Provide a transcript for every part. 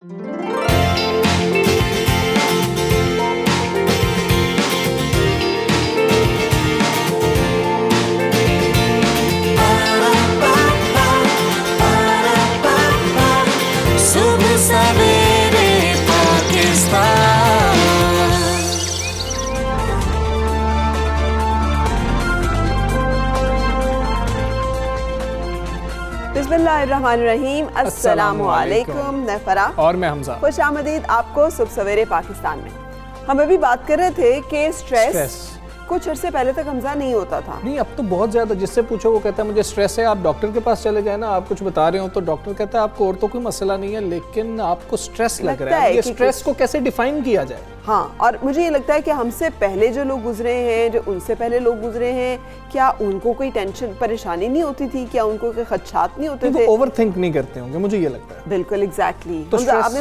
बिस्मिल्लाहिर्रहमानिर्रहीम, अस्सलामुअलैकुम। मैं फरा और मैं हमजा। खुश आमदीद आपको सुबह सवेरे पाकिस्तान में। हम अभी बात कर रहे थे कि स्ट्रेस कुछ अर्से पहले तक हमजा नहीं होता था। नहीं, अब तो बहुत ज्यादा। जिससे पूछो वो कहता है मुझे स्ट्रेस है। आप डॉक्टर के पास चले जाए ना, आप कुछ बता रहे हो तो डॉक्टर कहता है आपको और तो कोई मसला नहीं है, लेकिन आपको स्ट्रेस लग रहा है। ये स्ट्रेस को कैसे डिफाइन किया जाए? हाँ, और मुझे ये लगता है कि हमसे पहले जो लोग गुजरे हैं, जो उनसे पहले लोग गुजरे हैं, क्या उनको कोई टेंशन परेशानी नहीं होती थी? क्या उनको कोई खदशात नहीं होते थे? ओवर थिंक नहीं करते होंगे, मुझे ये लगता है। बिल्कुल एग्जैक्टली। तो आपने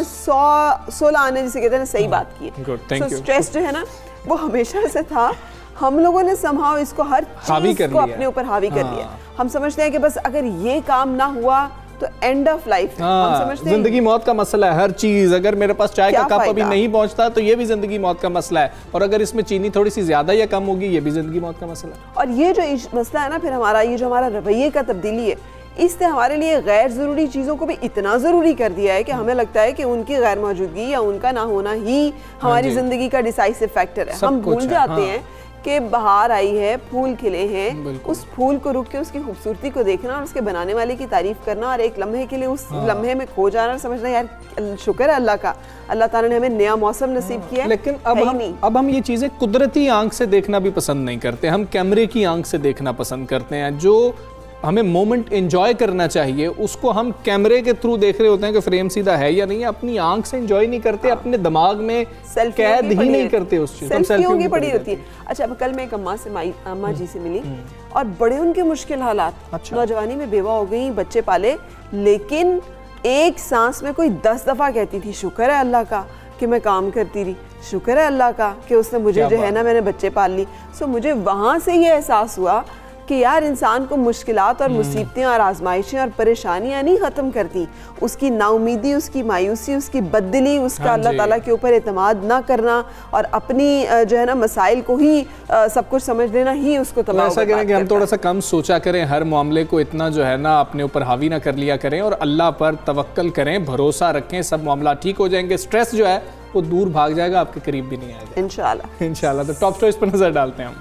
100 आने जिसे कहते हैं सही बात की है। स्ट्रेस जो है ना वो हमेशा से था। हम लोगों ने समहाउ इसको हर चीज को अपने ऊपर हावी कर लिया। हम समझते हैं कि बस अगर ये काम ना हुआ तो एंड ऑफ लाइफ। हम समझते हैं जिंदगी मौत का मसला है हर चीज। अगर मेरे पास चाय का कप अभी नहीं पहुंचता तो ये भी जिंदगी मौत का मसला है, और अगर इसमें चीनी थोड़ी सी ज्यादा या कम होगी ये भी जिंदगी मौत का मसला है। और ये जो मसला है ना, फिर हमारा ये जो हमारा रवैये का तब्दीली है, इसने हमारे लिए गैर ज़रूरी चीज़ों को भी इतना ज़रूरी कर दिया है कि हमें लगता है कि उनकी गैर मौजूदगी या उनका ना होना ही हमारी ज़िंदगी का डिसाइसिव फैक्टर है। हम भूल जाते हैं कि बाहर आई है, फूल खिले हैं, उस फूल को रुक के उसकी खूबसूरती को देखना और उसके बनाने वाले की तारीफ करना और एक लम्हे के लिए उस लम्हे में खो जाना और समझना यार शुक्र है अल्लाह का, अल्लाह ताला ने हमें नया मौसम नसीब किया। लेकिन अब हम ये चीज़ें कुदरती आंख से देखना भी पसंद नहीं करते, हम कैमरे की आंख से देखना पसंद करते हैं। जो हमें मोमेंट एंजॉय करना चाहिए उसको हम कैमरे के थ्रू देख रहे होते हैं कि फ्रेम सीधा है या नहीं है। अपनी आंख से एंजॉय नहीं करते, अपने दिमाग में कैद ही नहीं करते उस चीज। सेल्फियों की पड़ी होती है। अच्छा, कल मैं एक अम्मा जी से मिली और बड़े उनके मुश्किल हालात। नौजवानी में बेवा हो गई, बच्चे पाले, लेकिन एक सांस में कोई 10 दफा कहती थी शुक्र है अल्लाह का कि मैं काम करती रही, शुक्र है अल्लाह का कि उसने मुझे जो है ना मैंने बच्चे पाल ली। सो मुझे वहां से ये एहसास हुआ कि यार इंसान को मुश्किलात और मुसीबतें और आजमाइशें और परेशानियां नहीं ख़त्म करती, उसकी नाउमीदी, उसकी मायूसी, उसकी बददिली, उसका अल्लाह ताला के ऊपर एतमाद ना करना और अपनी जो है ना मसाइल को ही सब कुछ समझ लेना ही उसको तबाह ऐसा करें कि हम थोड़ा सा कम सोचा करें, हर मामले को इतना जो है ना अपने ऊपर हावी ना कर लिया करें और अल्लाह पर तवक्कल करें, भरोसा रखें, सब मामला ठीक हो जाएंगे। स्ट्रेस जो है वो दूर भाग जाएगा, आपके करीब भी नहीं आएगा इंशाल्लाह। तो टॉप स्टोरीज पर नजर डालते हैं हम।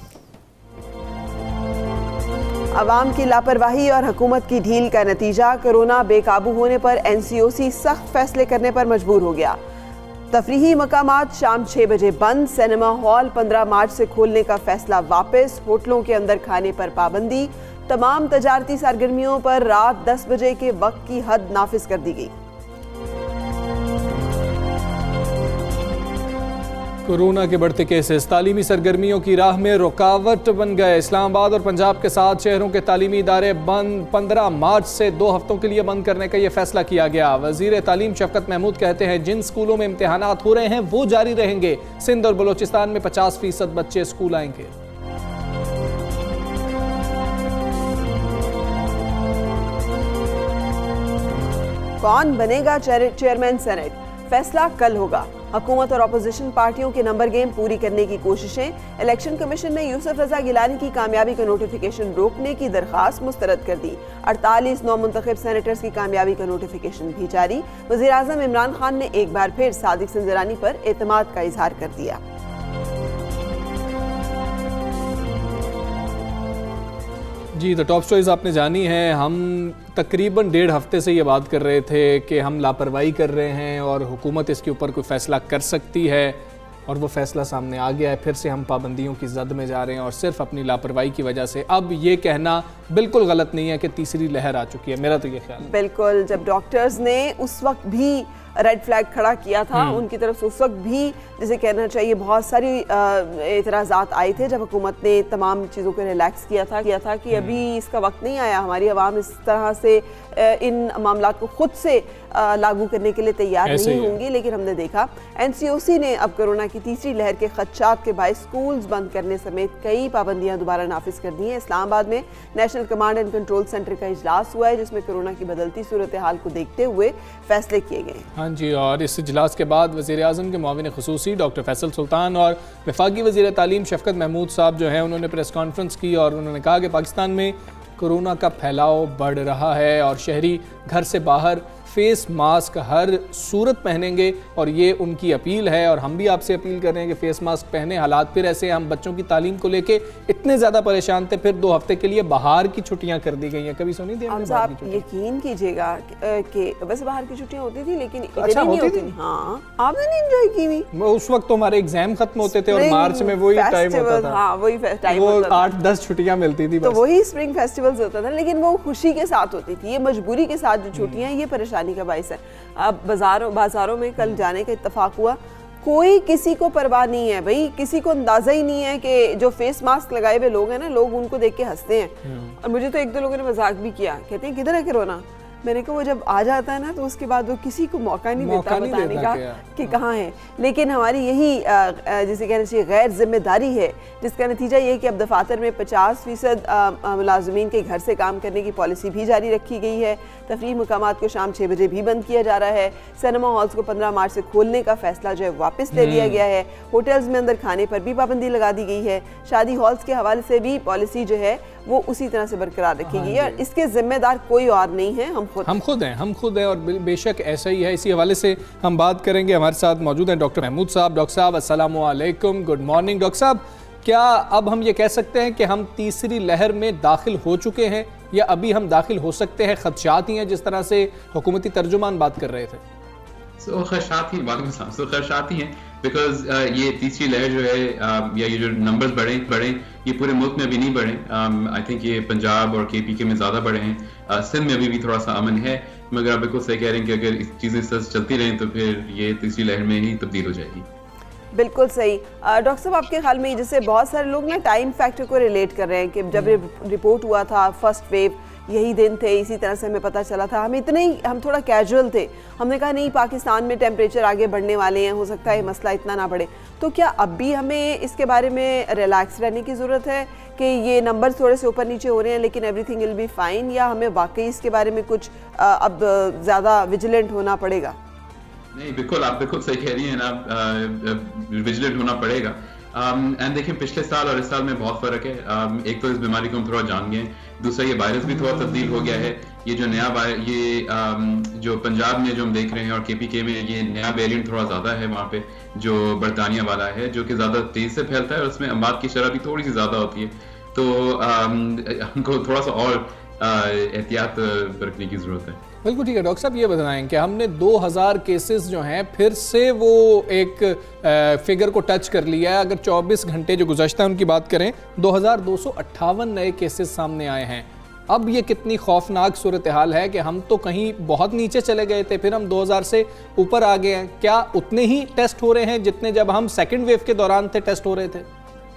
अवाम की लापरवाही और हुकूमत की ढील का नतीजा, कोरोना बेकाबू होने पर NCOC सख्त फैसले करने पर मजबूर हो गया। तफरीही मकामात शाम 6 बजे बंद, सिनेमा हॉल 15 मार्च से खोलने का फैसला वापस, होटलों के अंदर खाने पर पाबंदी, तमाम तजारती सरगर्मियों पर रात 10 बजे के वक्त की हद नाफिज कर दी गई। कोरोना के बढ़ते केसेस तालीमी सरगर्मियों की राह में रुकावट बन गए। इस्लामाबाद और पंजाब के 7 शहरों के तालीमी इदारे बंद, 15 मार्च से 2 हफ्तों के लिए बंद करने का यह फैसला किया गया। वजीर तालीम शफकत महमूद कहते हैं जिन स्कूलों में इम्तिहानात हो रहे हैं वो जारी रहेंगे। सिंध और बलोचिस्तान में 50% बच्चे स्कूल आएंगे। कौन बनेगा चेयरमैन सेनेट, फैसला कल होगा। हुकूमत और अपोजिशन पार्टियों के नंबर गेम पूरी करने की कोशिशें। इलेक्शन कमीशन ने यूसुफ रजा गिलानी की कामयाबी का नोटिफिकेशन रोकने की दरखास्त मुस्तरद कर दी। 48 नौमुंतखब सेनेटर्स की कामयाबी का नोटिफिकेशन भी जारी। वज़ीर आज़म इमरान खान ने एक बार फिर सादिक संजरानी पर एतमाद का इजहार कर दिया। जी, तो टॉप स्टोरीज आपने जानी है। हम तकरीबन 1.5 हफ्ते से ये बात कर रहे थे कि हम लापरवाही कर रहे हैं और हुकूमत इसके ऊपर कोई फ़ैसला कर सकती है, और वो फ़ैसला सामने आ गया है। फिर से हम पाबंदियों की जद में जा रहे हैं और सिर्फ अपनी लापरवाही की वजह से। अब ये कहना बिल्कुल गलत नहीं है कि तीसरी लहर आ चुकी है, मेरा तो ये ख्याल है। बिल्कुल, जब डॉक्टर्स ने उस वक्त भी रेड फ्लैग खड़ा किया था, उनकी तरफ से उस वक्त भी जिसे कहना चाहिए बहुत सारी एतराज़ात आए थे जब हुकूमत ने तमाम चीज़ों को रिलैक्स किया था कि अभी इसका वक्त नहीं आया, हमारी आवाम इस तरह से इन मामलात को खुद से लागू करने के लिए तैयार नहीं होंगी। लेकिन हमने देखा NCOC ने अब कोरोना की तीसरी लहर के खदशात के बायस स्कूल्स बंद करने समेत कई पाबंदियां दोबारा नाफिज कर दी हैं। इस्लामाबाद में National Command and Control Centre का इजलास हुआ है जिसमें कोरोना की बदलती सूरत हाल को देखते हुए फैसले किए गए। हाँ जी, और इस इजलास के बाद वज़ीर आज़म के मुआविन ख़ुसूसी डॉक्टर फैसल सुल्तान और वफाकी वज़ीर तालीम शफ़कत महमूद साहब जो हैं उन्होंने प्रेस कॉन्फ्रेंस की और उन्होंने कहा कि पाकिस्तान में कोरोना का फैलाव बढ़ रहा है और शहरी घर से बाहर फेस मास्क हर सूरत पहनेंगे और ये उनकी अपील है और हम भी आपसे अपील कर रहे हैं कि फेस मास्क पहने। हालात फिर ऐसे हम बच्चों की तालीम को लेके इतने ज़्यादा परेशान थे, फिर 2 हफ्ते के लिए बाहर की छुट्टियां कर दी गई हैं। कभी सुनी थी आपने? आप यकीन कीजिएगा कि वैसे बाहर की छुट्टियां होती थी लेकिन अच्छा होती थी। हाँ, आपने नहीं एंजॉय की हुई? उस वक्त तो हमारे एग्जाम खत्म होते थे और मार्च में वही टाइम होता था। हाँ, वही टाइम, वो 8-10 छुट्टियां मिलती थी, तो वही स्प्रिंग फेस्टिवल्स होता था, लेकिन वो खुशी के साथ होती थी। ये मजबूरी के साथ जो छुट्टियां, ये परेशानी का बायस है। अब बाजारों में कल जाने का इत्तेफाक हुआ, कोई किसी को परवाह नहीं है भाई, किसी को अंदाजा ही नहीं है कि जो फेस मास्क लगाए हुए लोग हैं ना, लोग उनको देख के हंसते हैं। और मुझे तो 1-2 लोगों ने मजाक भी किया, कहते हैं किधर है कोरोना। मैंने कहा वो जब आ जाता है ना तो उसके बाद वो किसी को मौका नहीं देता बताने का कि कहाँ है। लेकिन हमारी यही जिसे कहना चाहिए गैर जिम्मेदारी है, जिसका नतीजा ये है कि अब दफातर में 50% मुलाजमीन के घर से काम करने की पॉलिसी भी जारी रखी गई है। तफरीह मकामात को शाम 6 बजे भी बंद किया जा रहा है। सिनेमा हॉल्स को 15 मार्च से खोलने का फैसला जो है वापस ले लिया गया है। होटल्स में अंदर खाने पर भी पाबंदी लगा दी गई है। शादी हॉल्स के हवाले से भी पॉलिसी जो है वो उसी तरह से बरकरार रखी गई है और इसके जिम्मेदार कोई और नहीं है, हम खुद हैं और बेशक ऐसा ही है। इसी हवाले से हम बात करेंगे। हमारे साथ मौजूद हैं डॉक्टर महमूद साहब। डॉक्टर साहब अस्सलाम वालेकुम, गुड मॉर्निंग। डॉक्टर साहब, क्या अब हम ये कह सकते हैं कि हम तीसरी लहर में दाखिल हो चुके हैं या अभी हम दाखिल हो सकते हैं? खदशात ही हैं जिस तरह से हुकूमती तर्जुमान बात कर रहे थे। खदशात ही हैं बिकॉज ये तीसरी लहर जो है या ये जो नंबर्स बढ़े ये पूरे मुल्क में अभी नहीं बढ़े। आई थिंक ये पंजाब और KPK में ज़्यादा बढ़े हैं। सिंध में अभी भी थोड़ा सा अमन है, मगर आप बिल्कुल सही कह रहे हैं कि अगर इस चीज़ें इस तरह से चलती रहें तो फिर ये तीसरी लहर में ही तब्दील हो जाएगी। बिल्कुल सही। डॉक्टर साहब, आपके ख्याल में जैसे बहुत सारे लोग ना टाइम फैक्टर को रिलेट कर रहे हैं कि जब रिपोर्ट हुआ था फर्स्ट वेव यही दिन थे, इसी तरह से हमें पता चला था, हम थोड़ा कैजुअल थे, हमने कहा नहीं पाकिस्तान में टेम्परेचर आगे बढ़ने वाले हैं, हो सकता है मसला इतना ना बढ़े। तो क्या अब भी हमें इसके बारे में रिलैक्स रहने की ज़रूरत है कि ये नंबर थोड़े से ऊपर नीचे हो रहे हैं लेकिन एवरीथिंग विल बी फाइन, या हमें वाकई इसके बारे में कुछ अब ज़्यादा विजिलेंट होना पड़ेगा? नहीं, बिल्कुल आप बिल्कुल सही कह रही हैं ना, विजिलेंट होना पड़ेगा। एंड देखिए पिछले साल और इस साल में बहुत फर्क है। एक तो इस बीमारी को हम थोड़ा जान गए, दूसरा ये वायरस भी थोड़ा तब्दील हो गया है। ये जो नया जो पंजाब में जो हम देख रहे हैं और KPK में ये नया वेरिएंट थोड़ा ज़्यादा है वहाँ पे, जो बरतानिया वाला है, जो कि ज़्यादा तेज़ से फैलता है और उसमें अमात की शरह भी थोड़ी सी ज़्यादा होती है। तो हमको थोड़ा सा और एहतियात बरतने की ज़रूरत है। बिल्कुल ठीक है। डॉक्टर साहब, ये बताएं कि हमने 2000 केसेस जो हैं फिर से वो एक फिगर को टच कर लिया है। अगर 24 घंटे जो गुज़श्ता उनकी बात करें, 2258 नए केसेस सामने आए हैं। अब ये कितनी खौफनाक सूरत हाल है कि हम तो कहीं बहुत नीचे चले गए थे, फिर हम 2000 से ऊपर आ गए हैं। क्या उतने ही टेस्ट हो रहे हैं जितने जब हम सेकेंड वेव के दौरान टेस्ट हो रहे थे?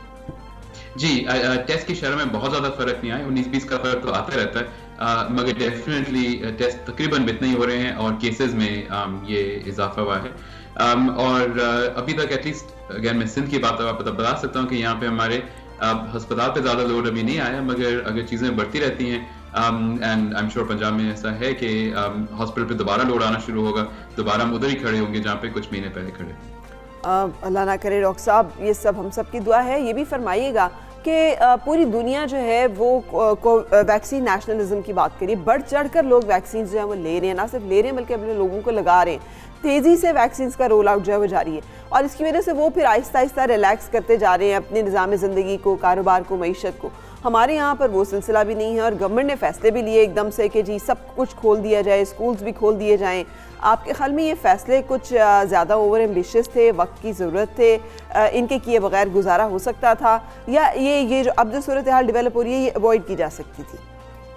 जी, टेस्ट की शरह में बहुत ज़्यादा फर्क नहीं आया। 19-20 का फर्क तो आता रहता है, मगर डेफिनेटली टेस्ट तकरीबन इतने ही हो रहे हैं और केसेस में ये इजाफा हुआ है। और अभी तक एटलीस्ट अगर मैं सिंध की बात बता सकता हूँ कि यहाँ पे हमारे अस्पताल पे ज़्यादा लोड अभी नहीं आया, मगर अगर चीज़ें बढ़ती रहती हैं and I am sure Punjab में ऐसा है कि हॉस्पिटल पे दोबारा लोड आना शुरू होगा, दोबारा हम उधर ही खड़े होंगे जहाँ पे कुछ महीने पहले खड़े थे। अल्लाह ना करे डॉक्टर साहब, ये सब हम सब की दुआ है। ये भी फरमाइएगा कि पूरी दुनिया जो है वो वैक्सीन नेशनलिज्म की बात करिए, बढ़ चढ़ कर लोग वैक्सीन जो है वो ले रहे हैं, ना सिर्फ ले रहे हैं बल्कि अपने लोगों को लगा रहे हैं। तेज़ी से वैक्सीन का रोल आउट जो है वो जारी है और इसकी वजह से वो फिर आहिस्ता आहिस्ता रिलैक्स करते जा रहे हैं अपने निज़ाम ज़िंदगी को, कारोबार को, मईशत को। हमारे यहाँ पर वो सिलसिला भी नहीं है और गवर्नमेंट ने फैसले भी लिए एकदम से कि जी सब कुछ खोल दिया जाए, स्कूल्स भी खोल दिए जाएँ। आपके ख्याल में ये फैसले कुछ ज़्यादा ओवर एम्बिशियस थे, वक्त की ज़रूरत थे, इनके किए बगैर गुजारा हो सकता था, या ये जो अब जो सूरत हाल डेवलप हो रही है ये अवॉइड की जा सकती थी?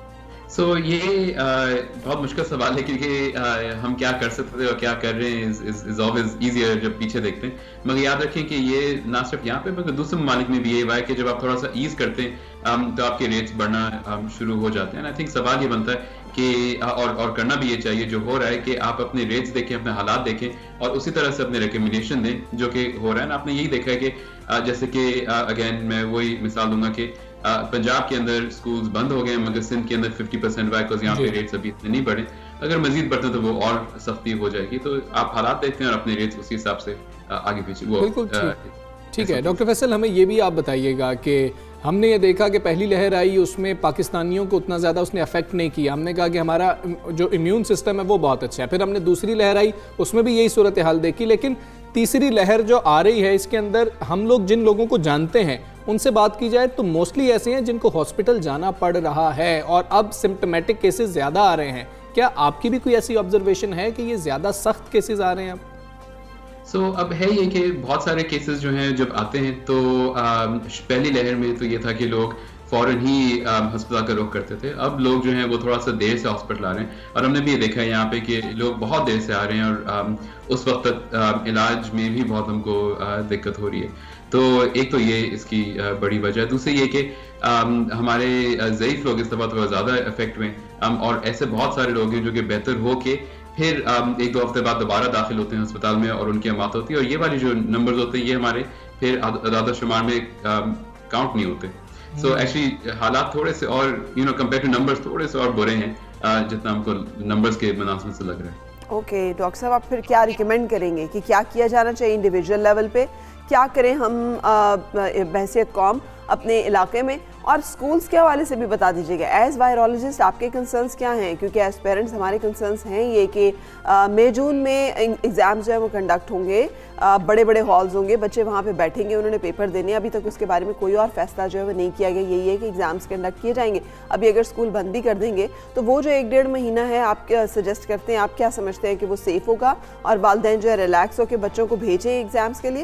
सो ये बहुत मुश्किल सवाल है, क्योंकि हम क्या कर सकते थे और क्या कर रहे हैं इज ऑलवेज इजियर जब पीछे देखते हैं। मगर याद रखें कि ये ना सिर्फ यहाँ पे बल्कि दूसरे ममालिक में भी ये हुआ है कि जब आप थोड़ा सा ईज करते हैं तो आपके रेट्स बढ़ना शुरू हो जाते हैं। आई थिंक सवाल ये बनता है कि और करना भी ये चाहिए जो हो रहा है, कि आप अपने रेट्स देखें, अपने हालात देखें और उसी तरह से अपने रिकमेंडेशन दें जो कि हो रहा है ना। आपने यही देखा है कि जैसे कि अगेन मैं वही मिसाल दूंगा कि पंजाब के अंदर स्कूल्स बंद हो गए मगर सिंध के अंदर 50% हुआ, बिकॉज यहाँ पे रेट्स अभी इतने नहीं बढ़े। अगर मजीद बढ़ते तो वो और सख्ती हो जाएगी। तो आप हालात देखते हैं और अपने रेट्स उसी हिसाब से आगे पीछे वो बिल्कुल ठीक है। डॉक्टर फैसल, हमें ये भी आप बताइएगा कि हमने ये देखा कि पहली लहर आई उसमें पाकिस्तानियों को उतना ज़्यादा उसने अफेक्ट नहीं किया। हमने कहा कि हमारा जो इम्यून सिस्टम है वो बहुत अच्छा है। फिर हमने दूसरी लहर आई उसमें भी यही सूरत हाल देखी, लेकिन तीसरी लहर जो आ रही है इसके अंदर हम लोग जिन लोगों को जानते हैं उनसे बात की जाए तो मोस्टली ऐसे हैं जिनको हॉस्पिटल जाना पड़ रहा है और अब सिम्टोमेटिक केसेस ज़्यादा आ रहे हैं। क्या आपकी भी कोई ऐसी ऑब्जर्वेशन है कि ये ज़्यादा सख्त केसेस आ रहे हैं अब? अब है ये कि बहुत सारे केसेस जो हैं जब आते हैं तो पहली लहर में तो ये था कि लोग फौरन ही अस्पताल का रुख करते थे। अब लोग जो हैं वो थोड़ा सा देर से हॉस्पिटल आ रहे हैं और हमने भी ये देखा है यहाँ पे कि लोग बहुत देर से आ रहे हैं और उस वक्त तक इलाज में भी बहुत हमको दिक्कत हो रही है। तो एक तो ये इसकी बड़ी वजह है। दूसरी ये कि हमारे ज़ईफ़ लोग इस दफ़ा थोड़ा ज़्यादा इफेक्ट हुए और ऐसे बहुत सारे लोग हैं जो कि बेहतर हो के फिर एक दो हफ्ते बाद दोबारा दाखिल होते हैं अस्पताल में और उनकी मौत होती है। और ये वाली जो नंबर्स होते हैं ये हमारे फिर आदाद शुमार में काउंट नहीं होते। सो एक्चुअली हालात थोड़े से और कंपेयर टू नंबर्स थोड़े से और बुरे हैं जितना हमको नंबर्स के मुनासिबत से लग रहा है। ओके डॉक्टर साहब, आप फिर क्या रिकमेंड करेंगे कि क्या किया जाना चाहिए इंडिविजुअल लेवल पे, क्या करें हम बहसियत कौम अपने इलाके में, और स्कूल्स के हवाले से भी बता दीजिएगा। एज वायरोलॉजिस्ट आपके कंसर्न्स क्या हैं, क्योंकि एज पेरेंट्स हमारे कंसर्न्स हैं ये कि मई जून में एग्ज़ाम्स जो है वो कंडक्ट होंगे, बड़े बड़े हॉल्स होंगे, बच्चे वहाँ पे बैठेंगे, उन्होंने पेपर देने। अभी तक उसके बारे में कोई और फैसला जो है वो नहीं किया गया। यही है कि एग्ज़ाम्स कंडक्ट किए जाएंगे। अभी अगर स्कूल बंद भी कर देंगे तो वो जो 1-1.5 महीना है आप क्या सजेस्ट करते हैं, आप क्या समझते हैं कि वो सेफ़ होगा और वालिदैन जो है रिलैक्स होकर बच्चों को भेजें एग्ज़ाम्स के लिए?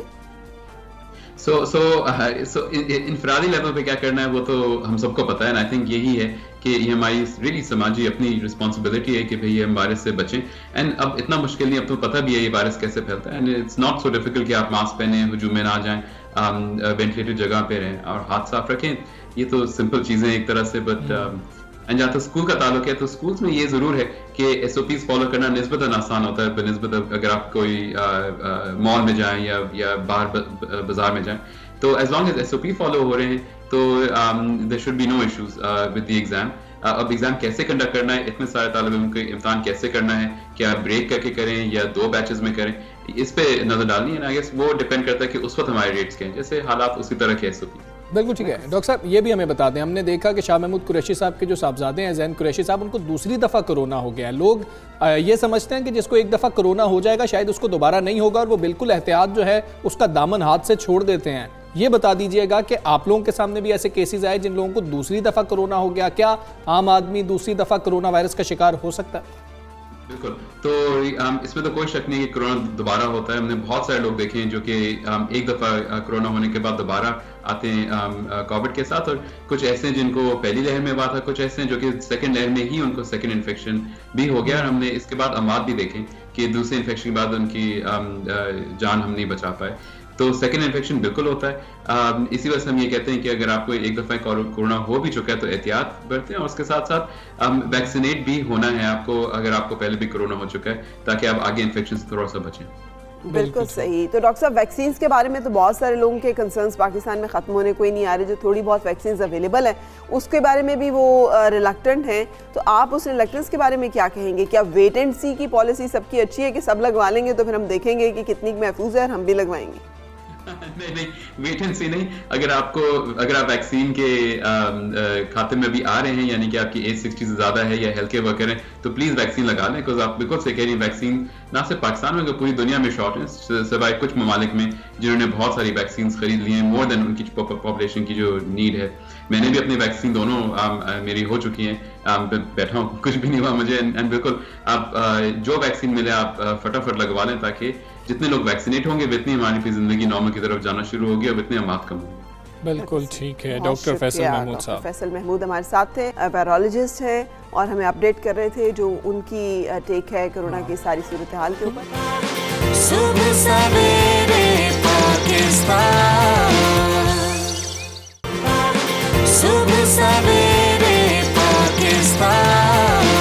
इंफरादी लेवल पे क्या करना है वो तो हम सबको पता है। आई थिंक यही है कि ये हमारी रियली समाजी अपनी रिस्पॉन्सिबिलिटी है कि भाई हम वायरस से बचें। एंड अब इतना मुश्किल नहीं, अब तो पता भी है ये वायरस कैसे फैलता है। And it's not so difficult कि आप मास्क पहने, हुजूम में ना जाएं, वेंटिलेटेड जगह पे रहें और हाथ साफ रखें। ये तो सिंपल चीज़ें एक तरह से। बट एंड जहाँ तक स्कूल का ताल्लुक है तो स्कूल्स में ये ज़रूर है कि SOPs फॉलो करना निस्बतन आसान होता है बनिस्बत अगर आप कोई मॉल में जाएं या बाहर बाजार में जाएं। तो as long as SOP follow हो रहे हैं तो there should be no issues with the exam. अब एग्जाम कैसे कंडक्ट करना है, इतने सारे तालिब इल्म को इम्तिहान कैसे करना है, क्या ब्रेक करके करें या 2 बैचेस में करें, इस पे नजर डालनी है ना। आई गेस वो डिपेंड करता है कि उस वक्त हमारे रेट्स क्या हैं, जैसे हालात उसी तरह के SOP। बिल्कुल ठीक है। डॉक्टर साहब ये भी हमें बता दें, हमने देखा कि शाह महमूद कुरैशी साहब के जो साहबजादे हैं ज़ैन कुरैशी साहब, उनको दूसरी दफ़ा कोरोना हो गया है। लोग ये समझते हैं कि जिसको एक दफ़ा कोरोना हो जाएगा शायद उसको दोबारा नहीं होगा और वो बिल्कुल एहतियात जो है उसका दामन हाथ से छोड़ देते हैं। ये बता दीजिएगा कि आप लोगों के सामने भी ऐसे केसेस आए जिन लोगों को दूसरी दफ़ा कोरोना हो गया, क्या आम आदमी दूसरी दफ़ा कोरोना वायरस का शिकार हो सकता है? बिल्कुल, तो इसमें तो कोई शक नहीं कि कोरोना दोबारा होता है। हमने बहुत सारे लोग देखे हैं जो कि एक दफ़ा कोरोना होने के बाद दोबारा आते हैं कोविड के साथ, और कुछ ऐसे हैं जिनको पहली लहर में हुआ था, कुछ ऐसे हैं जो कि सेकंड लहर में ही उनको सेकंड इन्फेक्शन भी हो गया। और हमने इसके बाद अमात भी देखे कि दूसरे इन्फेक्शन के बाद उनकी जान हम नहीं बचा पाए। तो सेकेंड इन्फेक्शन बिल्कुल होता है। इसी वजह से हम ये कहते हैं कि अगर आपको एक दफ़ा कोरोना हो भी चुका है तो एहतियात बरतें, और उसके साथ साथ वैक्सीनेट भी होना है आपको अगर आपको पहले भी कोरोना हो चुका है, ताकि आप आगे इन्फेक्शन से थोड़ा सा बचें। बिल्कुल सही। तो डॉक्टर साहब वैक्सीन के बारे में तो बहुत सारे लोगों के कंसर्न्स पाकिस्तान में ख़त्म होने कोई नहीं आ रहे। जो थोड़ी बहुत वैक्सीन अवेलेबल है उसके बारे में भी वो रिलक्टेंट हैं, तो आप उस रिलक्टेंस के बारे में क्या कहेंगे? क्या वेट एंड सी की पॉलिसी सबकी अच्छी है कि सब लगवा लेंगे तो फिर हम देखेंगे कि कितनी महफूज है और हम भी लगवाएंगे? नहीं, वेट एंड सी नहीं। अगर आप वैक्सीन के खाते में भी आ रहे हैं, यानी कि आपकी एज 60 से ज्यादा है या हेल्थ केयर वर्कर हैं, तो प्लीज वैक्सीन लगा लें। बिकॉज आप बिल्कुल सही कह रही हैं, वैक्सीन ना सिर्फ पाकिस्तान में पूरी दुनिया में शॉर्ट है, सिवाय कुछ ममालिक में जिन्होंने बहुत सारी वैक्सीन खरीद ली हैं, मोर देन उनकी पॉपुलेशन की जो नीड है। मैंने भी अपनी वैक्सीन दोनों मेरी हो चुकी हैं, बैठा हूँ, कुछ भी नहीं हुआ मुझे। एंड बिल्कुल आप जो वैक्सीन मिले आप फटाफट लगवा लें, ताकि जितने लोग वैक्सीनेट होंगे उतनी हमारी जिंदगी नॉर्मल की तरफ जाना शुरू होगी और इतने अमात कम होंगे। बिल्कुल ठीक है। डॉक्टर फैसल महमूद साहब, फैसल महमूद हमारे साथ थे, वायरोलॉजिस्ट हैं और हमें अपडेट कर रहे थे जो उनकी टेक है कोरोना की सारी सूरत हाल के ऊपर। सुबह सवेरे पाकिस्तान, सुबह सवेरे पाकिस्तान।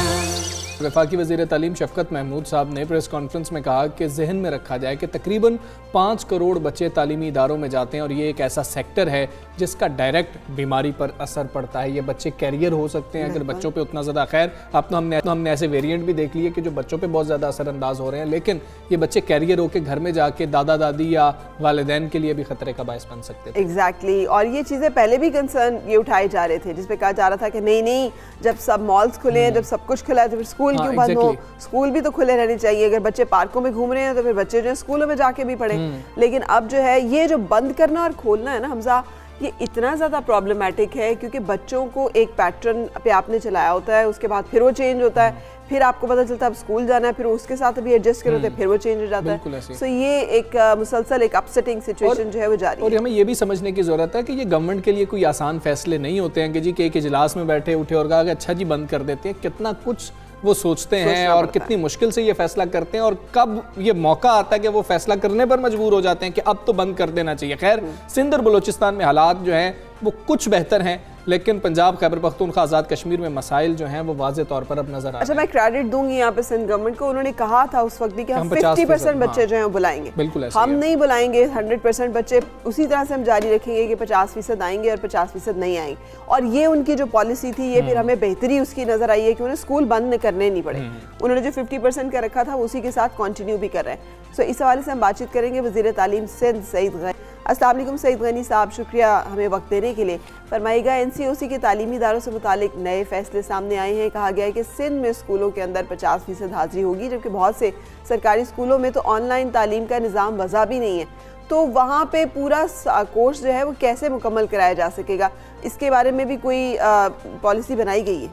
वफाकी वज़ीर तालीम शफ़क़त महमूद साहब ने प्रेस कॉन्फ्रेंस में कहा कि जहन में रखा जाए कि तकरीबन 5 करोड़ बच्चे तालीमी इदारों में जाते हैं और ये एक ऐसा सेक्टर है जिसका डायरेक्ट बीमारी पर असर पड़ता है। ये बच्चे कैरियर हो सकते हैं अगर बच्चों पे उतना ज़्यादा, खैर अब तो हमने ऐसे वेरिएंट भी देख लिए कि जो बच्चों पे बहुत ज़्यादा असरअंदाज हो रहे हैं, लेकिन ये बच्चे कैरियर होकर घर में जाके दादा दादी या वालिदैन के लिए भी खतरे का बायस बन सकते हैं। एग्जैक्टली, और ये चीज़ें पहले भी कंसर्न ये उठाए जा रहे थे जिसपे कहा जा रहा था कि नहीं जब सब मॉल्स खुले हैं, जब सब कुछ खुला है तो फिर स्कूल क्यों बंद हो? स्कूल भी तो खुले रहने चाहिए। अगर बच्चे पार्कों में घूम रहे हैं तो फिर बच्चे जो है स्कूलों में जाके भी पढ़े। लेकिन अब जो है ये जो बंद करना और खोलना है ना हमजा, ये इतना ज़्यादा प्रॉब्लमेटिक है क्योंकि बच्चों को एक पैटर्न पे आपने चलाया होता है, उसके बाद फिर वो चेंज होता है, फिर आपको पता चलता है अब स्कूल जाना है, फिर उसके साथ अभी एडजस्ट करो फिर वो चेंज हो जाता है। सो ये एक मुसलसल एक अपसेटिंग सिचुएशन जो है वो जारी है। और हमें ये भी समझने की ज़रूरत है कि ये गवर्नमेंट के लिए कोई आसान फैसले नहीं होते हैं कि जी के एक इजलास में बैठे उठे और कहा कि अच्छा जी बंद कर देते हैं। कितना कुछ वो सोचते हैं और कितनी मुश्किल से ये फैसला करते हैं और कब ये मौका आता है कि वो फैसला करने पर मजबूर हो जाते हैं कि अब तो बंद कर देना चाहिए। खैर सिंध और बलूचिस्तान में हालात जो हैं वो कुछ बेहतर हैं, लेकिन पंजाब खैबर पख्तूनख्वा आज़ाद कश्मीर में मसाइल जो हैं वो वाज़े तौर पर अब नजर आ रहे हैं। अच्छा, मैं क्रेडिट दूंगी यहाँ पे सिंध गवर्नमेंट को, उन्होंने कहा था उस वक्त भी कि हम 50% बच्चे जो हैं बुलाएंगे। बिल्कुल हम नहीं बुलाएंगे 100% बच्चे, उसी तरह से हम जारी रखेंगे कि 50% आएंगे और 50% नहीं आएंगे। और ये उनकी जो पॉलिसी थी ये फिर हमें बेहतरी उसकी नजर आई है कि उन्हें स्कूल बंद करने नहीं पड़े। उन्होंने जो 50% का रखा था उसी के साथ कंटिन्यू भी कर रहे हैं। सो इस हवाले से हम बातचीत करेंगे वज़ीर तालीम सिंध सईद गनी। अस्सलाम वालेकुम सईद गनी साहब, शुक्रिया हमें वक्त देने के लिए। फरमाइएगा, NCOC के तालीमी इदारों से मुतालिक नए फैसले सामने आए हैं। कहा गया है कि सिंध में स्कूलों के अंदर 50% हाजिरी होगी, जबकि बहुत से सरकारी स्कूलों में तो ऑनलाइन तालीम का निज़ाम वज़ा भी नहीं है। तो वहाँ पे पूरा कोर्स जो है वो कैसे मुकम्मल कराया जा सकेगा, इसके बारे में भी कोई पॉलिसी बनाई गई है?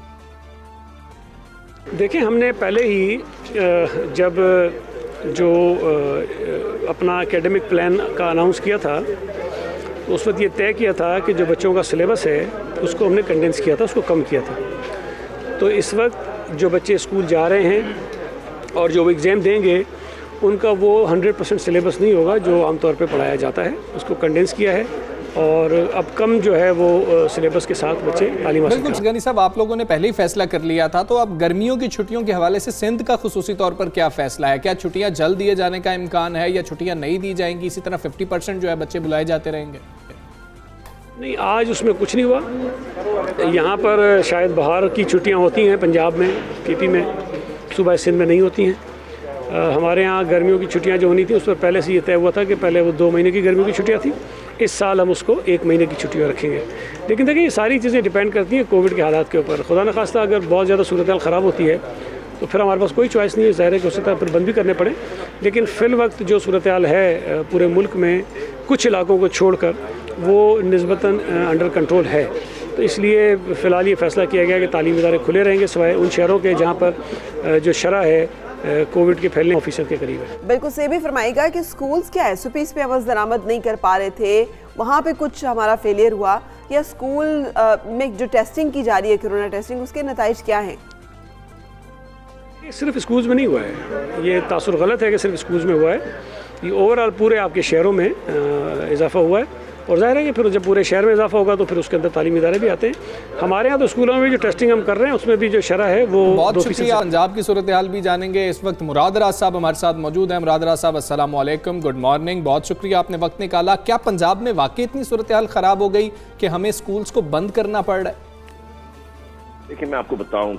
देखिए, हमने पहले ही जब जो अपना एकेडमिक प्लान का अनाउंस किया था तो उस वक्त ये तय किया था कि जो बच्चों का सिलेबस है उसको हमने कंडेंस किया था, उसको कम किया था। तो इस वक्त जो बच्चे स्कूल जा रहे हैं और जो एग्ज़ाम देंगे उनका वो 100% सिलेबस नहीं होगा जो आमतौर पे पढ़ाया जाता है, उसको कंडेंस किया है और अब कम जो है वो सिलेबस के साथ बच्चे तालीम हासिल करेंगे। बिल्कुल गनी साहब, आप लोगों ने पहले ही फैसला कर लिया था, तो अब गर्मियों की छुट्टियों के हवाले से सिंध का खुसूसी तौर पर क्या फैसला है? क्या छुट्टियां जल्द दिए जाने का इम्कान है या छुट्टियां नहीं दी जाएंगी, इसी तरह 50% जो है बच्चे बुलाए जाते रहेंगे? नहीं, आज उसमें कुछ नहीं हुआ। यहाँ पर शायद बाहर की छुट्टियाँ होती हैं, पंजाब में PP में, सूबा सिंध में नहीं होती हैं। हमारे यहाँ गर्मियों की छुट्टियाँ जो होनी थी उस पर पहले से ये तय हुआ था कि पहले वो 2 महीने की गर्मियों की छुट्टियाँ थी, इस साल हम उसको 1 महीने की छुट्टियाँ रखेंगे। लेकिन देखिए, ये सारी चीज़ें डिपेंड करती हैं कोविड के हालात के ऊपर। खुदा न खास्ता अगर बहुत ज़्यादा सूरत हाल ख़राब होती है तो फिर हमारे पास कोई चॉइस नहीं है, ज़ाहिर है कि उससे फिर बंद भी करने पड़े। लेकिन फ़िल वक्त जो सूरत हाल है पूरे मुल्क में, कुछ इलाकों को छोड़कर वो निस्बतन अंडर कंट्रोल है। तो इसलिए फ़िलहाल ये फ़ैसला किया गया कि तालीमी इदारे खुले रहेंगे सिवाय उन शहरों के जहाँ पर जो शरह है कोविड के फैलने ऑफिसर के करीब है। बिल्कुल से भी फरमाएगा कि स्कूल्स क्या SOPs पे अमल दरामद नहीं कर पा रहे थे, वहाँ पे कुछ हमारा फेलियर हुआ, या स्कूल में जो टेस्टिंग की जा रही है कोरोना टेस्टिंग, उसके नताइज क्या हैं? ये सिर्फ स्कूल्स में नहीं हुआ है, ये तासुर गलत है कि सिर्फ स्कूल्स में हुआ है। ये ओवरऑल पूरे आपके शहरों में इजाफा हुआ है और ज़ाहिर है कि फिर जब पूरे शहर में इजाफा होगा तो फिर उसके अंदर तालीमी इदारे भी आते हैं। हमारे यहाँ तो स्कूलों में जो टेस्टिंग हम कर रहे हैं उसमें भी जो शरह है वो बहुत शुक्रिया। पंजाब की सूरत हाल भी जानेंगे। इस वक्त मुराद राज साहब हमारे साथ मौजूद हैं। मुराद राज साहब, अस्सलाम वालेकुम, गुड मॉर्निंग। बहुत शुक्रिया, आपने वक्त निकाला। क्या पंजाब में वाकई इतनी सूरत हाल ख़राब हो गई कि हमें स्कूल्स को बंद करना पड़ रहा है? देखिए, मैं आपको बताऊं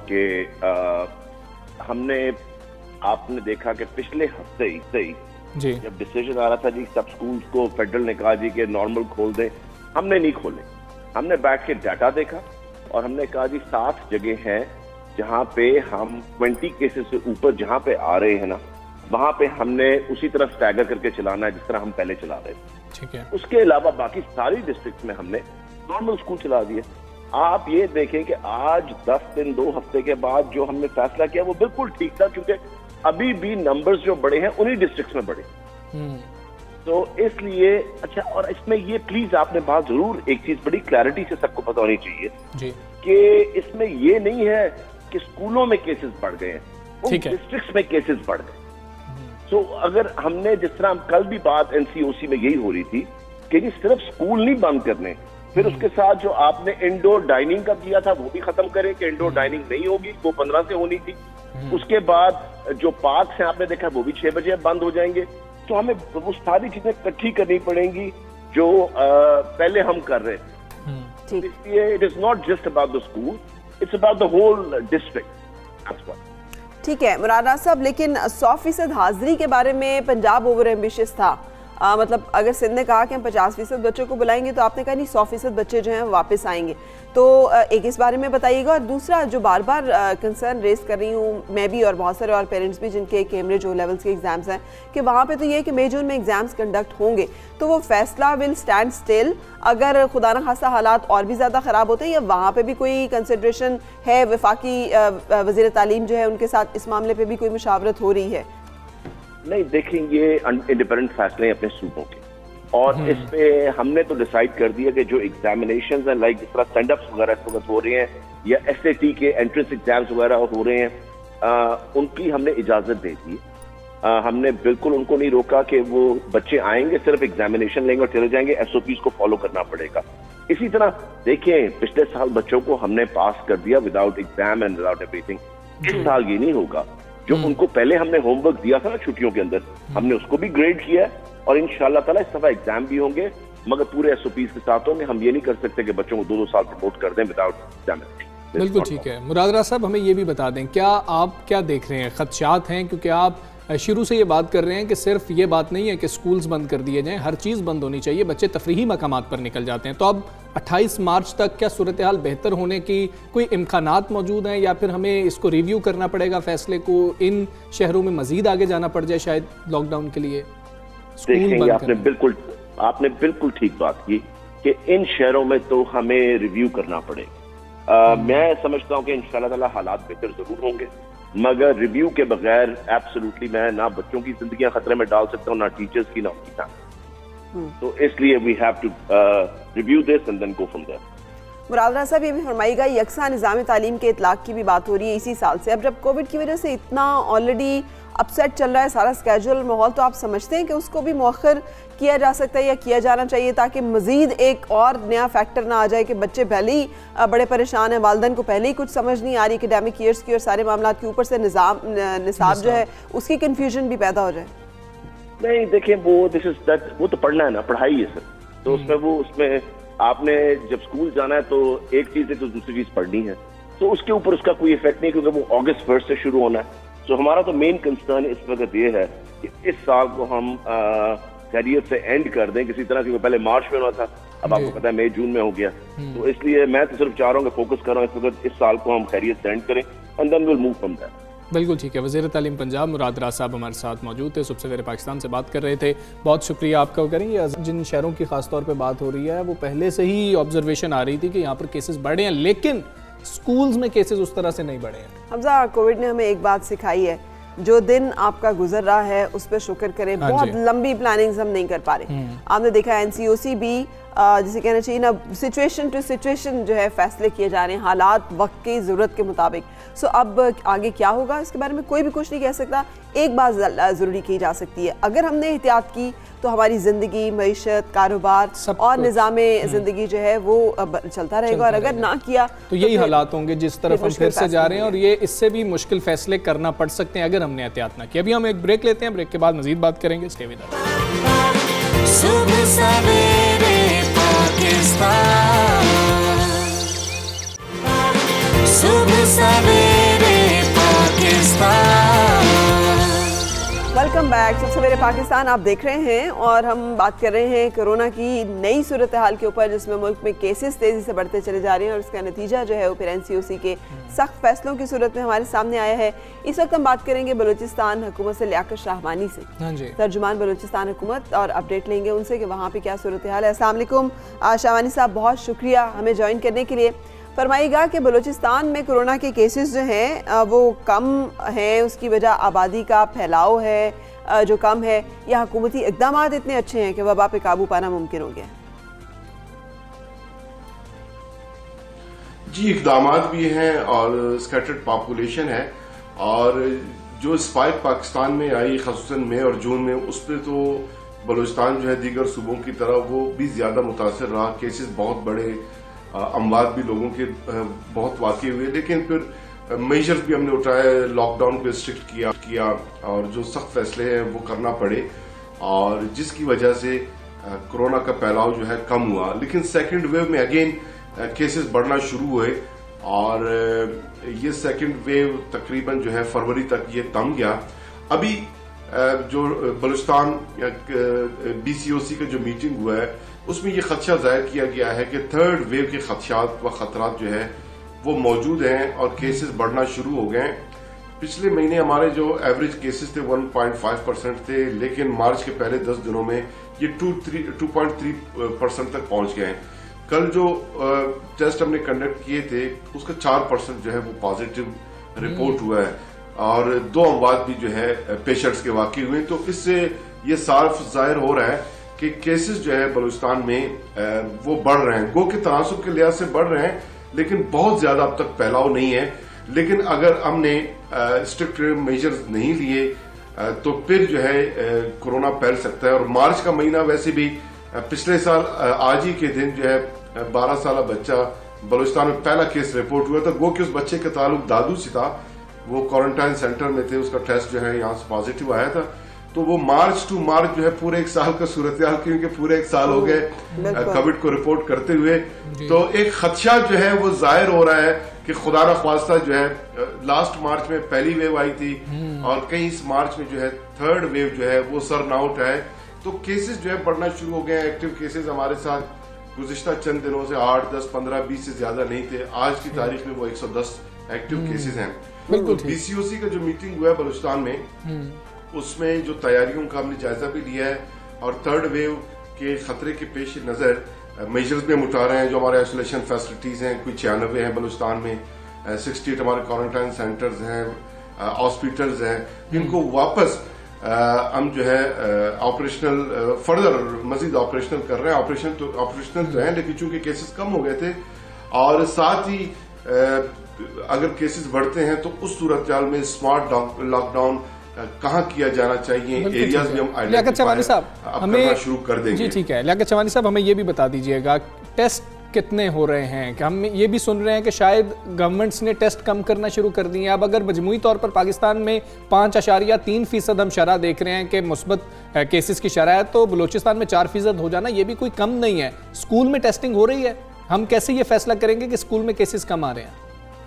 कि आपने देखा कि पिछले हफ्ते ही जी जब डिसीजन आ रहा था जी सब स्कूल्स को फेडरल ने कहा जी कि नॉर्मल खोल दें, हमने नहीं खोले। हमने बैठ के डाटा देखा और हमने कहा जी 7 जगह हैं जहां पे हम 20 केसेस से ऊपर जहां पे आ रहे हैं ना, वहां पे हमने उसी तरह स्टैगर करके चलाना है जिस तरह हम पहले चला रहे थे। ठीक है। उसके अलावा बाकी सारी डिस्ट्रिक्ट में हमने नॉर्मल स्कूल चला दिए। आप ये देखें कि आज 10 दिन 2 हफ्ते के बाद जो हमने फैसला किया वो बिल्कुल ठीक था, क्योंकि अभी भी नंबर्स जो बड़े हैं उन्हीं डिस्ट्रिक्ट्स में बढ़े। तो इसलिए अच्छा, और इसमें ये प्लीज आपने बात जरूर एक चीज बड़ी क्लैरिटी से सबको पता होनी चाहिए जी कि इसमें ये नहीं है कि स्कूलों में केसेस बढ़ गए हैं, डिस्ट्रिक्ट्स में केसेस बढ़ गए। तो अगर हमने जिस तरह कल भी बात एनसीओसी में यही हो रही थी कि जी सिर्फ स्कूल नहीं बंद करने, फिर उसके साथ जो आपने इंडोर डाइनिंग का किया था वो भी खत्म करें कि इंडोर डाइनिंग नहीं होगी, वो 15 से होनी थी। उसके बाद जो पार्क हैं आपने देखा वो भी 6 बजे बंद हो जाएंगे। तो हमें वो सारी चीजें इकट्ठी करनी पड़ेंगी जो पहले हम कर रहे थे। इसलिए it is not just about the school, it's about the whole district. ठीक है मुराद राजा साहब, लेकिन 100% हाजिरी के बारे में पंजाब ओवर एम्बिशियस था। मतलब अगर सिंध ने कहा कि हम 50% बच्चों को बुलाएंगे तो आपने कहा नहीं 100% बच्चे जो हैं वापस आएंगे। तो एक इस बारे में बताइएगा। और दूसरा जो बार बार कंसर्न रेस कर रही हूँ मैं भी और बहुत सारे और पेरेंट्स भी जिनके कैम्ब्रिज ओ लेवल्स के एग्जाम्स हैं कि वहाँ पे तो ये है कि मई जून में एग्जाम्स कंडक्ट होंगे, तो वो फैसला विल स्टैंड स्टिल अगर खुदा न खास्ता हालात और भी ज़्यादा ख़राब होते हैं, या वहाँ पर भी कोई कंसिड्रेशन है? वफाकी वज़ीर तालीम जो है उनके साथ इस मामले पर भी कोई मुशावरत हो रही है? नहीं, देखें ये इंडिपेंडेंट फैसले हैं अपने सूबों के, और इस पे हमने तो डिसाइड कर दिया कि जो एग्जामिनेशंस हैं लाइक जिस तरह स्टैंड अप्स वगैरह इस वक्त हो रहे हैं या एसएटी के एंट्रेंस एग्जाम्स वगैरह हो रहे हैं, उनकी हमने इजाजत दे दी। हमने बिल्कुल उनको नहीं रोका कि वो बच्चे आएंगे सिर्फ एग्जामिनेशन लेंगे और चले जाएंगे, एसओपीज को फॉलो करना पड़ेगा। इसी तरह देखें पिछले साल बच्चों को हमने पास कर दिया without exam and without everything. इस साल ये नहीं होगा। जो उनको पहले हमने होमवर्क दिया था ना छुट्टियों के अंदर, हमने उसको भी ग्रेड किया है और इंशाल्लाह ताला इस दफा एग्जाम भी होंगे, मगर पूरे एसओपीज के साथ होंगे। हम ये नहीं कर सकते कि बच्चों को 2-2 साल प्रमोट कर दें विदाउट एग्जामिनेशन। बिल्कुल ठीक है। मुराद राजा साहब, हमें ये भी बता दें, क्या आप क्या देख रहे हैं, खदशात हैं? क्योंकि आप शुरू से ये बात कर रहे हैं कि सिर्फ ये बात नहीं है कि स्कूल्स बंद कर दिए जाएं, हर चीज़ बंद होनी चाहिए, बच्चे तफरीही मकामात पर निकल जाते हैं। तो अब 28 मार्च तक क्या सूरत हाल बेहतर होने की कोई इम्कानात मौजूद हैं, या फिर हमें इसको रिव्यू करना पड़ेगा फैसले को, इन शहरों में मजीद आगे जाना पड़ जाए शायद लॉकडाउन के लिए? देखेंगे, आपने बिल्कुल ठीक बात की कि इन शहरों में तो हमें रिव्यू करना पड़ेगा। मैं समझता हूँ कि इंशाल्लाह ताला हालात बेहतर जरूर होंगे, मगर रिव्यू के बगैर एब्सोल्युटली मैं ना बच्चों की जिंदगियां खतरे में डाल सकता हूँ, ना टीचर्स की, ना उनकी फैमिली। तो इसलिए we have to review this and then go from there. Murad Raja साहब, ये भी फरमाइएगा, यकसा निज़ाम तालीम के इतलाक की भी बात हो रही है इसी साल से। अब जब कोविड की वजह से इतना ऑलरेडी अपसेट चल रहा है सारा स्केजुअल माहौल, तो आप समझते हैं कि उसको भी मौखर किया जा सकता है या किया जाना चाहिए, ताकि मज़ीद एक और नया फैक्टर ना आ जाए कि बच्चे पहले ही बड़े परेशान हैं, वालिदैन को पहले ही कुछ समझ नहीं आ रही एकेडमिक ईयर्स की और सारे मामला के ऊपर से निसाब जो है उसकी कन्फ्यूजन भी पैदा हो जाए? नहीं, देखें वो तो पढ़ना है ना, पढ़ाई है सर। तो उसमें आपने जब स्कूल जाना है तो एक चीज है तो दूसरी चीज पढ़नी है, तो उसके ऊपर उसका कोई इफेक्ट नहीं, क्योंकि वो अगस्त 1 से शुरू होना है। तो हमारा तो मेन कंसर्न इस वक्त ये है कि इस साल को हम खैरियत से एंड कर दें किसी तरह, क्योंकि पहले मार्च में होना था, अब आपको पता है मई जून में हो गया। तो इसलिए मैं तो सिर्फ चाह रहा हूँ कि फोकस कर रहा हूँ इस वक्त इस साल को हम खैरियत से एंड करें and then will move from there. बिल्कुल ठीक है। वज़ीर तालीम पंजाब मुराद राजा साहब हमारे साथ मौजूद थे, सुबह सवेरे पाकिस्तान से बात कर रहे थे। बहुत शुक्रिया आपका करेंगे। जिन शहरों की खासतौर पे बात हो रही है वो पहले से ही ऑब्जर्वेशन आ रही थी कि यहाँ पर केसेस बढ़े हैं, लेकिन स्कूल्स में केसेस उस तरह से नहीं बढ़े हैं। हमजा, कोविड ने हमें एक बात सिखाई है, जो दिन आपका गुजर रहा है उस पर शुक्र करें। बहुत लंबी प्लानिंग्स हम नहीं कर पा रहे। आपने देखा एनसीओसी भी जिसे कहना चाहिए ना, सिचुएशन टू सिचुएशन जो है फैसले किए जा रहे हैं, हालात वक्त की ज़रूरत के मुताबिक। सो अब आगे क्या होगा इसके बारे में कोई भी कुछ नहीं कह सकता। एक बात ज़रूरी की जा सकती है, अगर हमने एहतियात की तो हमारी ज़िंदगी, मईशत, कारोबार और निज़ाम ज़िंदगी जो है वो चलता रहेगा, और अगर ना किया तो यही हालात होंगे जिस तरफ हम फिर से जा रहे हैं, और ये इससे भी मुश्किल फैसले करना पड़ सकते हैं अगर हमने एहतियात ना किया। अभी हम एक ब्रेक लेते हैं, ब्रेक के बाद मजीद बात करेंगे। Stay with us. Welcome back. सुबह सवेरे पाकिस्तान आप देख रहे हैं, और हम बात कर रहे हैं कोरोना की नई सूरत हाल के ऊपर, जिसमें मुल्क में केसेस तेज़ी से बढ़ते चले जा रहे हैं, और इसका नतीजा जो है वो फिर एनसीओसी के सख्त फैसलों की सूरत में हमारे सामने आया है। इस वक्त हम बात करेंगे बलूचिस्तान हुकूमत से लियाकत शाहबानी से, तर्जुमान बलूचिस्तान हुकूमत, और अपडेट लेंगे उनसे कि वहाँ पे क्या सूरत हाल है। अस्सलाम वालेकुम शाहबानी साहब, बहुत शुक्रिया हमें ज्वाइन करने के लिए। फरमाइएगा कि बलूचिस्तान में कोरोना के केसेस जो हैं वो कम हैं, उसकी वजह आबादी का फैलाव है, जो कम है, या हुकूमती इक़दाम इतने अच्छे हैं कि वबा पे काबू पाना मुमकिन हो गया? जी, इक़दाम भी हैं और स्कैटर्ड पॉपुलेशन है, और जो स्पाइक पाकिस्तान में आई ख़ुसूसन मई और जून में, उस पर तो बलूचिस्तान जो है दीगर सूबों की तरह वो भी ज़्यादा मुतासर रहा। केसेस बहुत बड़े, अमवात भी लोगों के बहुत वाक़ई हुए, लेकिन फिर मेजर्स भी हमने उठाए, लॉकडाउन को स्ट्रिक्ट किया और जो सख्त फैसले हैं वो करना पड़े, और जिसकी वजह से कोरोना का फैलाव जो है कम हुआ। लेकिन सेकेंड वेव में अगेन केसेस बढ़ना शुरू हुए, और ये सेकंड वेव तकरीबन जो है फरवरी तक ये थम गया। अभी जो बलूचिस्तान BCOC का जो मीटिंग हुआ है उसमें ये खदशा जाहिर किया गया है कि थर्ड वेव के खदशात व खतरात जो है वो मौजूद हैं और केसेस बढ़ना शुरू हो गए। पिछले महीने हमारे जो एवरेज केसेस थे 1.5% थे, लेकिन मार्च के पहले 10 दिनों में ये 2.3% तक पहुंच गए। कल जो टेस्ट हमने कंडक्ट किए थे उसका 4% जो है वो पॉजिटिव रिपोर्ट हुआ है, और 2 अमवात भी जो है पेशेंट्स के वाकई हुए। तो इससे ये साफ जाहिर हो रहा है कि केसेस जो है बलूचिस्तान में वो बढ़ रहे हैं, गो के तनासुब के लिहाज से बढ़ रहे हैं, लेकिन बहुत ज्यादा अब तक फैलाव नहीं है। लेकिन अगर हमने स्ट्रिक्ट मेजर्स नहीं लिए तो फिर जो है कोरोना फैल सकता है। और मार्च का महीना वैसे भी, पिछले साल आज ही के दिन जो है 12 साल बच्चा बलूचिस्तान में पहला केस रिपोर्ट हुआ था, गो कि उस बच्चे का ताल्लुक दादू से था, वो क्वारंटाइन सेंटर में थे, उसका टेस्ट जो है यहाँ से पॉजिटिव आया था। तो वो मार्च टू मार्च जो है पूरे एक साल का सूरत हाल, क्योंकि पूरे एक साल हो गए कोविड को रिपोर्ट करते हुए, तो एक खदशा जो है वो जाहिर हो रहा है कि खुदा न ख्वास्ता जो है लास्ट मार्च में पहली वेव आई थी और कहीं इस मार्च में जो है थर्ड वेव जो है वो सर ना उठाए, तो केसेस जो है बढ़ना शुरू हो गए। एक्टिव केसेस हमारे साथ गुज़िश्ता चंद दिनों से 8, 10, 15, 20 से ज्यादा नहीं थे, आज की तारीख में वो 110 एक्टिव केसेस हैं। बिल्कुल। BCOC का जो मीटिंग हुआ है बलूचिस्तान में, उसमें जो तैयारियों का हमने जायजा भी लिया है, और थर्ड वेव के खतरे के पेश नजर मेजर्स भी हम उठा रहे हैं। जो हमारे आइसोलेशन फैसिलिटीज हैं, कुछ 96 हैं बलूचिस्तान में, 68 हमारे क्वारंटाइन सेंटर्स हैं, हॉस्पिटल्स हैं, इनको वापस हम जो है ऑपरेशनल फर्दर मजीद ऑपरेशनल कर रहे हैं। ऑपरेशनल तो है, लेकिन चूंकि केसेस कम हो गए थे, और साथ ही अगर केसेस बढ़ते हैं तो उस सूरत हाल में स्मार्ट लॉकडाउन कहाँ किया जाना चाहिए, एरियाज भी हम लियाकत चवानी साहब हमें शुरू कर देंगे। जी ठीक है, लियाकत चवानी साहब हमें ये भी बता दीजिएगा टेस्ट कितने हो रहे हैं, कि हम ये भी सुन रहे हैं कि शायद गवर्नमेंट्स ने टेस्ट कम करना शुरू कर दिए हैं। अब अगर मजमूई तौर पर पाकिस्तान में 5.3% हम शरह देख रहे हैं कि मुस्बत केसेस की शरह है, तो बलूचिस्तान में 4% हो जाना ये भी कोई कम नहीं है। स्कूल में टेस्टिंग हो रही है, हम कैसे ये फैसला करेंगे कि स्कूल में केसेस कम आ रहे हैं?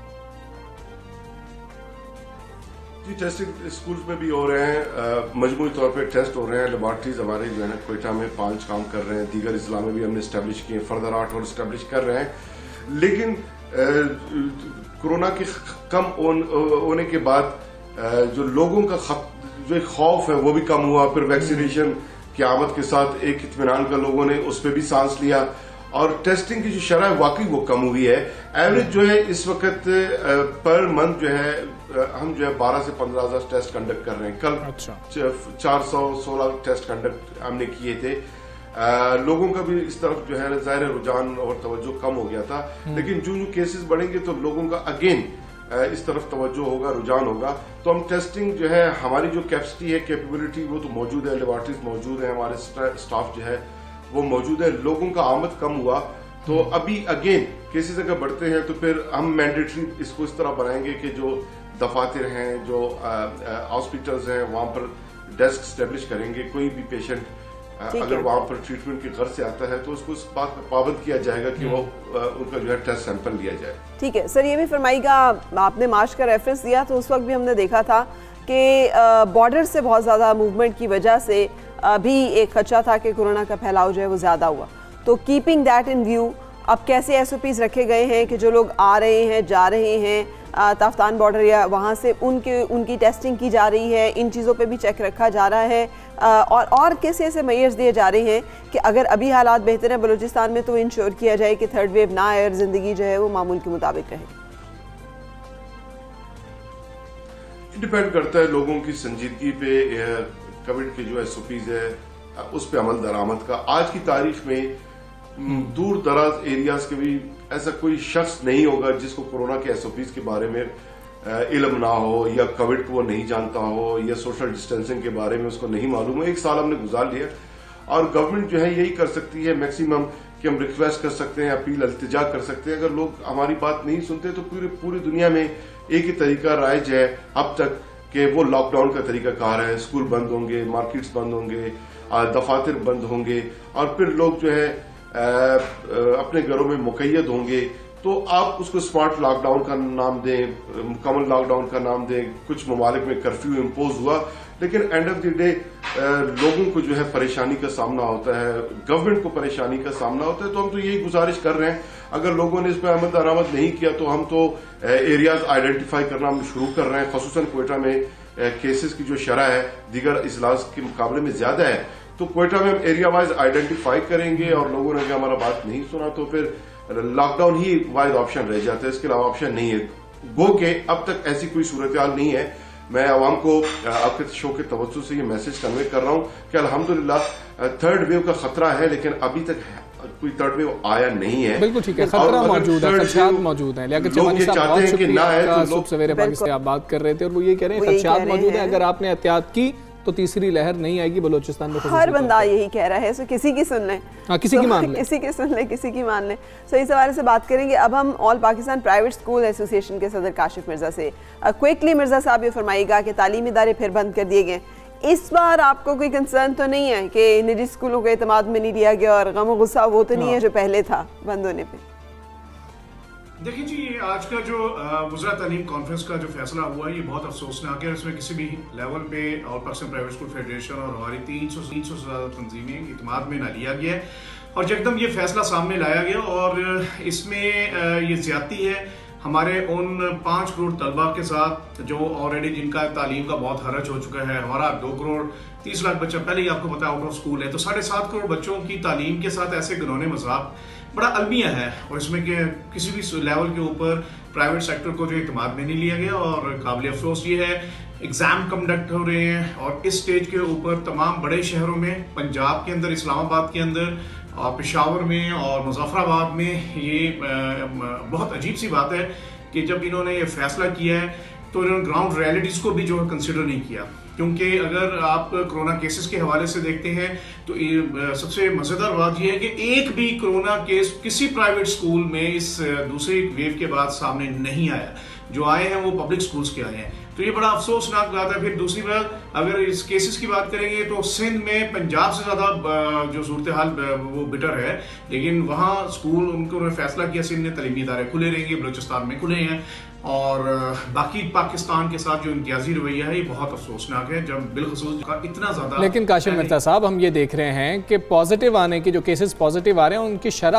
जी, टेस्टिंग स्कूल्स में भी हो रहे हैं, मजमूई तौर पे टेस्ट हो रहे हैं। लेबॉर्ट्रीज हमारे जो है ना कोयटा में 5 काम कर रहे हैं, दीगर इस्लाम में भी हमने इस्टेब्लिश किए, फर्दर 8 और इस्टेब्लिश कर रहे हैं। लेकिन कोरोना के कम होने के बाद जो लोगों का जो एक खौफ है वो भी कम हुआ। फिर वैक्सीनेशन की आमद के साथ एक इत्मीनान का लोगों ने उस पर भी सांस लिया, और टेस्टिंग की जो शरह है वाकई वो कम हुई है। एवरेज जो है इस वक्त पर मंथ जो है हम जो है 12 से 15,000 टेस्ट कंडक्ट कर रहे हैं। कल 416 टेस्ट कंडक्ट हमने किए थे। लोगों का भी इस तरफ जो है ज़ाहिर रुझान और तवज्जो कम हो गया था, लेकिन जो केसेस बढ़ेंगे तो लोगों का अगेन इस तरफ तवज्जो होगा, रुझान होगा। तो हम टेस्टिंग जो है, हमारी जो कैपेसिटी है, कैपेबिलिटी वो तो मौजूद है, लेबॉर्ट्रीज मौजूद है, हमारे स्टाफ जो है वो मौजूद है। लोगों का आमद कम हुआ, तो अभी अगेन केसेस अगर बढ़ते हैं तो फिर हम मैंडेटरी इसको इस तरह बनाएंगे कि जो दफातर हैं, जो हॉस्पिटल्स हैं, वहां पर डेस्क स्टेब्लिश करेंगे। कोई भी पेशेंट अगर वहां पर ट्रीटमेंट के घर से आता है तो उसको इस बात पर पाबंद किया जाएगा कि वो उनका जो है टेस्ट सैंपल लिया जाए। ठीक है सर, ये भी फरमाइएगा, आपने मार्च का रेफरेंस दिया तो उस वक्त भी हमने देखा था कि बॉर्डर से बहुत ज़्यादा मूवमेंट की वजह से भी एक खदशा था कि कोरोना का फैलाव जो है वो ज़्यादा हुआ। तो कीपिंग दैट इन व्यू अब कैसे SOPs रखे गए हैं कि जो लोग आ रहे हैं, जा रहे हैं ताफ्तान बॉर्डर या वहाँ से उनकी टेस्टिंग की जा रही है, इन चीज़ों पे भी चेक रखा जा रहा है, और कैसे ऐसे मेजर्स दिए जा रहे हैं कि अगर अभी हालात बेहतर हैं बलूचिस्तान में तो इंश्योर किया जाए कि थर्ड वेव ना आए और ज़िंदगी जो है वो मामूल के मुताबिक रहे? डिपेंड करता है लोगों की संजीदगी पे, कोविड के जो SOPs है उस पर अमल दरामद का। आज की तारीख में दूर दराज एरियाज के भी ऐसा कोई शख्स नहीं होगा जिसको कोरोना के SOPs के बारे में इल्म ना हो, या कोविड को वो नहीं जानता हो, या सोशल डिस्टेंसिंग के बारे में उसको नहीं मालूम हो। 1 साल हमने गुजार लिया और गवर्नमेंट जो है यही कर सकती है मैक्सिमम कि हम रिक्वेस्ट कर सकते हैं, अपील इल्तिजा कर सकते हैं। अगर लोग हमारी बात नहीं सुनते तो पूरी दुनिया में एक ही तरीका राइज है अब तक कि वो लॉकडाउन का तरीका कार है। स्कूल बंद होंगे, मार्केट्स बंद होंगे, दफातर बंद होंगे और फिर लोग जो है अपने घरों में मुकैयद होंगे। तो आप उसको स्मार्ट लॉकडाउन का नाम दें, मुकम्मल लॉकडाउन का नाम दें। कुछ ममालिक में कर्फ्यू इम्पोज हुआ, लेकिन एंड ऑफ द डे लोगों को जो है परेशानी का सामना होता है, गवर्नमेंट को परेशानी का सामना होता है। तो हम तो यही गुजारिश कर रहे हैं, अगर लोगों ने इस पर अमल दरामद नहीं किया तो हम तो एरियाज आइडेंटिफाई करना हम शुरू कर रहे हैं। खसूसन क्वेटा में केसेस की जो शरह है दीगर इजलास के मुकाबले में ज्यादा है, तो क्वेटा में हम एरिया वाइज आइडेंटिफाई करेंगे और लोगों ने अगर हमारा बात नहीं सुना तो फिर लॉकडाउन ही वाइज ऑप्शन रह जाता है, इसके अलावा ऑप्शन नहीं है। गो के अब तक ऐसी कोई सूरत हाल नहीं है। मैं आवाम को आपके शो के तवज्जो से ये मैसेज कन्वे कर रहा हूं कि अल्हम्दुलिल्लाह 3rd वेव का खतरा है, लेकिन अभी तक कोई 3rd वेव आया नहीं है। बिल्कुल ठीक है, खतरा मौजूद है, खदशात मौजूद है। लियाकत चमानी साहब बहुत शुक्रिया आपका, सुबह सवेरे पाकिस्तान आप बात कर रहे थे और वो ये कह रहे हैं खदशात मौजूद है, अगर आपने एहतियात की तो तीसरी लहर नहीं आएगी बलोचिस्तान में। हर बंदा यही कह रहा है, सो किसी की सुन लें, किसी की मान लें, किसी की सुन लें, किसी की मान लें। सो इस हवाले से बात करेंगे अब हम all Pakistan private school association के सदर काशिफ मिर्जा से। क्विकली मिर्जा साहब ये फरमाइएगा कि तालीमी इदारे फिर बंद कर दिए गए, इस बार आपको कोई कंसर्न तो नहीं है कि निजी स्कूलों को एतमाद में नहीं लिया गया और गम गुस्सा वो तो नहीं है जो पहले था बंद होने पर? देखिए जी, आज का जो वज़रा तालीम कॉन्फ्रेंस का जो फैसला हुआ है ये बहुत अफसोसनाक है। इसमें किसी भी लेवल पे और पाकिस्तान प्राइवेट स्कूल फेडरेशन और हमारी 300 से ज़्यादा तंजीमें इत्मीनान में ना लिया गया है और एकदम ये फैसला सामने लाया गया और इसमें ये ज्यादती है हमारे उन 5 करोड़ तलबा के साथ जो ऑलरेडी जिनका तालीम का बहुत हरज हो चुका है। हमारा 2 करोड़ 30 लाख बच्चा पहले ही आपको पता है आउट ऑफ स्कूल है, तो 7.5 करोड़ बच्चों की तालीम के साथ ऐसे घिनौने मजाक बड़ा अलमिया है और इसमें किसी भी लेवल के ऊपर प्राइवेट सेक्टर को जो इत्मीनान में नहीं लिया गया। और काबिल अफसोस ये है एग्जाम कंडक्ट हो रहे हैं और इस स्टेज के ऊपर तमाम बड़े शहरों में, पंजाब के अंदर, इस्लामाबाद के अंदर और पेशावर में और मुजफ्फराबाद में, ये बहुत अजीब सी बात है कि जब इन्होंने ये फैसला किया है तो इन्होंने ग्राउंड रियलिटीज को भी जो है कंसिडर नहीं किया। क्योंकि अगर आप कोरोना केसेस के हवाले से देखते हैं तो सबसे मजेदार बात यह है कि एक भी कोरोना केस किसी प्राइवेट स्कूल में इस दूसरी वेव के बाद सामने नहीं आया। जो आए हैं वो पब्लिक स्कूल्स के आए हैं, तो ये बड़ा अफसोसनाक बात है। फिर दूसरी बात, अगर इस केसेस की बात करेंगे तो सिंध में पंजाब से ज्यादा जो सूरत हाल वो बिटर है, लेकिन वहाँ स्कूल उनको फैसला किया सिंध ने तालीमी इदारे खुले रहेंगे, बलूचिस्तान में खुले हैं और बाकी पाकिस्तान के साथ जो इम्तियाजी रवैया है ये बहुत अफसोसनाक है जब बिलखुसूस इतना ज्यादा। लेकिन काशिफ मिर्जा साहब, हम ये देख रहे हैं कि पॉजिटिव आने की जो केसेस पॉजिटिव आ रहे हैं उनकी शरह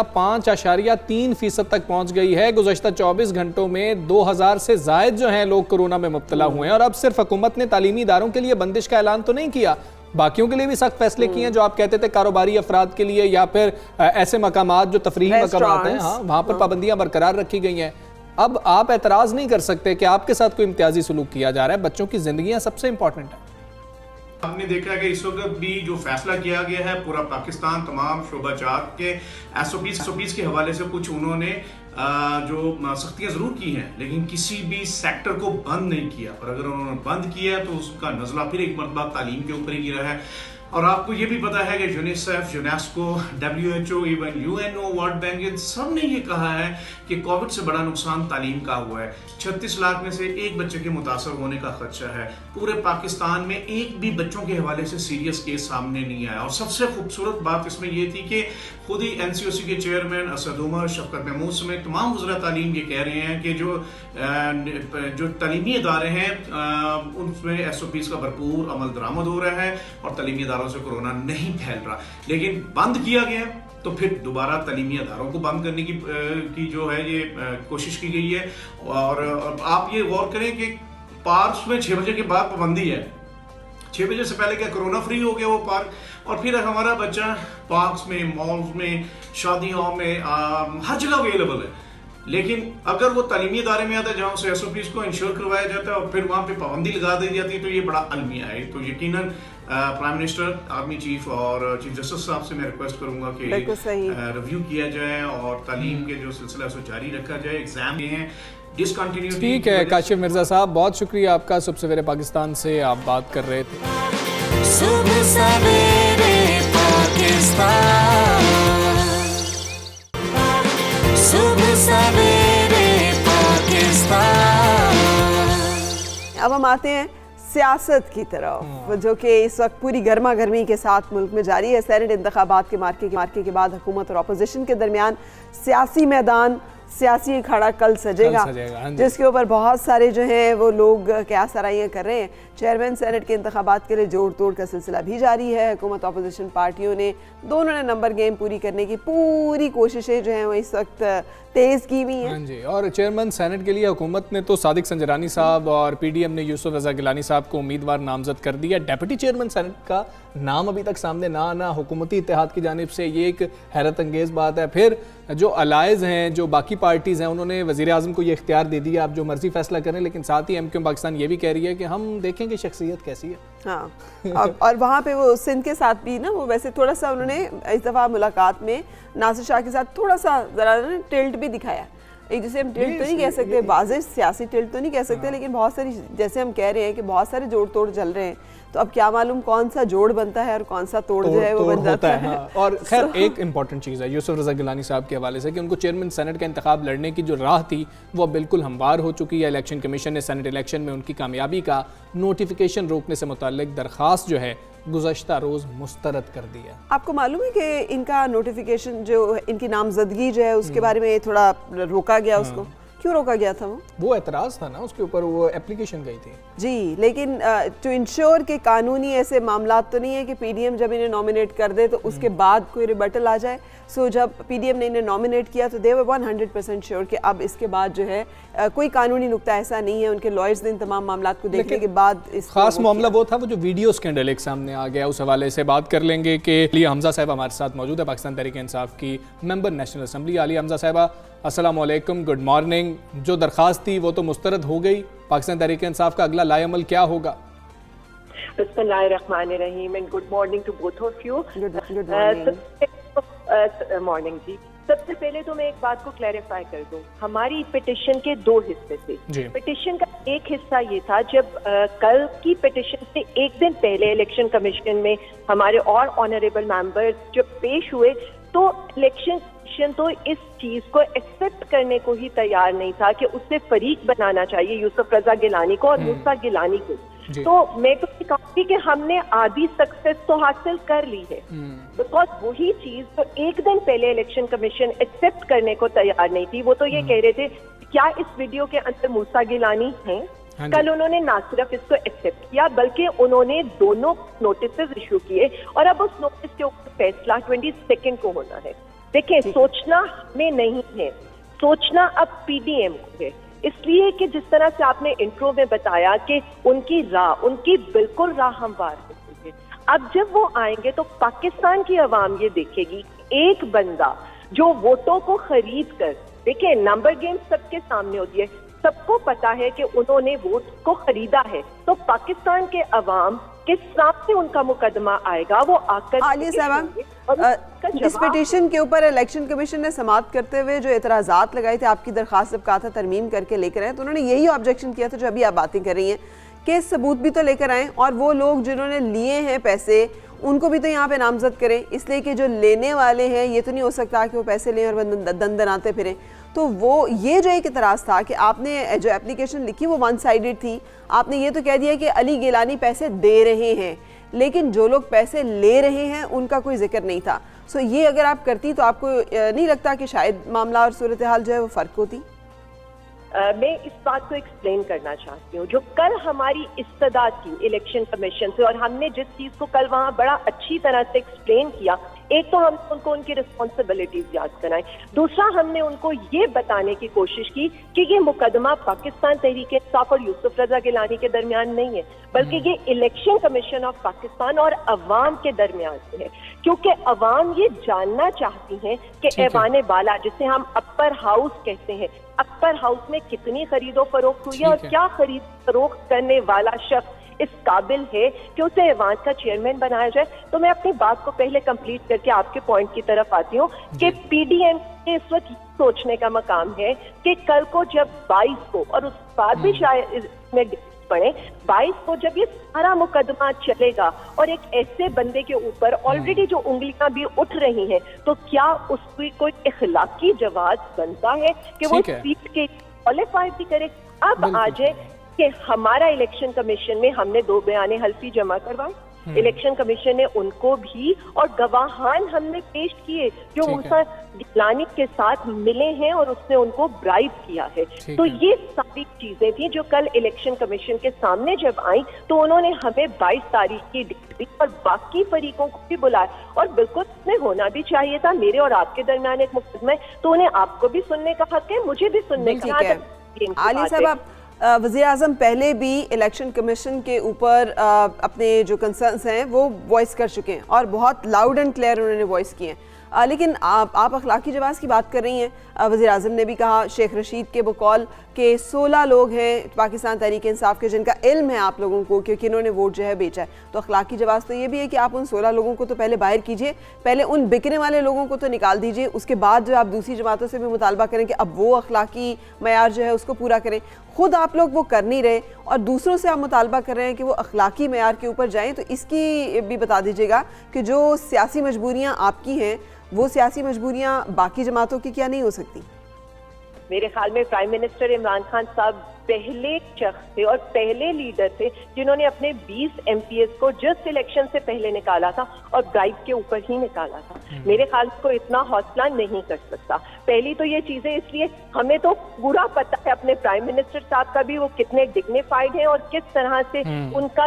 5.3% तक पहुंच गई है। गुज़श्ता 24 घंटों में 2000 से जायद जो हैं लोग कोरोना में मुब्तला हुए हैं और अब सिर्फ हुकूमत ने तालीमी इदारों के लिए बंदिश का ऐलान तो नहीं किया, बाकियों के लिए भी सख्त फैसले किए हैं जो आप कहते थे कारोबारी अफराद के लिए या फिर ऐसे मकामात जो तफरीही मकामात हैं, हाँ, वहां पर पाबंदियां बरकरार रखी गई हैं। अब आप एतराज नहीं कर सकते कि आपके साथ कोई इम्तियाजी सुलूक किया जा रहा है, बच्चों की जिंदगियां सबसे इंपॉर्टेंट है। हमने देखा है कि इस वक्त भी जो फैसला किया गया है पूरा पाकिस्तान तमाम शोबाजात के एसओपीज के हवाले से कुछ उन्होंने जो सख्तियां जरूर की हैं, लेकिन किसी भी सेक्टर को बंद नहीं किया। और अगर उन्होंने बंद किया तो उसका नजला फिर एक मरतबा तालीम के ऊपर ही गिरा है। और आपको ये भी पता है कि UNICEF, UNESCO, WHO, even UNO, world bank, सब ने ये कहा है कि कोविड से बड़ा नुकसान तालीम का हुआ है। 36 लाख में से एक बच्चे के मुतासर होने का खदशा है। पूरे पाकिस्तान में एक भी बच्चों के हवाले से सीरियस केस सामने नहीं आया। और सबसे खूबसूरत बात इसमें यह थी कि खुद ही NCOC के चेयरमैन असद उमर, शफकत महमूद समेत तमाम वज़रा तालीम ये कह रहे हैं कि जो तालीमी इदारे हैं उनमें SOPs का भरपूर अमल दरामद हो रहा है और तालीमी इदारों से कोरोना नहीं फैल रहा। लेकिन बंद किया गया तो फिर दोबारा तालीमी इदारों को बंद करने की जो है ये कोशिश की गई है। और आप ये गौर करें कि पार्क्स में 6 बजे के बाद पाबंदी है। 6 बजे से पहले क्या कोरोना फ्री हो गया वो पार्क, और फिर हमारा बच्चा पार्क्स में, मॉल्स में, शादियों में, हर जगह अवेलेबल है। लेकिन अगर वो तालीमी इदारे में आता है जहाँ से SOPs को इंश्योर करवाया जाता है और फिर वहाँ पे पाबंदी लगा दी जाती है, तो ये बड़ा अलमिया है। तो यकीनन प्राइम मिनिस्टर, आर्मी चीफ और चीफ जस्टिस साहब से मैं रिक्वेस्ट करूंगा कि रिव्यू किया जाए और तालीम के जो सिलसिला है जारी रखा जाए। एग्जाम ये हैं डिसकंटिन्यूटी। ठीक है काशिफ मिर्जा साहब, बहुत शुक्रिया आपका। सुबह सवेरे पाकिस्तान से आप बात कर रहे थे। सुबह सवेरे पाकिस्तान, सुबह सवेरे पाकिस्तान। अब हम आते हैं सियासत की तरफ, जो कि इस वक्त पूरी गर्मा गर्मी के साथ मुल्क में जारी है। सेनेट इंतखाबात के मार्के के बाद हुकूमत और अपोजिशन के दरमियान सियासी मैदान, सियासी अखाड़ा कल सजेगा जिसके ऊपर बहुत सारे जो हैं वो लोग क्या सराहियाँ कर रहे हैं। चेयरमैन सेनेट के इंतखाबात के लिए जोड़ तोड़ का सिलसिला भी जारी है। हुकूमत अपोजिशन पार्टियों ने दोनों ने नंबर गेम पूरी करने की पूरी कोशिशें जो हैं वो इस वक्त तेज़ की हुई हैं। हाँ जी, और चेयरमैन सेनेट के लिए हुकूमत ने तो सादिक संजरानी साहब और PDM ने यूसुफ रजा गिलानी साहब को उम्मीदवार नामजद कर दिया। डेप्यूटी चेयरमैन सेनेट का नाम अभी तक सामने ना आना हुकूमती इत्तेहाद की जानिब से ये एक हैरत अंगेज़ बात है। फिर जो अलाइज़ हैं, जो बाकी पार्टीज़ हैं, उन्होंने वज़ीर आज़म को ये इख्तियार दे दिया, आप जो मर्जी फैसला करें। लेकिन साथ ही MQM पाकिस्तान ये भी कह रही है कि हम देखेंगे शख्सियत कैसी है। हाँ और वहाँ पे वो सिंध के साथ भी ना, वो वैसे थोड़ा सा उन्होंने इस दफ़ा मुलाकात में नासिर शाह के साथ थोड़ा सा ज़रा टिल्ट भी दिखाया। एक जिसे हम टिल्ट तो नहीं कह सकते, वाज़ेह सियासी टिल्ट तो नहीं कह सकते, लेकिन बहुत सारी, जैसे हम कह रहे हैं कि बहुत सारे जोड़ तोड़ चल रहे हैं, तो अब क्या मालूम कौन सा जोड़ बनता है और कौन सा तोड़ जो है वो बन जाता है। हाँ। और खैर एक इंपॉर्टेंट चीज़ है यूसुफ रजा गिलानी साहब के हवाले से कि उनको चेयरमैन सेनेट का इंतखाब लड़ने की जो राह थी वो बिल्कुल हमवार हो चुकी है। इलेक्शन कमीशन ने सेनेट इलेक्शन में उनकी कामयाबी का नोटिफिकेशन रोकने से मुताल्लिक दरख्वास्त जो है गुज़श्ता रोज़ मुस्तरद कर दिया। आपको मालूम है कि इनका नोटिफिकेशन जो इनकी नामजदगी जो है उसके बारे में थोड़ा रोका गया, उसको क्यों रोका गया था? वो एतराज़ था ना उसके ऊपर, वो एप्लीकेशन गई थी जी। लेकिन टू इंश्योर के कानूनी ऐसे मामला तो नहीं है कि PDM जब इन्हें नॉमिनेट कर दे तो उसके बाद कोई रिबटल आ जाए। सो जब PDM ने इन्हें नॉमिनेट किया तो दे वर 100% श्योर कि अब इसके बाद जो है कोई कानूनी नुक्ता ऐसा नहीं है। उनके लॉयर्स ने इन तमाम मामला को देखने के बाद इस खास मामला वो था, वो जो वीडियो स्कैंडल एक सामने आ गया, उस हवाले से बात कर लेंगे कि अली हमजा साहब हमारे साथ मौजूद है, पाकिस्तान तहरीक इंसाफ की member national assembly. Ali Hamza साहबा अस्सलाम वालेकुम, गुड मॉर्निंग। जो दरख्वास्त थी वो तो मुस्तरद हो गई, पाकिस्तान तहरीक इंसाफ का अगला लाएअमल क्या होगा? बिस्मिल्लाहिर्रहमानिर्रहीम and good morning to both of you. Morning जी। सबसे पहले तो मैं एक बात को क्लैरिफाई कर दूं, हमारी पिटिशन के दो हिस्से थे। पिटिशन का एक हिस्सा ये था, जब कल की पिटिशन से एक दिन पहले इलेक्शन कमीशन में हमारे और ऑनरेबल मेंबर्स जब पेश हुए तो इलेक्शन कमीशन तो इस चीज को एक्सेप्ट करने को ही तैयार नहीं था कि उससे फरीक बनाना चाहिए यूसुफ रजा गिलानी को और मूसा गिलानी को। तो मैं तो कहूँगी कि हमने आधी सक्सेस तो हासिल कर ली है, बिकॉज वही चीज तो एक दिन पहले इलेक्शन कमीशन एक्सेप्ट करने को तैयार नहीं थी। वो तो ये कह रहे थे क्या इस वीडियो के अंदर मूसा गिलानी है। कल उन्होंने ना सिर्फ इसको एक्सेप्ट किया बल्कि उन्होंने दोनों नोटिस इशू किए और अब उस नोटिस के ऊपर फैसला 22 को होना है। देखिए, सोचना में नहीं है, सोचना अब PDM को है। इसलिए कि जिस तरह से आपने इंट्रो में बताया कि उनकी राह, उनकी बिल्कुल राह हमवार होती है। अब जब वो आएंगे तो पाकिस्तान की अवाम ये देखेगी, एक बंदा जो वोटों को खरीद कर, देखिए नंबर गेम सबके सामने होती है, सबको पता है कि उन्होंने वोट को खरीदा है, तो पाकिस्तान के अवाम के सामने उनका मुकदमा आएगा। वो आकर आलिया साहब, इस पिटीशन के ऊपर इलेक्शन कमीशन ने समाअत करते हुए जो एतराज़ात लगाए थे, आपकी दरख्वास्त जब कहा था तरमीम करके लेकर आए, तो उन्होंने यही ऑब्जेक्शन किया था जो अभी आप बातें कर रही हैं कि सबूत भी तो लेकर आएँ और वो लोग जिन्होंने लिए हैं पैसे उनको भी तो यहाँ पे नामजद करें, इसलिए कि जो लेने वाले हैं ये तो नहीं हो सकता कि वो पैसे लें और दंदनाते फिरें। तो वो ये जो एक इतराज़ था कि आपने जो एप्लीकेशन लिखी वो वन साइडेड थी। आपने ये तो कह दिया कि अली गिलानी पैसे दे रहे हैं, लेकिन जो लोग पैसे ले रहे हैं उनका कोई जिक्र नहीं था। सो ये अगर आप करती तो आपको नहीं लगता कि शायद मामला और सूरत हाल जो है वो फ़र्क होती? मैं इस बात को एक्सप्लेन करना चाहती हूँ। जो कल हमारी इस्तदा थी इलेक्शन कमीशन से और हमने जिस चीज को कल वहाँ बड़ा अच्छी तरह से एक्सप्लेन किया, एक तो हम उनको उनकी रिस्पॉन्सिबिलिटीज याद कराएं, दूसरा हमने उनको ये बताने की कोशिश की कि ये मुकदमा पाकिस्तान तहरीक इंसाफ और यूसुफ रजा गिलानी के दरमियान नहीं है, बल्कि ये इलेक्शन कमीशन ऑफ पाकिस्तान और अवाम के दरमियान है, क्योंकि अवाम ये जानना चाहती है कि ऐवान बाला, जिसे हम अपर हाउस कहते हैं, अपर हाउस में कितनी खरीदो फरोख्त हुई है और क्या खरीद फरोख्त करने वाला शख्स इस काबिल है कि उसे ऐवान का चेयरमैन बनाया जाए। तो मैं अपनी बात को पहले कंप्लीट करके आपके पॉइंट की तरफ आती हूँ कि पीडीएम के इस वक्त सोचने का मकाम है कि कल को जब 22 को, और उस बाद भी शायद इसमें पड़े, 22 को जब ये सारा मुकदमा चलेगा और एक ऐसे बंदे के ऊपर ऑलरेडी जो उंगलियां भी उठ रही हैं, तो क्या उसकी कोई इखलाकी जवाब बनता है कि वो सीट के क्वालिफाई भी करे? अब आ जाए कि हमारा इलेक्शन कमीशन में हमने 2 बयाने हल्फी जमा करवाए, इलेक्शन कमीशन ने उनको भी, और गवाहान हमने पेश किए जो मूसा गिलानी के साथ मिले हैं और उसने उनको ब्राइब किया है। तो ये सारी चीजें थी जो कल इलेक्शन कमीशन के सामने जब आई तो उन्होंने हमें 22 तारीख की डेट दी और बाकी फरीकों को भी बुलाया, और बिल्कुल उसमें होना भी चाहिए था। मेरे और आपके दरमियान एक मुकदमा है तो उन्हें आपको भी सुनने का हक है, मुझे भी सुनने का हक है। आली साहब, आप वज़ीर आज़म पहले भी इलेक्शन कमीशन के ऊपर अपने जो कंसर्न्स हैं वो वॉइस कर चुके हैं और बहुत लाउड एंड क्लियर उन्होंने वॉइस किए हैं, लेकिन आप अखलाकी जवाब की बात कर रही हैं। वज़ीर आज़म ने भी कहा, शेख रशीद के बकौल के 16 लोग हैं पाकिस्तान तहरीक इंसाफ के जिनका इल्म है आप लोगों को क्योंकि इन्होंने वोट जो है बेचा है। तो अखलाकी जवाब तो ये भी है कि आप उन 16 लोगों को तो पहले बाहर कीजिए, पहले उन बिकने वाले लोगों को तो निकाल दीजिए, उसके बाद जो आप दूसरी जमातों से भी मुतालबा करें कि अब वो अखलाकी मयार जो है उसको पूरा करें। खुद आप लोग वो कर नहीं रहे और दूसरों से आप मुतालबा कर रहे हैं कि वो अखलाकी मयार के ऊपर जाएँ, तो इसकी भी बता दीजिएगा कि जो सियासी मजबूरियाँ आपकी हैं वो सियासी मजबूरियां बाकी जमातों की क्या नहीं हो सकती? मेरे ख्याल में प्राइम मिनिस्टर इमरान खान साहब पहले शख्स थे और पहले लीडर थे जिन्होंने अपने 20 MPs को जस्ट इलेक्शन से पहले निकाला था और ब्राइब के ऊपर ही निकाला था। मेरे ख्याल को इतना हौसला नहीं कर सकता। पहली तो ये चीजें, इसलिए हमें तो पूरा पता है अपने प्राइम मिनिस्टर साहब का भी, वो कितने डिग्निफाइड हैं और किस तरह से उनका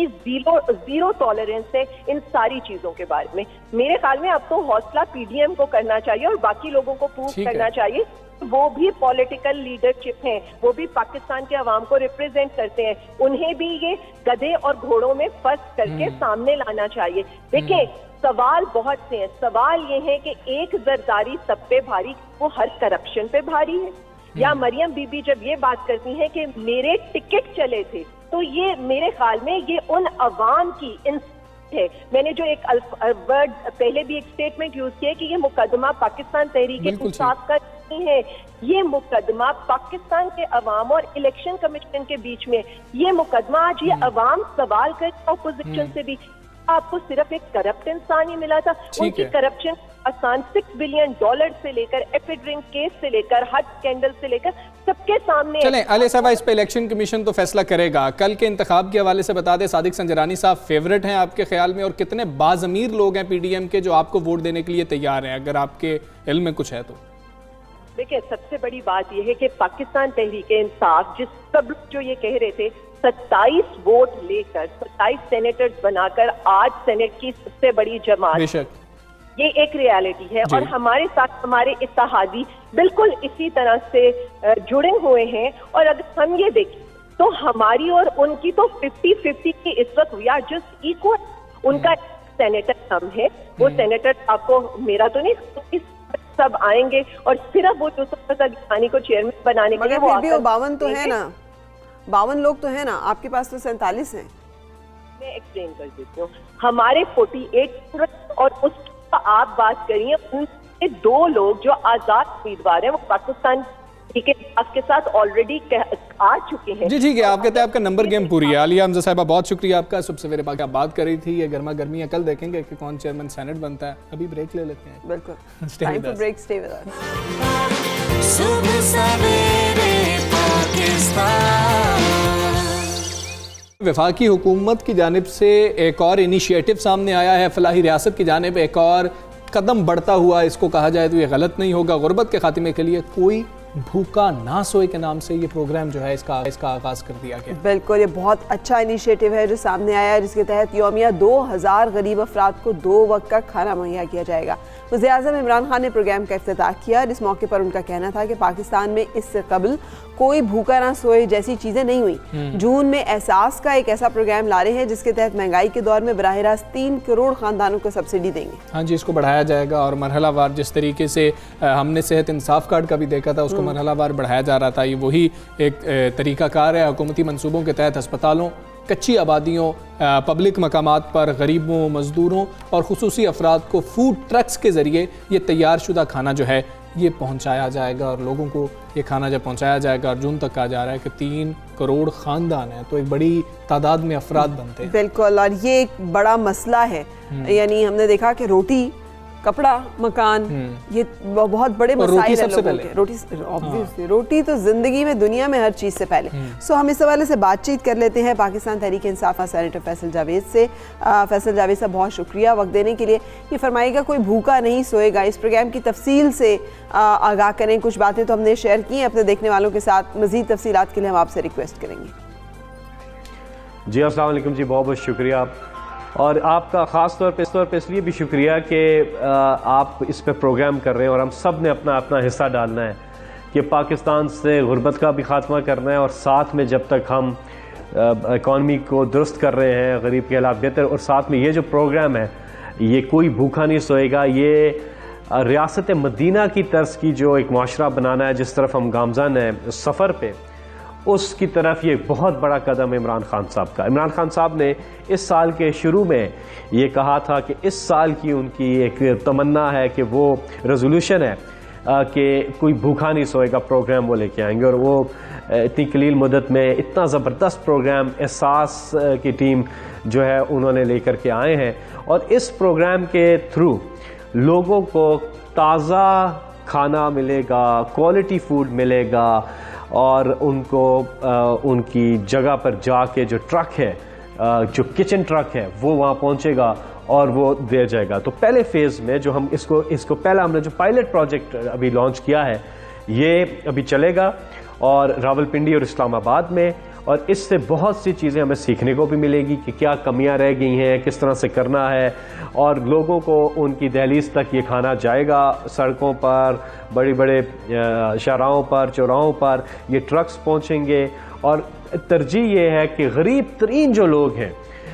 जीरो टॉलरेंस है इन सारी चीजों के बारे में। मेरे ख्याल में अब तो हौसला पीडीएम को करना चाहिए और बाकी लोगों को प्रूव करना चाहिए वो भी पॉलिटिकल लीडरशिप हैं, वो भी पाकिस्तान के अवाम को रिप्रेजेंट करते हैं, उन्हें भी ये गधे और घोड़ों में फर्क करके सामने लाना चाहिए। देखिए, सवाल बहुत से हैं। सवाल ये है कि एक जरदारी सब पे भारी, वो हर करप्शन पे भारी है? या मरियम बीबी जब ये बात करती हैं कि मेरे टिकट चले थे, तो ये मेरे ख्याल में ये उन अवाम की है। मैंने जो एक वर्ड पहले भी एक स्टेटमेंट यूज किया कि ये मुकदमा पाकिस्तान तहरीक इंसाफ का नहीं है, ये मुकदमा पाकिस्तान के अवाम और इलेक्शन कमीशन के बीच में। ये मुकदमा आज ये अवाम सवाल कर ऑपोजिशन से भी, आपको सिर्फ एक करप्ट इंसान ही मिला था, उनकी करप्शन आसान $6 बिलियन से लेकर एफिड्रिंग केस से लेकर हज स्कैंडल से लेकर सबके सामने। चलें अली साहब, इस पे इलेक्शन कमीशन तो फैसला करेगा। कल के इंतखाब के हवाले से बता दें, सादिक संजरानी साहब फेवरेट हैं आपके ख्याल में, और कितने बाज़मीर लोग हैं पीडीएम के जो आपको वोट देने के लिए तैयार हैं, अगर आपके इल्म में कुछ है तो? देखिए, सबसे बड़ी बात यह है कि पाकिस्तान तहरीक इंसाफ, जिस सब जो ये कह रहे थे 27 वोट लेकर 27 सेनेटर्स बनाकर आज सेनेट की सबसे बड़ी जमात, ये एक रियलिटी है। और हमारे साथ हमारे इत्तेहादी बिल्कुल इसी तरह से जुड़े हुए हैं। और अगर हम ये देखें तो हमारी और उनकी तो 50-50 की इस वक्त वी आर जस्ट इक्वल। उनका सेनेटर कम है, वो सेनेटर आपको मेरा तो नहीं, सब आएंगे और सिर्फ वो यूसुफ रजा गिलानी को चेयरमैन बनाने के लिए वो 52 तो है ना, 52 लोग तो है ना, आपके पास तो 47 हैं। मैं एक्सप्लेन कर देती हूँ। हमारे 48 और उसका आप बात करिए, उनके 2 लोग जो आजाद उम्मीदवार हैं वो पाकिस्तान के साथ ऑलरेडी आ चुके हैं। जी ठीक है, आप कहते हैं आपका नंबर गेम पूरी है। आलिया हमजा साहिबा, बहुत शुक्रिया आपका। सुबह सवेरे आप बात कर रही थी, ये गर्मा गर्मी है, कल देखेंगे कि कौन चेयरमैन सेनेट बनता है। अभी ब्रेक ले लेते हैं। बिल्कुल, time for break, stay with us. वफाकी हुकूमत की जानिब से एक और इनिशिएटिव सामने आया है, फलाही रियासत की जानिब एक और कदम बढ़ता हुआ, इसको कहा जाए तो ये गलत नहीं होगा। गुर्बत के खात्मे के लिए कोई भूखा ना सोए के नाम से ये प्रोग्राम जो है इसका आगाज़ कर दिया गया। बिल्कुल, ये बहुत अच्छा इनिशिएटिव है जो सामने आया है, जिसके तहत यौमिया 2000 गरीब अफराद को 2 वक्त का खाना मुहैया किया जाएगा। वज़ीर-ए-आज़म इमरान खान ने प्रोग्राम का इफ्तिताह किया और इस मौके पर उनका कहना था कि पाकिस्तान में इससे कबल कोई भूखा ना सोए जैसी चीज़ें नहीं हुई। जून में एहसास का एक ऐसा प्रोग्राम ला रहे हैं जिसके तहत महंगाई के दौर में बराह रास्त 3 करोड़ ख़ानदानों को सब्सिडी देंगे। हाँ जी, इसको बढ़ाया जाएगा और मरहलावार जिस तरीके से हमने सेहत इंसाफ कार्ड का भी देखा था, उसको मरहलावार बढ़ाया जा रहा था। ये वही एक तरीक़ाकार है हुकूमती मनसूबों के तहत अस्पतालों, कच्ची आबादियों, पब्लिक मकामात पर गरीबों, मज़दूरों और खुसूसी अफराद को फूड ट्रक्स के ज़रिए ये तैयार शुदा खाना जो है ये पहुंचाया जाएगा और लोगों को ये खाना जब पहुंचाया जाएगा, और जून तक कहा जा रहा है कि 3 करोड़ ख़ानदान हैं, तो एक बड़ी तादाद में अफराद बनते हैं। बिल्कुल, और ये एक बड़ा मसला है। यानी हमने देखा कि रोटी, कपड़ा, मकान, ये बहुत बड़े मसाइल हैं लोगों के। रोटी ऑब्वियसली, रोटी तो जिंदगी में, दुनिया में हर चीज़ से पहले। सो हम इस हवाले से बातचीत कर लेते हैं पाकिस्तान तहरीक इंसाफ सेनेटर फैसल जावेद से। फैसल जावेद साहब, बहुत शुक्रिया वक्त देने के लिए। ये फरमाइएगा, कोई भूखा नहीं सोएगा, इस प्रोग्राम की तफसील से आगाह करें। कुछ बातें तो हमने शेयर की हैं अपने देखने वालों के साथ, मज़ीद तफसीलात के लिए हम आपसे रिक्वेस्ट करेंगे। जी अस्सलाम वालेकुम जी, बहुत बहुत शुक्रिया। और आपका ख़ास तौर पे इसलिए भी शुक्रिया कि आप इस पे प्रोग्राम कर रहे हैं और हम सब ने अपना अपना हिस्सा डालना है कि पाकिस्तान से गुर्बत का भी ख़ात्मा करना है, और साथ में जब तक हम इकॉनमी को दुरुस्त कर रहे हैं, गरीब के हालात बेहतर, और साथ में ये जो प्रोग्राम है ये कोई भूखा नहीं सोएगा, ये रियासत मदीना की तर्ज की जो एक माशरा बनाना है जिस तरफ हम गामज़न हैं सफ़र पे, उसकी तरफ ये बहुत बड़ा कदम इमरान खान साहब का। इमरान खान साहब ने इस साल के शुरू में ये कहा था कि इस साल की उनकी एक तमन्ना है कि वो रेजोल्यूशन है कि कोई भूखा नहीं सोएगा प्रोग्राम वो लेके आएंगे, और वो इतनी कलील मुद्दत में इतना ज़बरदस्त प्रोग्राम एहसास की टीम जो है उन्होंने लेकर के आए हैं। और इस प्रोग्राम के थ्रू लोगों को ताज़ा खाना मिलेगा, क्वालिटी फूड मिलेगा, और उनको उनकी जगह पर जाके जो ट्रक है, जो किचन ट्रक है, वो वहाँ पहुँचेगा और वो दे जाएगा। तो पहले फेज़ में जो हम इसको पहला हमने जो पायलट प्रोजेक्ट अभी लॉन्च किया है, ये अभी चलेगा और रावलपिंडी और इस्लामाबाद में, और इससे बहुत सी चीज़ें हमें सीखने को भी मिलेगी कि क्या कमियां रह गई हैं, किस तरह से करना है, और लोगों को उनकी दहलीज तक ये खाना जाएगा। सड़कों पर, बड़े बड़े शाहराहों पर, चौराहों पर ये ट्रक्स पहुंचेंगे, और तरजीह ये है कि गरीब तरीन जो लोग हैं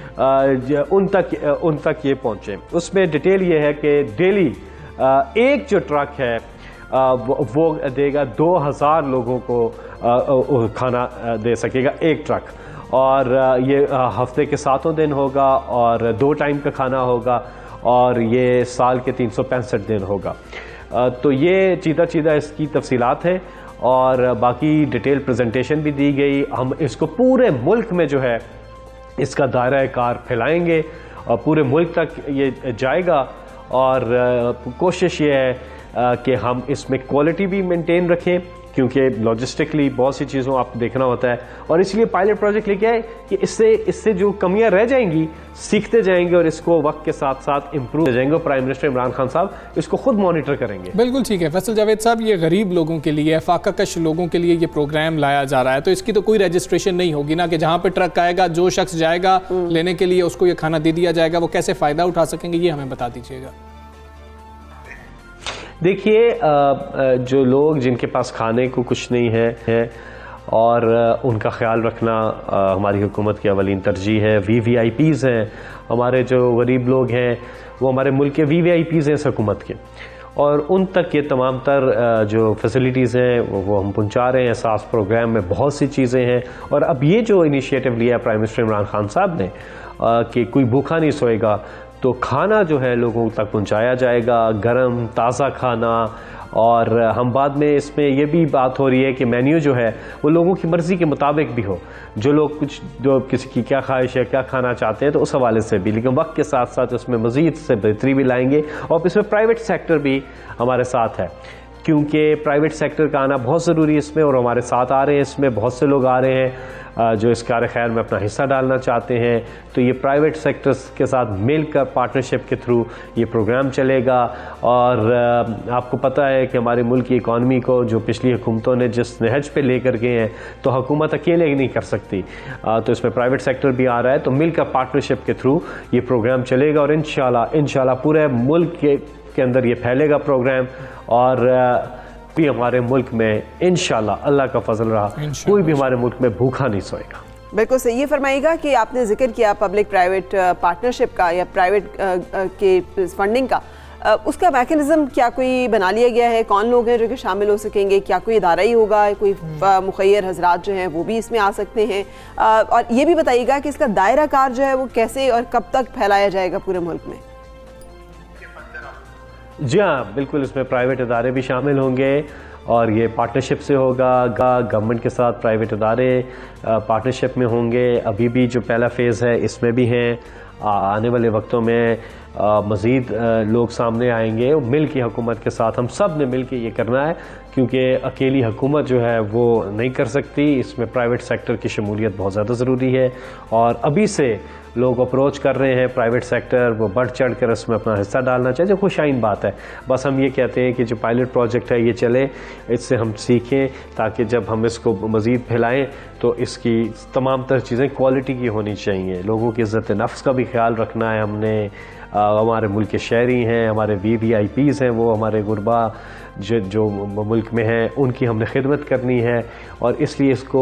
उन तक ये पहुँचे। उसमें डिटेल ये है कि डेली एक जो ट्रक है वो देगा 2000 लोगों को खाना दे सकेगा एक ट्रक, और ये हफ्ते के 7 दिन होगा और 2 टाइम का खाना होगा, और ये साल के 365 दिन होगा। तो ये चीदा इसकी तफसीलात है, और बाकी डिटेल प्रेजेंटेशन भी दी गई। हम इसको पूरे मुल्क में जो है इसका दायरा कार फैलाएंगे और पूरे मुल्क तक ये जाएगा, और कोशिश ये है कि हम इसमें क्वालिटी भी मेंटेन रखें, क्योंकि लॉजिस्टिकली बहुत सी चीज़ों आपको देखना होता है, और इसलिए पायलट प्रोजेक्ट लेके आए कि इससे जो कमियां रह जाएंगी सीखते जाएंगे और इसको वक्त के साथ साथ इम्प्रूव हो जाएंगे। प्राइम मिनिस्टर इमरान खान साहब इसको खुद मॉनिटर करेंगे। बिल्कुल ठीक है फैसल जावेद साहब, ये गरीब लोगों के लिए, फाकाकश लोगों के लिए ये प्रोग्राम लाया जा रहा है, तो इसकी तो कोई रजिस्ट्रेशन नहीं होगी ना, कि जहाँ पे ट्रक आएगा जो शख्स जाएगा लेने के लिए उसको ये खाना दे दिया जाएगा, वो कैसे फ़ायदा उठा सकेंगे ये हमें बता दीजिएगा। देखिए, जो लोग जिनके पास खाने को कुछ नहीं है और उनका ख्याल रखना हमारी हुकूमत की अवलीन तरजीह है। VVIPs हैं, हमारे जो गरीब लोग हैं वो हमारे मुल्क के VVIPs हैं इस हुकूमत के, और उन तक ये तमाम तर जो फैसिलिटीज़ हैं वो हम पहुंचा रहे हैं। एहसास प्रोग्राम में बहुत सी चीज़ें हैं, और अब ये जो इनिशिएटिव लिया प्राइम मिनिस्टर इमरान खान साहब ने कि कोई भूखा नहीं सोएगा, तो खाना जो है लोगों तक पहुंचाया जाएगा, गरम ताज़ा खाना। और हम बाद में इसमें ये भी बात हो रही है कि मेन्यू जो है वो लोगों की मर्ज़ी के मुताबिक भी हो, जो लोग जो किसी की क्या ख्वाहिश है, क्या खाना चाहते हैं, तो उस हवाले से भी, लेकिन वक्त के साथ साथ उसमें मज़ीद से बेहतरी भी लाएंगे, और इसमें प्राइवेट सेक्टर भी हमारे साथ है, क्योंकि प्राइवेट सेक्टर का आना बहुत ज़रूरी है इसमें, और हमारे साथ आ रहे हैं इसमें, बहुत से लोग आ रहे हैं जो इस कार खैर में अपना हिस्सा डालना चाहते हैं। तो ये प्राइवेट सेक्टर्स के साथ मिलकर पार्टनरशिप के थ्रू ये प्रोग्राम चलेगा। और आपको पता है कि हमारे मुल्क की इकॉनमी को जो पिछली हुकूमतों ने जिस नहज पे लेकर गए हैं, तो हुकूमत अकेले नहीं कर सकती, तो इसमें प्राइवेट सेक्टर भी आ रहा है। तो मिलकर पार्टनरशिप के थ्रू ये प्रोग्राम चलेगा और इंशाल्लाह पूरे मुल्क के अंदर ये फैलेगा प्रोग्राम, और भी हमारे मुल्क में इंशाल्लाह अल्लाह का फजल रहा कोई भी हमारे मुल्क में भूखा नहीं सोएगा। बिल्कुल सही। ये फरमाइएगा कि आपने जिक्र किया पब्लिक प्राइवेट पार्टनरशिप का या प्राइवेट के फंडिंग का, उसका मैकेनिज्म क्या कोई बना लिया गया है? कौन लोग हैं जो कि शामिल हो सकेंगे? क्या कोई इदारा ही होगा? कोई मुखैर हजरात जो हैं वो भी इसमें आ सकते हैं? और ये भी बताइएगा कि इसका दायरा कार जो है वो कैसे और कब तक फैलाया जाएगा पूरे मुल्क में? जी हाँ, बिल्कुल, इसमें प्राइवेट इदारे भी शामिल होंगे और ये पार्टनरशिप से होगा। गवर्नमेंट के साथ प्राइवेट इदारे पार्टनरशिप में होंगे। अभी भी जो पहला फेज़ है इसमें भी हैं, आने वाले वक्तों में मज़ीद लोग सामने आएंगे। मिल की हुकूमत के साथ हम सब ने मिल के ये करना है, क्योंकि अकेली हुकूमत जो है वो नहीं कर सकती। इसमें प्राइवेट सेक्टर की शमूलियत बहुत ज़्यादा ज़रूरी है, और अभी से लोग अप्रोच कर रहे हैं प्राइवेट सेक्टर, वो बढ़ चढ़ कर इसमें अपना हिस्सा डालना चाहिए, जो खुशाइन बात है। बस हम ये कहते हैं कि जो पायलट प्रोजेक्ट है ये चले, इससे हम सीखें, ताकि जब हम इसको मज़ीद फैलाएं तो इसकी तमाम तर चीज़ें क्वालिटी की होनी चाहिए। लोगों की इज़्ज़त नफ्स का भी ख्याल रखना है हमने। हमारे मुल्क के शहरी हैं, हमारे VVIPs हैं, वो हमारे गुरबा जो मुल्क में हैं, उनकी हमने खिदमत करनी है, और इसलिए इसको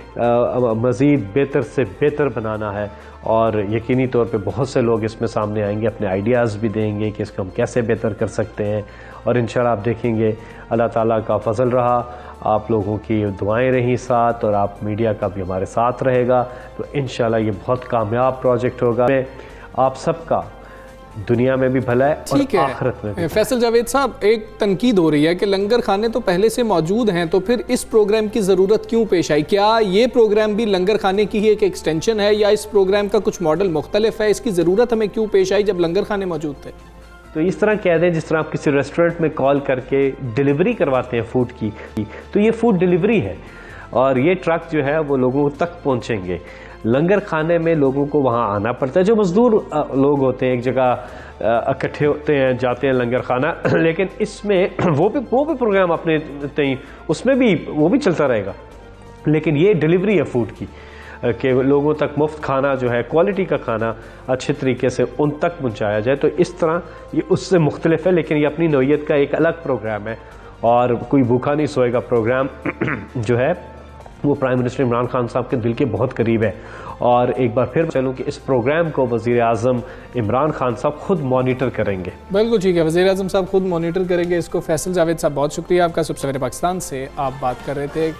मज़ीद बेहतर से बेहतर बनाना है। और यकीनी तौर पे बहुत से लोग इसमें सामने आएंगे, अपने आइडियाज़ भी देंगे कि इसको हम कैसे बेहतर कर सकते हैं। और इंशाल्लाह आप देखेंगे अल्लाह ताला का फजल रहा, आप लोगों की दुआएं रही साथ, और आप मीडिया का भी हमारे साथ रहेगा, तो इंशाल्लाह ये बहुत कामयाब प्रोजेक्ट होगा। आप सबका दुनिया में भी भला है और आखिरत में भी। फैसल जावेद साहब, एक तनकीद हो रही है कि लंगर खाने तो पहले से मौजूद हैं, तो फिर इस प्रोग्राम की ज़रूरत क्यों पेश आई? क्या ये प्रोग्राम भी लंगर खाने की ही एक एक्सटेंशन है, या इस प्रोग्राम का कुछ मॉडल मुख्तलिफ है? इसकी ज़रूरत हमें क्यों पेश आई जब लंगर खाने मौजूद थे? तो इस तरह कह दें, जिस तरह आप किसी रेस्टोरेंट में कॉल करके डिलीवरी करवाते हैं फूड की, तो ये फूड डिलीवरी है, और ये ट्रक जो है वो लोगों तक पहुँचेंगे। लंगर खाने में लोगों को वहाँ आना पड़ता है। जो मज़दूर लोग होते हैं एक जगह इकट्ठे होते हैं, जाते हैं लंगर खाना, लेकिन इसमें वो भी प्रोग्राम अपने तय, उसमें भी वो भी चलता रहेगा, लेकिन ये डिलीवरी है फूड की, कि लोगों तक मुफ्त खाना जो है, क्वालिटी का खाना अच्छे तरीके से उन तक पहुँचाया जाए। तो इस तरह ये उससे मुख्तलिफ है, लेकिन ये अपनी नौइयत का एक अलग प्रोग्राम है, और कोई भूखा नहीं सोएगा प्रोग्राम जो है वो प्राइम मिनिस्टर इमरान खान साहब के दिल के बहुत करीब है। और एक बार फिर चलूँ कि इस प्रोग्राम को वज़ीर आज़म इमरान खान साहब खुद मॉनिटर करेंगे। बिल्कुल ठीक है, वज़ीर आज़म साहब खुद मॉनिटर करेंगे इसको। फैसल जावेद साहब, बहुत शुक्रिया आपका। सुबह सवेरे पाकिस्तान से आप बात कर रहे थे।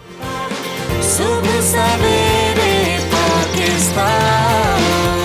सुबह सवेरे पाकिस्तान,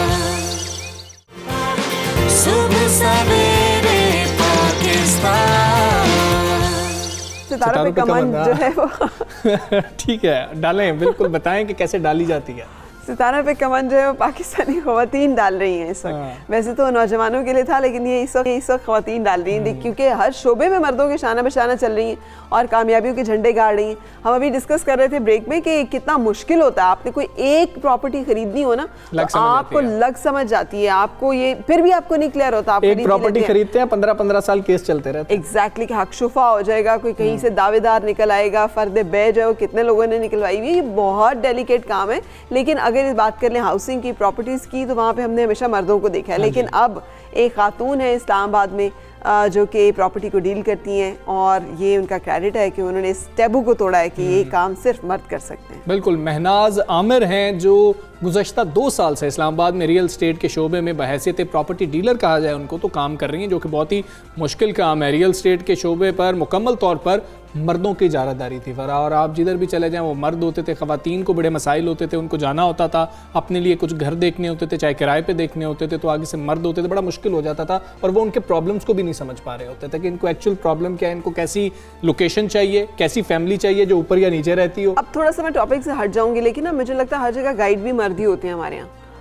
सुबह सवेरे पाकिस्तान। सितारों पे कमेंट जो है वो ठीक है, डालें, बिल्कुल बताएं कि कैसे डाली जाती है। सितारों पे कमेंट जो है वो पाकिस्तानी ख़वातीन डाल रही हैं इस वक्त। वैसे तो नौजवानों के लिए था, लेकिन ये इस वक्त ख़वातीन डाल रही हैं, क्योंकि हर शोबे में मर्दों के शाना बशाना चल रही हैं और कामयाबियों के झंडे गाड़ रही हैं। हम अभी डिस्कस कर रहे थे ब्रेक में कि कितना मुश्किल होता है, आपने कोई एक प्रॉपर्टी खरीदनी हो ना, तो आपको लग समझ जाती है, आपको ये फिर भी आपको नहीं क्लियर होता। आप एक प्रॉपर्टी खरीदते हैं, 15-15 साल केस चलते रहते हैं। एग्जैक्टली, कि हक शुफा हो जाएगा, कोई कहीं से दावेदार निकल आएगा, फर्द बे जो है वो कितने लोगों ने निकलवाई हुई है। ये बहुत डेलिकेट काम है। लेकिन अगर इस बात कर लें हाउसिंग की, प्रॉपर्टीज की, तो वहाँ पे हमने हमेशा मर्दों को देखा है। लेकिन अब एक खातून है इस्लामाबाद में जो कि प्रॉपर्टी को डील करती हैं, और ये उनका क्रेडिट है कि उन्होंने इस टैबू को तोड़ा है कि ये काम सिर्फ मर्द कर सकते हैं। बिल्कुल, महनाज आमिर हैं जो गुज़श्ता 2 साल से इस्लामाबाद में रियल एस्टेट के शोबे में बहैसियत प्रॉपर्टी डीलर कहा जाए उनको, तो काम कर रही हैं, जो कि बहुत ही मुश्किल काम है। रियल एस्टेट के शोबे पर मुकम्मल तौर पर मर्दों की इजारादारी थी फरा, और आप जिधर भी चले जाएं वो मर्द होते थे। ख़वातीन को बड़े मसाइल होते थे, उनको जाना होता था, अपने लिए कुछ घर देखने होते थे, चाहे किराए पे देखने होते थे, तो आगे से मर्द होते थे, बड़ा मुश्किल हो जाता था, और वो उनके प्रॉब्लम्स को भी नहीं समझ पा रहे होते थे कि इनको एक्चुअल प्रॉब्लम क्या है, इनको कैसी लोकेशन चाहिए, कैसी फैमिली चाहिए जो ऊपर या नीचे रहती हो। अब थोड़ा सा मैं टॉपिक से हट जाऊंगी, लेकिन ना मुझे लगता है हर जगह गाइड भी मर्द ही होते हैं हमारे यहाँ।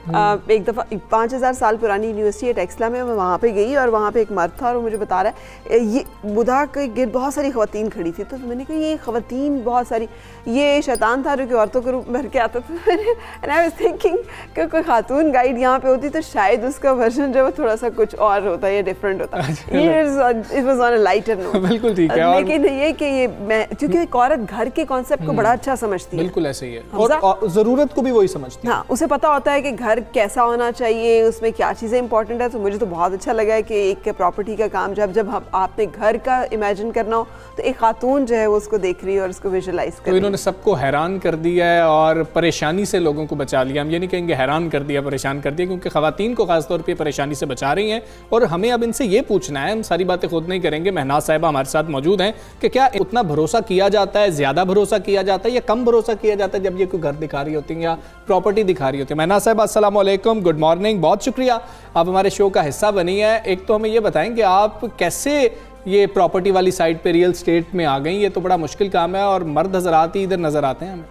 एक दफ़ा 5000 साल पुरानी यूनिवर्सिटी है टेक्सला में, मैं वहाँ पे गई और वहाँ पे एक मर्द था और मुझे बता रहा है ये बुधा के गिर्द बहुत सारी ख़वातीन खड़ी थी। तो मैंने कहा ये ख़वातीन बहुत सारी, ये शैतान था जो कि औरतों के रूप में भर के आता था। एंड आई वाज थिंकिंग कि कोई खातून गाइड यहाँ पे होती तो शायद उसका वर्जन जो है थोड़ा सा कुछ और होता या डिफरेंट होता। It was on a lighter note. बिल्कुल ठीक है। लेकिन ये कि ये मैं क्योंकि एक औरत घर के कॉन्सेप्ट को बड़ा अच्छा समझती है। बिल्कुल ऐसे ही है और ज़रूरत को भी वही समझती है। हाँ, उसे पता होता है कि घर कैसा होना चाहिए, उसमें क्या चीज़ें इंपॉर्टेंट है। तो मुझे तो बहुत अच्छा लगा है कि एक प्रॉपर्टी का काम जब आपने घर का इमेजिन करना हो तो एक खातून जो है वो उसको देख रही है और उसको विजुअलाइज कर रही है। तो इन्होंने सबको हैरान कर दिया है और परेशानी से लोगों को बचा लिया। हम ये नहीं कहेंगे हैरान कर दिया, परेशान कर दिया, क्योंकि ख़वातीन को खासतौर पर परेशानी से बचा रही हैं। और हमें अब इनसे ये पूछना है, हम सारी बातें खुद नहीं करेंगे, महनाज साहिबा हमारे साथ मौजूद हैं, कि क्या उतना भरोसा किया जाता है, ज़्यादा भरोसा किया जाता है या कम भरोसा किया जाता है जब ये कोई घर दिखा रही होती है या प्रॉपर्टी दिखा रही होती है। महनाज साहिबा अस्सलाम वालेकुम, गुड मॉर्निंग, बहुत शुक्रिया आप हमारे शो का हिस्सा बनी है। एक तो हमें ये बताएं कि आप कैसे ये प्रॉपर्टी वाली साइड पे रियल स्टेट में आ गई। ये तो बड़ा मुश्किल काम है और मर्द हजरात ही इधर नजर आते हैं हमें।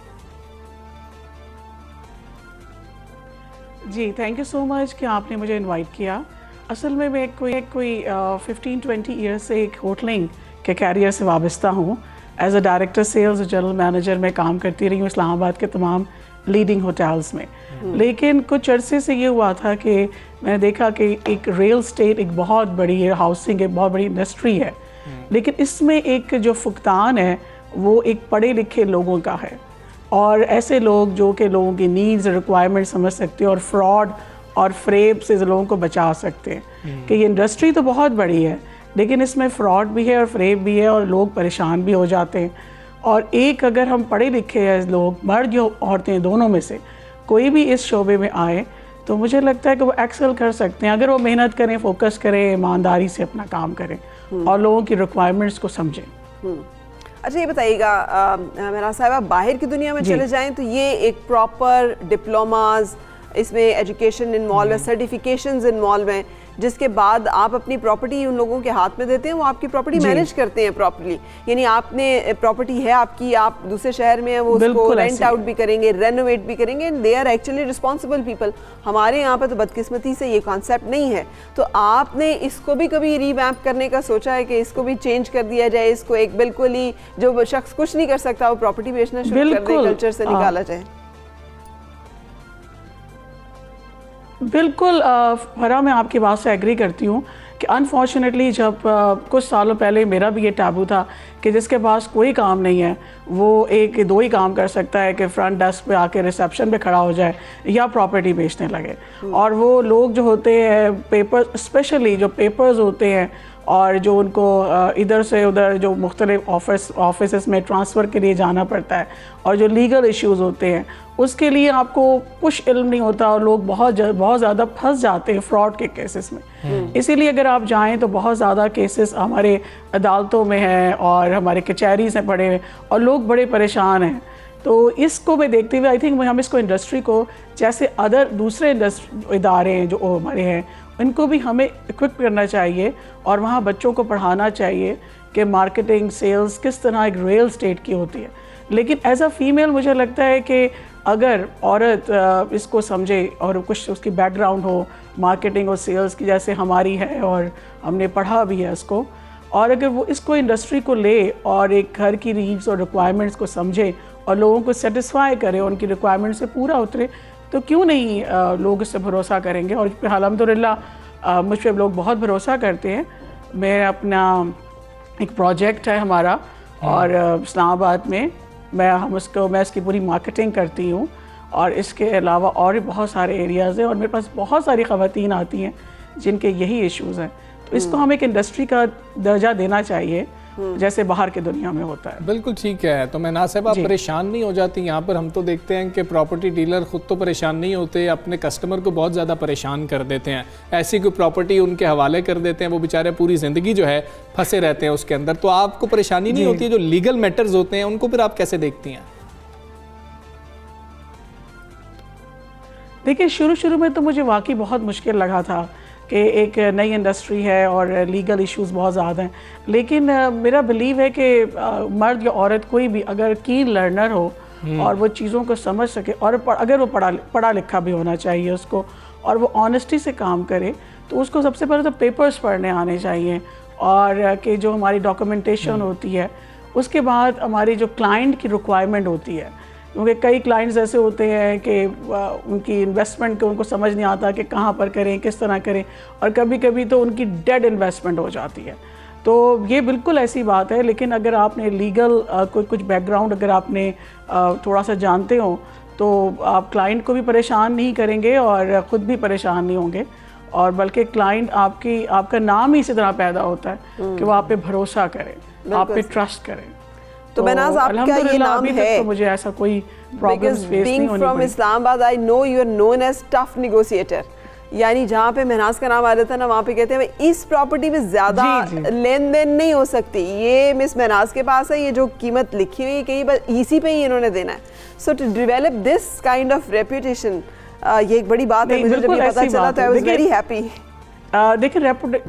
जी, थैंक यू सो मच कि आपने मुझे इनवाइट किया। असल में मैं कोई 15-20 ईयर्स से एक होटलिंग के कैरियर से वाबस्ता हूँ। एज अ डायरेक्टर सेल्स और जनरल मैनेजर में काम करती रही हूँ इस्लामाबाद के तमाम लीडिंग होटल्स में। लेकिन कुछ अरसे से ये हुआ था कि मैंने देखा कि एक रियल स्टेट एक बहुत बड़ी हाउसिंग एक बहुत बड़ी इंडस्ट्री है, लेकिन इसमें एक जो फुकतान है वो एक पढ़े लिखे लोगों का है और ऐसे लोग जो कि लोगों की नीड्स रिक्वायरमेंट समझ सकते हैं और फ्रॉड और फ्रेब से लोगों को बचा सकते हैं। कि ये इंडस्ट्री तो बहुत बड़ी है लेकिन इसमें फ्रॉड भी है और फ्रेब भी है और लोग परेशान भी हो जाते हैं। और एक अगर हम पढ़े लिखे हैं लोग, मर्द या औरतें दोनों में से कोई भी इस शोबे में आए तो मुझे लगता है कि वो एक्सेल कर सकते हैं अगर वो मेहनत करें, फोकस करें, ईमानदारी से अपना काम करें और लोगों की रिक्वायरमेंट्स को समझें। अच्छा ये बताइएगा मेरा साहिबा, बाहर की दुनिया में चले जाएं तो ये एक प्रॉपर डिप्लोमाज, इसमें एजुकेशन इन्वॉल्व है, सर्टिफिकेशंस इन्वॉल्व हैं, जिसके बाद आप अपनी प्रॉपर्टी उन लोगों के हाथ में देते हैं, वो आपकी प्रॉपर्टी मैनेज करते हैं प्रॉपर्ली। यानी आपने प्रॉपर्टी है आपकी, आप दूसरे शहर में है, वो उसको रेंट आउट भी करेंगे, रेनोवेट भी करेंगे, and they are actually responsible people. हमारे यहाँ पर तो बदकिस्मती से ये कॉन्सेप्ट नहीं है। तो आपने इसको भी कभी रीवैम्प करने का सोचा है कि इसको भी चेंज कर दिया जाए, इसको एक बिल्कुल ही जो शख्स कुछ नहीं कर सकता वो प्रॉपर्टी बेचना शुरू कर दे, कल्चर से निकाला जाए? बिल्कुल फरा, मैं आपकी बात से एग्री करती हूँ कि अनफॉर्चुनेटली जब कुछ सालों पहले मेरा भी ये टैबू था कि जिसके पास कोई काम नहीं है वो एक दो ही काम कर सकता है कि फ्रंट डेस्क पे आके रिसेप्शन पे खड़ा हो जाए या प्रॉपर्टी बेचने लगे। और वो लोग जो होते हैं पेपर, स्पेशली जो पेपर्स होते हैं और जो उनको इधर से उधर जो मुख्तलिफ ऑफिस में ट्रांसफ़र के लिए जाना पड़ता है और जो लीगल इश्यूज़ होते हैं उसके लिए आपको कुछ इल्म नहीं होता और लोग बहुत ज़्यादा फंस जाते हैं फ्रॉड के केसेस में। इसीलिए अगर आप जाएं तो बहुत ज़्यादा केसेस हमारे अदालतों में हैं और हमारे कचहरीज़ में पड़े हुए और लोग बड़े परेशान हैं। तो इसको मैं देखते हुए आई थिंक हम इसको इंडस्ट्री को जैसे दूसरे इदारे हैं जो हमारे हैं इनको भी हमें इक्विप करना चाहिए और वहाँ बच्चों को पढ़ाना चाहिए कि मार्केटिंग, सेल्स किस तरह एक रियल स्टेट की होती है। लेकिन एज अ फीमेल मुझे लगता है कि अगर औरत इसको समझे और कुछ उसकी बैकग्राउंड हो मार्केटिंग और सेल्स की जैसे हमारी है और हमने पढ़ा भी है इसको, और अगर वो इसको इंडस्ट्री को ले और एक घर की नीड्स और रिक्वायरमेंट्स को समझे और लोगों को सेटिस्फाई करे, उनकी रिक्वायरमेंट से पूरा उतरे, तो क्यों नहीं लोग इससे भरोसा करेंगे। और अल्हम्दुलिल्लाह मुझ पर लोग बहुत भरोसा करते हैं। मैं अपना एक प्रोजेक्ट है हमारा और इस्लामाबाद में मैं इसकी पूरी मार्केटिंग करती हूँ और इसके अलावा और भी बहुत सारे एरियाज़ हैं और मेरे पास बहुत सारी ख़वातीन आती हैं जिनके यही इश्यूज़ हैं। तो इसको हम एक इंडस्ट्री का दर्जा देना चाहिए जैसे बाहर की दुनिया में होता है। बिल्कुल ठीक है। तो महनाज साहिबा, आप परेशान नहीं हो जाती? यहाँ पर हम तो देखते हैं कि प्रॉपर्टी डीलर खुद तो परेशान नहीं होते, अपने कस्टमर को बहुत ज़्यादा परेशान कर देते हैं। ऐसी कोई प्रॉपर्टी उनके हवाले कर देते हैं, वो बेचारे पूरी ज़िंदगी जो है फंसे रहते हैं उसके अंदर। तो आपको परेशानी नहीं होती? जो लीगल मैटर्स होते हैं उनको फिर आप कैसे देखती हैं? देखिए, शुरू में तो मुझे वाकई बहुत मुश्किल लगा था कि एक नई इंडस्ट्री है और लीगल इश्यूज़ बहुत ज़्यादा हैं। लेकिन मेरा बिलीव है कि मर्द या औरत कोई भी अगर कीन लर्नर हो और वो चीज़ों को समझ सके, और अगर वो पढ़ा लिखा भी होना चाहिए उसको, और वो ऑनेस्टी से काम करे, तो उसको सबसे पहले तो पेपर्स पढ़ने आने चाहिए, और कि जो हमारी डॉक्यूमेंटेशन होती है, उसके बाद हमारी जो क्लाइंट की रिक्वायरमेंट होती है, क्योंकि कई क्लाइंट्स ऐसे होते हैं कि उनकी इन्वेस्टमेंट को उनको समझ नहीं आता कि कहाँ पर करें, किस तरह करें, और कभी कभी तो उनकी डेड इन्वेस्टमेंट हो जाती है। तो ये बिल्कुल ऐसी बात है, लेकिन अगर आपने लीगल कुछ बैकग्राउंड अगर आपने थोड़ा सा जानते हो, तो आप क्लाइंट को भी परेशान नहीं करेंगे और ख़ुद भी परेशान नहीं होंगे, और बल्कि क्लाइंट आपका नाम ही इसी तरह पैदा होता है कि वो आप पे भरोसा करें, आप पे ट्रस्ट करें। तो महनाज, आपका ये नाम है, तो मुझे ऐसा कोई प्रॉब्लम्स फेस नहीं होनी from Islamabad I know you are known as tough negotiator, यानी जहाँ पे महनाज का नाम आ जाता है ना, वहाँ पे कहते हैं इस प्रॉपर्टी में ज़्यादा लेन देन नहीं हो सकती, ये मिस महनाज के पास है, ये जो कीमत लिखी हुई है कहीं बस इसी पे ही इन्होंने देना है। So to develop this kind of reputation, ये एक बड़ी बात है। मुझे जब ये पता चला तो आई वाज वेरी हैप्पी। देखिए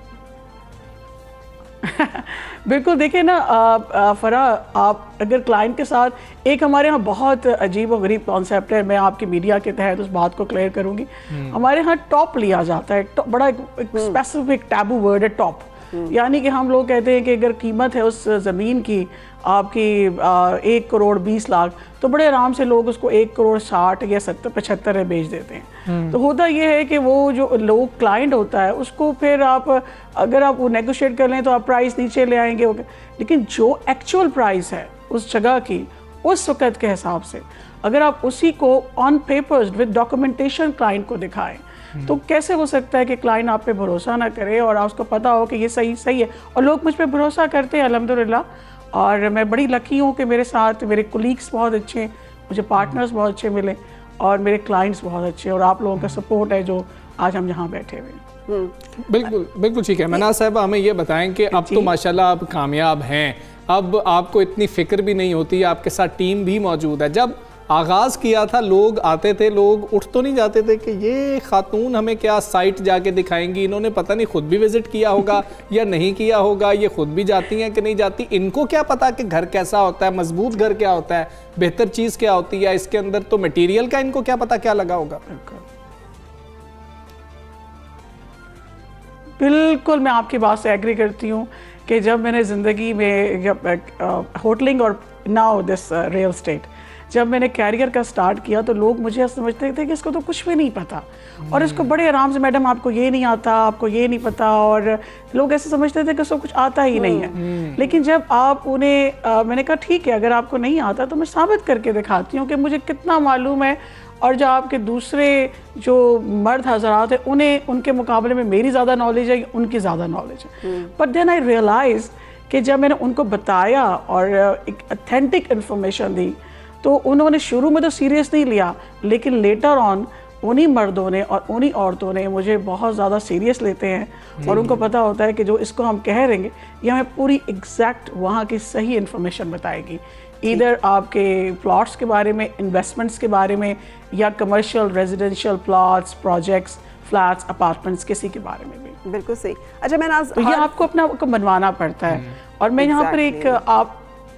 बिल्कुल, देखिए ना फरा, आप अगर क्लाइंट के साथ, एक हमारे यहाँ बहुत अजीब और गरीब कॉन्सेप्ट है, मैं आपकी मीडिया के तहत उस बात को क्लियर करूँगी। हमारे यहाँ टॉप लिया जाता है, बड़ा एक स्पेसिफिक टैबू वर्ड है टॉप, यानी कि हम लोग कहते हैं कि अगर कीमत है उस ज़मीन की आपकी 1 करोड़ 20 लाख, तो बड़े आराम से लोग उसको 1 करोड़ 60 या 70 75 में बेच देते हैं। तो होता ये है कि वो जो लोग क्लाइंट होता है उसको फिर अगर आप वो नेगोशिएट कर लें तो आप प्राइस नीचे ले आएंगे, लेकिन जो एक्चुअल प्राइस है उस जगह की उस वक़्त के हिसाब से, अगर आप उसी को on papers with documentation client को दिखाएं, तो कैसे हो सकता है कि क्लाइंट आप पे भरोसा ना करे और उसको पता हो कि ये सही है। और लोग मुझ पे भरोसा करते हैं अल्हम्दुलिल्लाह, और मैं बड़ी लकी हूँ कि मेरे साथ मेरे कोलीग्स बहुत अच्छे, मुझे पार्टनर्स बहुत अच्छे मिले, और मेरे क्लाइंट्स बहुत अच्छे, और आप लोगों का सपोर्ट है जो आज हम यहाँ बैठे हुए हैं। बिल्कुल ठीक है। महनाज साहब, हमें ये बताएं कि अब तो माशाल्लाह आप कामयाब हैं, अब आपको इतनी फिक्र भी नहीं होती, आपके साथ टीम भी मौजूद है। जब आगाज़ किया था लोग आते थे, लोग उठ तो नहीं जाते थे कि ये खातून हमें क्या साइट जाके दिखाएंगी, इन्होंने पता नहीं खुद भी विजिट किया होगा या नहीं किया होगा, ये खुद भी जाती हैं कि नहीं जाती, इनको क्या पता कि घर कैसा होता है, मजबूत घर क्या होता है, बेहतर चीज़ क्या होती है, इसके अंदर तो मटीरियल का इनको क्या पता क्या लगा होगा। बिल्कुल, मैं आपकी बात से एग्री करती हूँ कि जब मैंने ज़िंदगी में होटलिंग और नाउ दिस रियल एस्टेट, जब मैंने कैरियर का स्टार्ट किया तो लोग मुझे समझते थे कि इसको तो कुछ भी नहीं पता, और इसको बड़े आराम से, मैडम आपको ये नहीं आता, आपको ये नहीं पता, और लोग ऐसे समझते थे कि उसको कुछ आता ही नहीं है। लेकिन जब आप उन्हें मैंने कहा ठीक है, अगर आपको नहीं आता तो मैं साबित करके दिखाती हूँ कि मुझे कितना मालूम है, और जो आपके दूसरे जो मर्द हज़रात हैं उन्हें उनके मुकाबले में मेरी ज़्यादा नॉलेज है, उनकी ज़्यादा नॉलेज है। बट देन आई रियलाइज कि जब मैंने उनको बताया और एक ऑथेंटिक इन्फॉर्मेशन दी, तो उन्होंने शुरू में तो सीरियस नहीं लिया, लेकिन लेटर ऑन उन्हीं मर्दों ने और उन्हीं औरतों ने मुझे बहुत ज़्यादा सीरियस लेते हैं, और उनको पता होता है कि जो इसको हम कह रहे हैं ये हमें पूरी एग्जैक्ट वहाँ की सही इन्फॉर्मेशन बताएगी, इधर आपके प्लॉट्स के बारे में, इन्वेस्टमेंट्स के बारे में, या commercial residential plots, projects, flats, apartments, किसी के बारे में भी। बिल्कुल सही। अच्छा, मैं तो ये आपको अपना बनवाना पड़ता है, और मैं यहाँ पर एक आप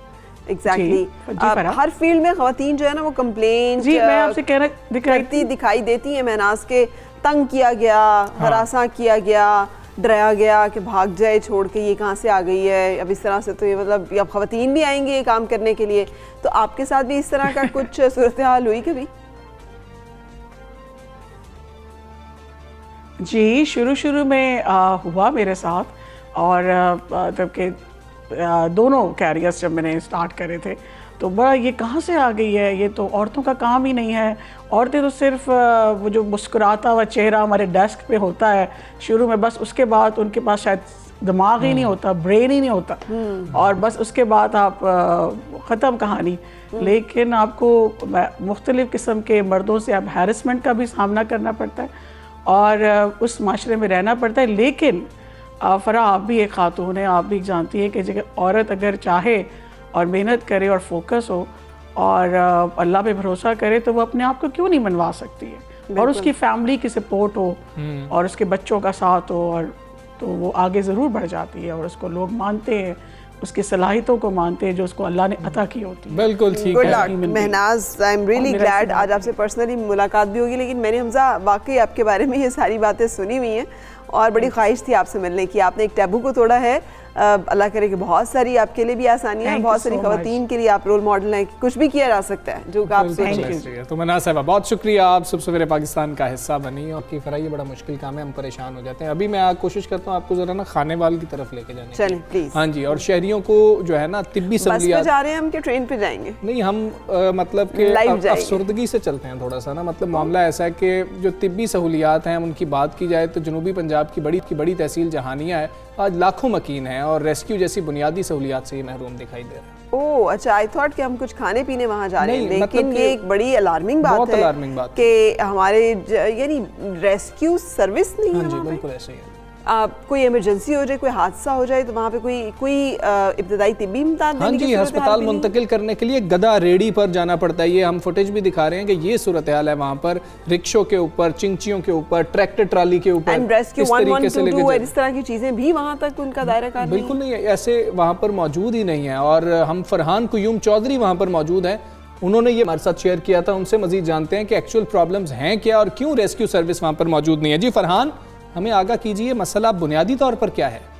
हर फील्ड में ख़वातीन जो है ना वो कंप्लेंट मैं आपसे कहना दिखाई देती है महनाज के, तंग किया गया, हरासा किया गया, डराया गया कि भाग जाए छोड़ के, ये कहाँ से आ गई है, अब इस तरह से तो ये मतलब अब ख़वातीन भी आएंगी ये काम करने के लिए। तो आपके साथ भी इस तरह का कुछ सूरत हाल हुई कभी? जी, शुरू में हुआ मेरे साथ, और तब के दोनों कैरियर्स जब मैंने स्टार्ट करे थे तो बड़ा ये कहाँ से आ गई है, ये तो औरतों का काम ही नहीं है, औरतें तो सिर्फ वो जो मुस्कुराता हुआ चेहरा हमारे डेस्क पे होता है शुरू में, बस उसके बाद उनके पास शायद दिमाग ही नहीं होता, ब्रेन ही नहीं होता, और बस उसके बाद आप ख़त्म कहानी। लेकिन आपको मुख्तलिफ़ किस्म के मर्दों से आप हैरेसमेंट का भी सामना करना पड़ता है, और उस माशरे में रहना पड़ता है। लेकिन फ़रा, आप भी एक ख़ातून है, आप भी जानती है कि जगह औरत अगर चाहे और मेहनत करे और फोकस हो और अल्लाह पे भरोसा करे तो वो अपने आप को क्यों नहीं मनवा सकती है, और उसकी फैमिली की सपोर्ट हो और उसके बच्चों का साथ हो, और तो वो आगे ज़रूर बढ़ जाती है, और उसको लोग मानते हैं, उसकी सलाहियतों को मानते हैं जो उसको अल्लाह ने अता की होती है। बिल्कुल ठीक है Mahnaz, I am really glad आज आपसे पर्सनली मुलाकात भी होगी, लेकिन मैंने हमजा वाकई आपके बारे में ये सारी बातें सुनी हुई हैं और बड़ी ख्वाहिश थी आपसे मिलने की। आपने एक टैबू को तोड़ा है, अल्लाह करे कि बहुत सारी आपके लिए भी आसानियाँ, बहुत सारी खवातीन के लिए आप रोल मॉडल हैं कि कुछ भी किया जा सकता है जो आप सोचें। तो महनाज साहिबा बहुत शुक्रिया, आप सब सवेरे पाकिस्तान का हिस्सा बनी और की फराई बड़ा मुश्किल काम है, हम परेशान हो जाते हैं। अभी मैं कोशिश करता हूँ आपको जरा ना खाने वाल की तरफ लेके जाने। चलें प्लीज। हाँ जी, और शहरियों को जो है ना तिब्बी सहूलियात जा रहे हैं हम कि ट्रेन पे जाएंगे? नहीं, हम मतलब कि अफसरदगी से चलते हैं थोड़ा सा ना, मतलब मामला ऐसा है कि जो तिब्बी सहूलियात हैं उनकी बात की जाए तो जनूबी पंजाब की बड़ी तहसील जहानिया है, आज लाखों मकीन है और रेस्क्यू जैसी बुनियादी सहूलियात से ये महरूम दिखाई दे रहा है। ओह अच्छा, आई थॉट कि हम कुछ खाने पीने वहाँ जा रहे हैं, लेकिन मतलब ये एक बड़ी अलार्मिंग बात है कि हमारे यानी रेस्क्यू सर्विस नहीं है। हाँ जी बिल्कुल ऐसे ही है। कोई इमरजेंसी हो जाए, कोई हादसा हो जाए तो वहाँ पे कोई इब्तदाई तिब्बी इमदाद हाँ जी, अस्पताल मुंतकिल करने के लिए गधा रेडी पर जाना पड़ता है। ये हम फुटेज भी दिखा रहे हैं कि ये सूरत हाल है वहाँ पर, रिक्शों के ऊपर, चिंचियों के ऊपर, ट्रैक्टर ट्राली के ऊपर, इस तरह की चीजें भी वहाँ तक उनका दायरा कार बिल्कुल नहीं है, ऐसे वहाँ पर मौजूद ही नहीं है। और हम फरहान कुयूम चौधरी वहाँ पर मौजूद हैं, उन्होंने ये हमारे साथ शेयर किया था, उनसे मजीद जानते हैं कि एक्चुअल प्रॉब्लम्स हैं क्या और क्यों रेस्क्यू सर्विस वहाँ पर मौजूद नहीं है। जी फरहान, हमें आगाह कीजिए, मसला बुनियादी तौर पर क्या है?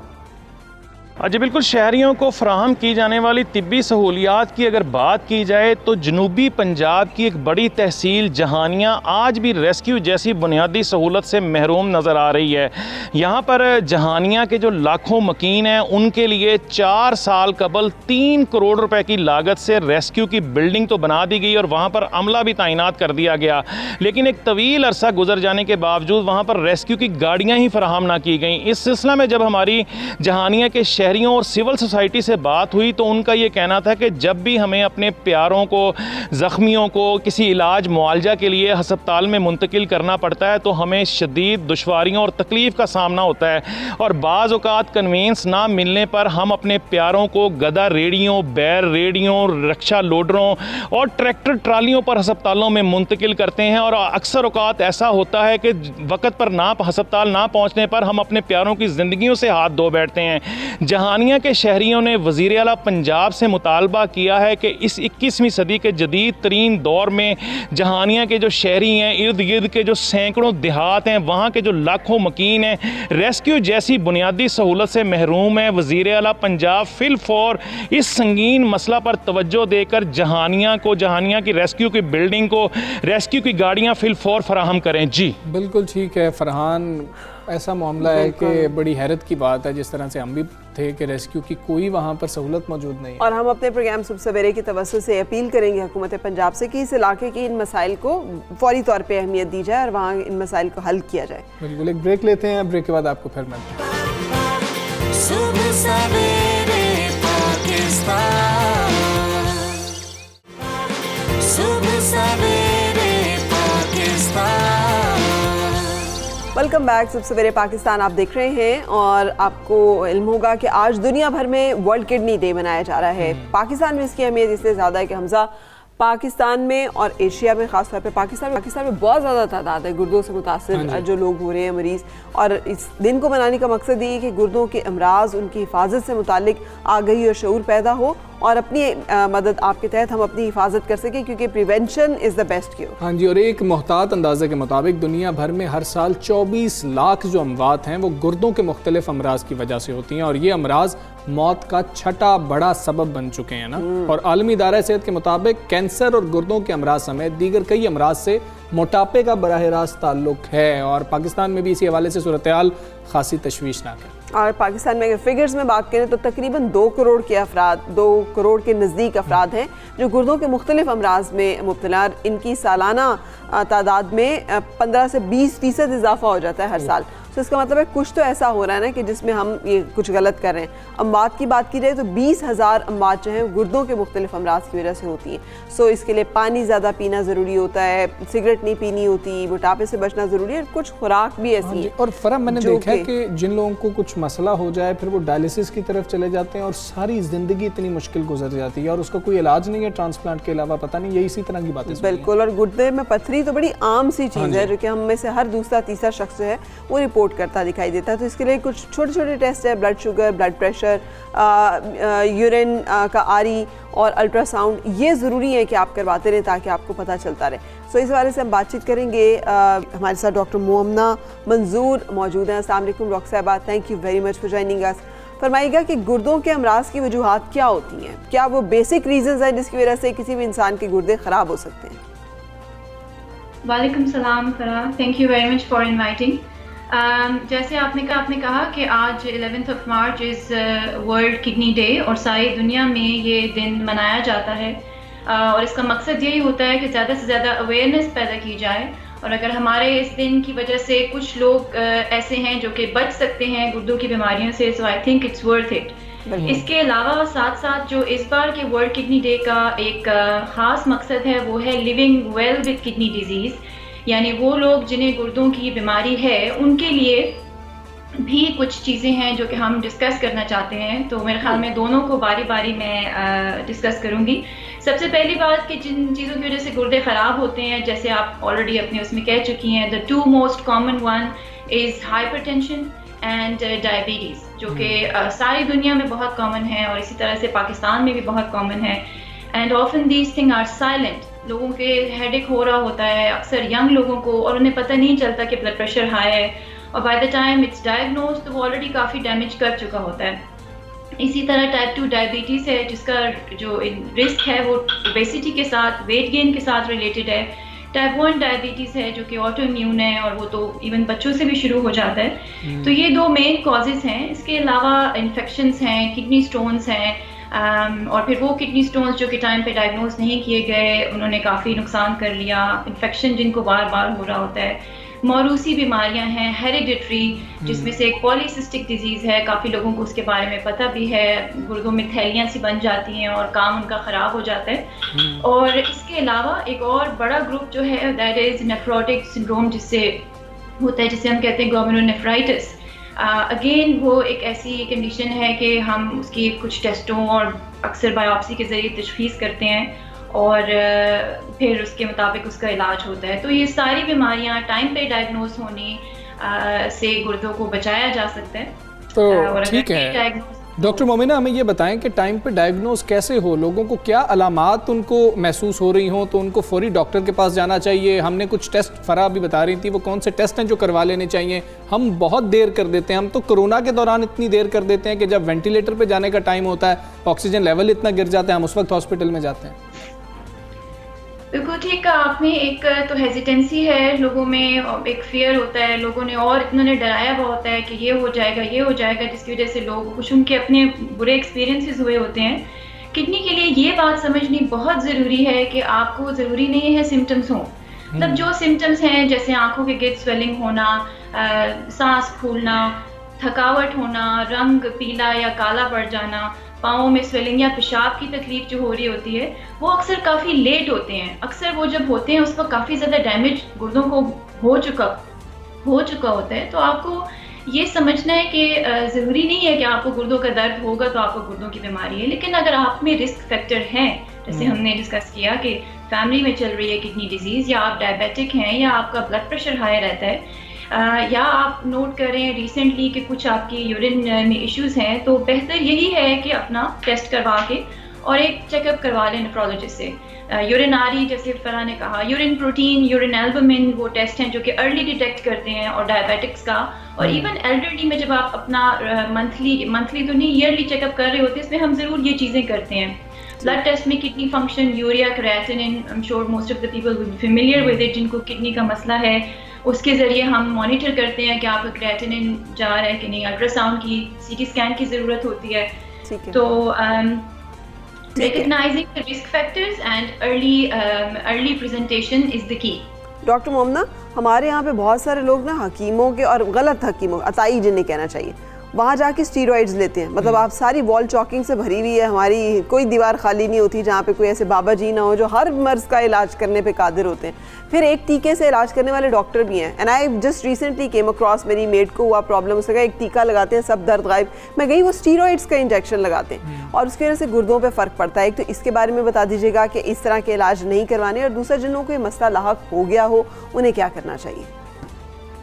जी बिल्कुल, शहरियों को फराहम की जाने वाली तिब्बी सहूलियात की अगर बात की जाए तो जनूबी पंजाब की एक बड़ी तहसील जहानिया आज भी रेस्क्यू जैसी बुनियादी सहूलत से महरूम नज़र आ रही है। यहाँ पर जहानिया के जो लाखों मकीन हैं उनके लिए 4 साल कबल 3 करोड़ रुपए की लागत से रेस्क्यू की बिल्डिंग तो बना दी गई और वहाँ पर अमला भी तैनात कर दिया गया, लेकिन एक तवील अरसा गुजर जाने के बावजूद वहाँ पर रेस्क्यू की गाड़ियाँ ही फराहम ना की गई। इस सिलसिला में जब हमारी जहानिया के शहरियों और सिविल सोसाइटी से बात हुई तो उनका ये कहना था कि जब भी हमें अपने प्यारों को, ज़ख्मियों को किसी इलाज मुआवजा के लिए अस्पताल में मुंतकिल करना पड़ता है तो हमें शदीद दुश्वारियों और तकलीफ़ का सामना होता है और बाज़ औक़ात कन्वींस ना मिलने पर हम अपने प्यारों को गधा रेडियों, बैर रेडियों, रक्षा लोडरों और ट्रैक्टर ट्रालियों पर अस्पतालों में मुंतकिल करते हैं और अक्सर औक़ात ऐसा होता है कि वक़्त पर अस्पताल ना पहुँचने पर हम अपने प्यारों की ज़िंदगियों से हाथ धो बैठते हैं। जहानिया के शहरियों ने वज़ीर आला पंजाब से मुतालबा किया है कि इस 21वीं सदी के जदीद तरीन दौर में जहानिया के जो शहरी हैं, इर्द गिर्द के जो सैकड़ों देहात हैं, वहाँ के जो लाखों मकीन हैं, रेस्क्यू जैसी बुनियादी सहूलत से महरूम है। वज़ीर आला पंजाब फिलफौर इस संगीन मसला पर तवज्जो देकर जहानिया की रेस्क्यू की बिल्डिंग को, रेस्क्यू की गाड़ियाँ फिलफौर फराहम करें। जी बिल्कुल ठीक है फरहान, ऐसा मामला है कि बड़ी हैरत की बात है, जिस तरह से हम भी थे कि रेस्क्यू की कोई वहाँ पर सहूलत मौजूद नहीं है। और हम अपने प्रोग्राम सुबह सवेरे की तवज्जो से अपील करेंगे हुकूमत पंजाब से कि इस इलाके की इन मसाइल को फौरी तौर पे अहमियत दी जाए और वहाँ इन मसाइल को हल किया जाए। बिल्कुल, एक ब्रेक लेते हैं, ब्रेक के बाद आपको फिर मिलते हैं। वेलकम बैक, सुबह सवेरे पाकिस्तान आप देख रहे हैं और आपको इल्म होगा कि आज दुनिया भर में वर्ल्ड किडनी डे मनाया जा रहा है। पाकिस्तान में इसकी अहमियत इसलिए ज़्यादा है कि हमजा पाकिस्तान में और एशिया में, ख़ासतौर पे पाकिस्तान में बहुत ज़्यादा तादाद है गुर्दों से मुतासिर जो लोग हो रहे हैं मरीज़, और इस दिन को मनाने का मकसद ये है कि गुर्दों के अमराज, उनकी हिफाजत से मुतालिक आगही और शऊर पैदा हो और अपनी मदद आपके तहत हम अपनी हिफाजत कर सकें, क्योंकि prevention is the best cure. हाँ जी, और एक मुहतात अंदाजे के मुताबिक दुनिया भर में हर साल 24 लाख जो अमवात हैं वो गुर्दों के मुख्तलिफ अमराज की वजह से होती हैं और ये अमराज मौत का छठा बड़ा सबब बन चुके हैं ना। और आलमी इदारा सेहत के मुताबिक कैंसर और गुर्दों के अमराज समेत दीगर कई अमराज से मोटापे का बराह रास्त ताल्लुक है और पाकिस्तान में भी इसी हवाले से सूरत हाल खासी तशवीशनाक है। और पाकिस्तान में अगर फिगर्स में बात करें तो तकरीबन 2 करोड़ के अफराद, 2 करोड़ के नज़दीक अफराद हैं जो गुर्दों के मुख्तलिफ अमराज में मुब्तला। इनकी सालाना तादाद में 15 से 20% इजाफा हो जाता है हर साल। तो इसका मतलब है कुछ तो ऐसा हो रहा है ना कि जिसमें हम ये कुछ गलत कर रहे हैं। अमवात की बात की जाए तो 20,000 अमवात जो हैं गुर्दों के मुख्तलिफ अमराज की वजह से होती हैं। सो इसके लिए पानी ज़्यादा पीना ज़रूरी होता है, सिगरेट नहीं पीनी होती, मोटापे से बचना ज़रूरी है, कुछ खुराक भी ऐसी है। और फरम मैंने देखा है कि जिन लोगों को कुछ मसला हो जाए फिर वो डायलिसिस की तरफ चले जाते हैं और सारी ज़िंदगी इतनी मुश्किल गुजर जाती है और उसका कोई इलाज नहीं है ट्रांसप्लांट के अलावा, पता नहीं, ये इसी तरह की बातें। बिल्कुल, और गुर्दे में पत्थरी तो बड़ी आम सी चीज़ है जो कि हम में से हर दूसरा तीसरा शख्स जो है वो रिपोर्ट रिपोर्ट करता दिखाई देता है। तो इसके लिए कुछ छोटे छोटे टेस्ट है, blood sugar, blood pressure, urine का आरी और अल्ट्रासाउंड, ये ज़रूरी है कि आप करवाते रहें ताकि आपको पता चलता रहे। सो इस बारे से हम बातचीत करेंगे। हमारे साथ डॉक्टर मोमना मंजूर मौजूद हैं। अस्सलाम वालेकुम डॉक्टर साहबा, thank you very much for joining us. फरमाइएगा कि गुर्दों के अमराज की वजूहात क्या होती हैं, क्या वो बेसिक रीजंस हैं जिसकी वजह से किसी भी इंसान के गुर्दे ख़राब हो सकते हैं? वालेकुम सलाम Farah, thank you very much for inviting. जैसे आपने कहा कि आज 11 March is world kidney day और सारी दुनिया में ये दिन मनाया जाता है और इसका मकसद यही होता है कि ज़्यादा से ज़्यादा अवेयरनेस पैदा की जाए। और अगर हमारे इस दिन की वजह से कुछ लोग ऐसे हैं जो कि बच सकते हैं गुर्दों की बीमारियों से, so I think it's worth it. इसके अलावा साथ साथ जो इस बार के वर्ल्ड किडनी डे का एक ख़ास मकसद है वो है living well with kidney disease, यानी वो लोग जिन्हें गुर्दों की बीमारी है उनके लिए भी कुछ चीज़ें हैं जो कि हम डिस्कस करना चाहते हैं। तो मेरे ख्याल में दोनों को बारी बारी में डिस्कस करूँगी। सबसे पहली बात कि जिन चीज़ों की वजह से गुर्दे ख़राब होते हैं, जैसे आप ऑलरेडी अपने उसमें कह चुकी हैं, the two most common one is hypertension and diabetes, जो कि सारी दुनिया में बहुत कॉमन है और इसी तरह से पाकिस्तान में भी बहुत कॉमन है। And often these thing are silent, लोगों के हेडेक हो रहा होता है अक्सर यंग लोगों को और उन्हें पता नहीं चलता कि ब्लड प्रेशर हाई है और by the time it's diagnose तो वो ऑलरेडी काफ़ी डैमेज कर चुका होता है। इसी तरह टाइप 2 डायबिटीज़ है जिसका जो रिस्क है वो ओबेसिटी के साथ, वेट गेन के साथ रिलेटेड है। टाइप 1 डायबिटीज़ है जो कि ऑटो इम्यून है और वो तो इवन बच्चों से भी शुरू हो जाता है। तो ये दो मेन कॉजेज़ हैं। इसके अलावा इन्फेक्शंस हैं, किडनी स्टोन्स हैं और फिर वो किडनी स्टोन्स जो कि टाइम पे डायग्नोज नहीं किए गए उन्होंने काफ़ी नुकसान कर लिया। इन्फेक्शन जिनको बार बार हो रहा होता है, मौरूसी बीमारियां हैं, हेरिडिटरी जिसमें से एक पॉलीसिस्टिक डिजीज़ है, काफ़ी लोगों को उसके बारे में पता भी है, गुर्दों में थैलियाँ सी बन जाती हैं और काम उनका ख़राब हो जाता है। और इसके अलावा एक और बड़ा ग्रुप जो है दैट इज़ नेफ्रोटिक सिंड्रोम जिससे होता है, जिसे हम कहते हैं ग्लोमेरुलोनेफ्राइटिस। अगेन वो एक ऐसी कंडीशन है कि हम उसकी कुछ टेस्टों और अक्सर बायोप्सी के ज़रिए तशख़ीस करते हैं और फिर उसके मुताबिक उसका इलाज होता है। तो ये सारी बीमारियां टाइम पे डायग्नोज होने से गुर्दों को बचाया जा सकता है। तो ठीक है डॉक्टर मोमिना, हमें ये बताएं कि टाइम पे डायग्नोज कैसे हो, लोगों को क्या अलामात उनको महसूस हो रही हों तो उनको फौरी डॉक्टर के पास जाना चाहिए। हमने कुछ टेस्ट फराह भी बता रही थी, वो कौन से टेस्ट हैं जो करवा लेने चाहिए? हम बहुत देर कर देते हैं, हम तो कोरोना के दौरान इतनी देर कर देते हैं कि जब वेंटिलेटर पर जाने का टाइम होता है, ऑक्सीजन लेवल इतना गिर जाता है, हम उस वक्त हॉस्पिटल में जाते हैं। बिल्कुल ठीक कहा आपने। एक तो हेजिटेंसी है लोगों में, एक फियर होता है लोगों ने और इन्होंने डराया हुआ होता है कि ये हो जाएगा, जिसकी वजह से लोग कुछ उनके अपने बुरे एक्सपीरियंसेस हुए होते हैं। किडनी के लिए ये बात समझनी बहुत ज़रूरी है कि आपको ज़रूरी नहीं है सिम्टम्स हों। मतलब जो सिम्टम्स हैं जैसे आंखों के गिर्द स्वेलिंग होना, सांस फूलना, थकावट होना, रंग पीला या काला पड़ जाना, पाँव में स्वेलिंग या पेशाब की तकलीफ जो हो रही होती है वो अक्सर काफ़ी लेट होते हैं। अक्सर वो जब होते हैं उस पर काफ़ी ज़्यादा डैमेज गुर्दों को हो चुका होता है। तो आपको ये समझना है कि ज़रूरी नहीं है कि आपको गुर्दों का दर्द होगा तो आपको गुर्दों की बीमारी है, लेकिन अगर आप में रिस्क फैक्टर हैं, जैसे हमने डिस्कस किया कि फैमिली में चल रही है किडनी डिजीज़ या आप डायबिटिक हैं या आपका ब्लड प्रेशर हाई रहता है या आप नोट करें रिसेंटली कि कुछ आपकी यूरिन में इश्यूज़ हैं, तो बेहतर यही है कि अपना टेस्ट करवा के और एक चेकअप करवा लें नेफ्रोलॉजिस्ट से। यूरिनारी जैसे फराह ने कहा, यूरिन प्रोटीन, यूरिन एल्बुमिन वो टेस्ट हैं जो कि अर्ली डिटेक्ट करते हैं और डायबिटिक्स का। और इवन एल्डरली में जब आप अपना मंथली तो नहीं ईयरली चेकअप कर रहे होते हैं, इसमें हम ज़रूर ये चीज़ें करते हैं। ब्लड टेस्ट में kidney function, urea, creatinine, I am sure most of the people will be familiar with it जिनको किडनी का मसला है। उसके ज़रिए हम मॉनिटर करते हैं कि आपका क्रिएटिनिन जा रहा है कि नहीं, अल्ट्रासाउंड की, सीटी स्कैन की ज़रूरत होती है। तो recognizing the risk factors and early presentation is the key. Doctor Momna, हमारे यहाँ पे बहुत सारे लोग ना हकीमों के और गलत हकीमों, अताई जिन्हें कहना चाहिए, वहाँ जाके स्टीरॉइड्स लेते हैं। मतलब आप सारी वॉल चॉकिंग से भरी हुई है, हमारी कोई दीवार खाली नहीं होती जहाँ पे कोई ऐसे बाबा जी ना हो जो हर मर्ज़ का इलाज करने पे कादिर होते हैं। फिर एक टीके से इलाज करने वाले डॉक्टर भी हैं। And I just recently came across, मेरी मेड को हुआ प्रॉब्लम, उसने कहा एक टीका लगाते हैं सब दर्द गायब। मैं गई, वो स्टीरॉइड्स का इंजेक्शन लगाते हैं और उसकी वजह से गुर्दों पर फ़र्क पड़ता है। एक तो इसके बारे में बता दीजिएगा कि इस तरह के इलाज नहीं करवाने, और दूसरा जिन लोगों को ये मसला लाहक हो गया हो उन्हें क्या करना चाहिए?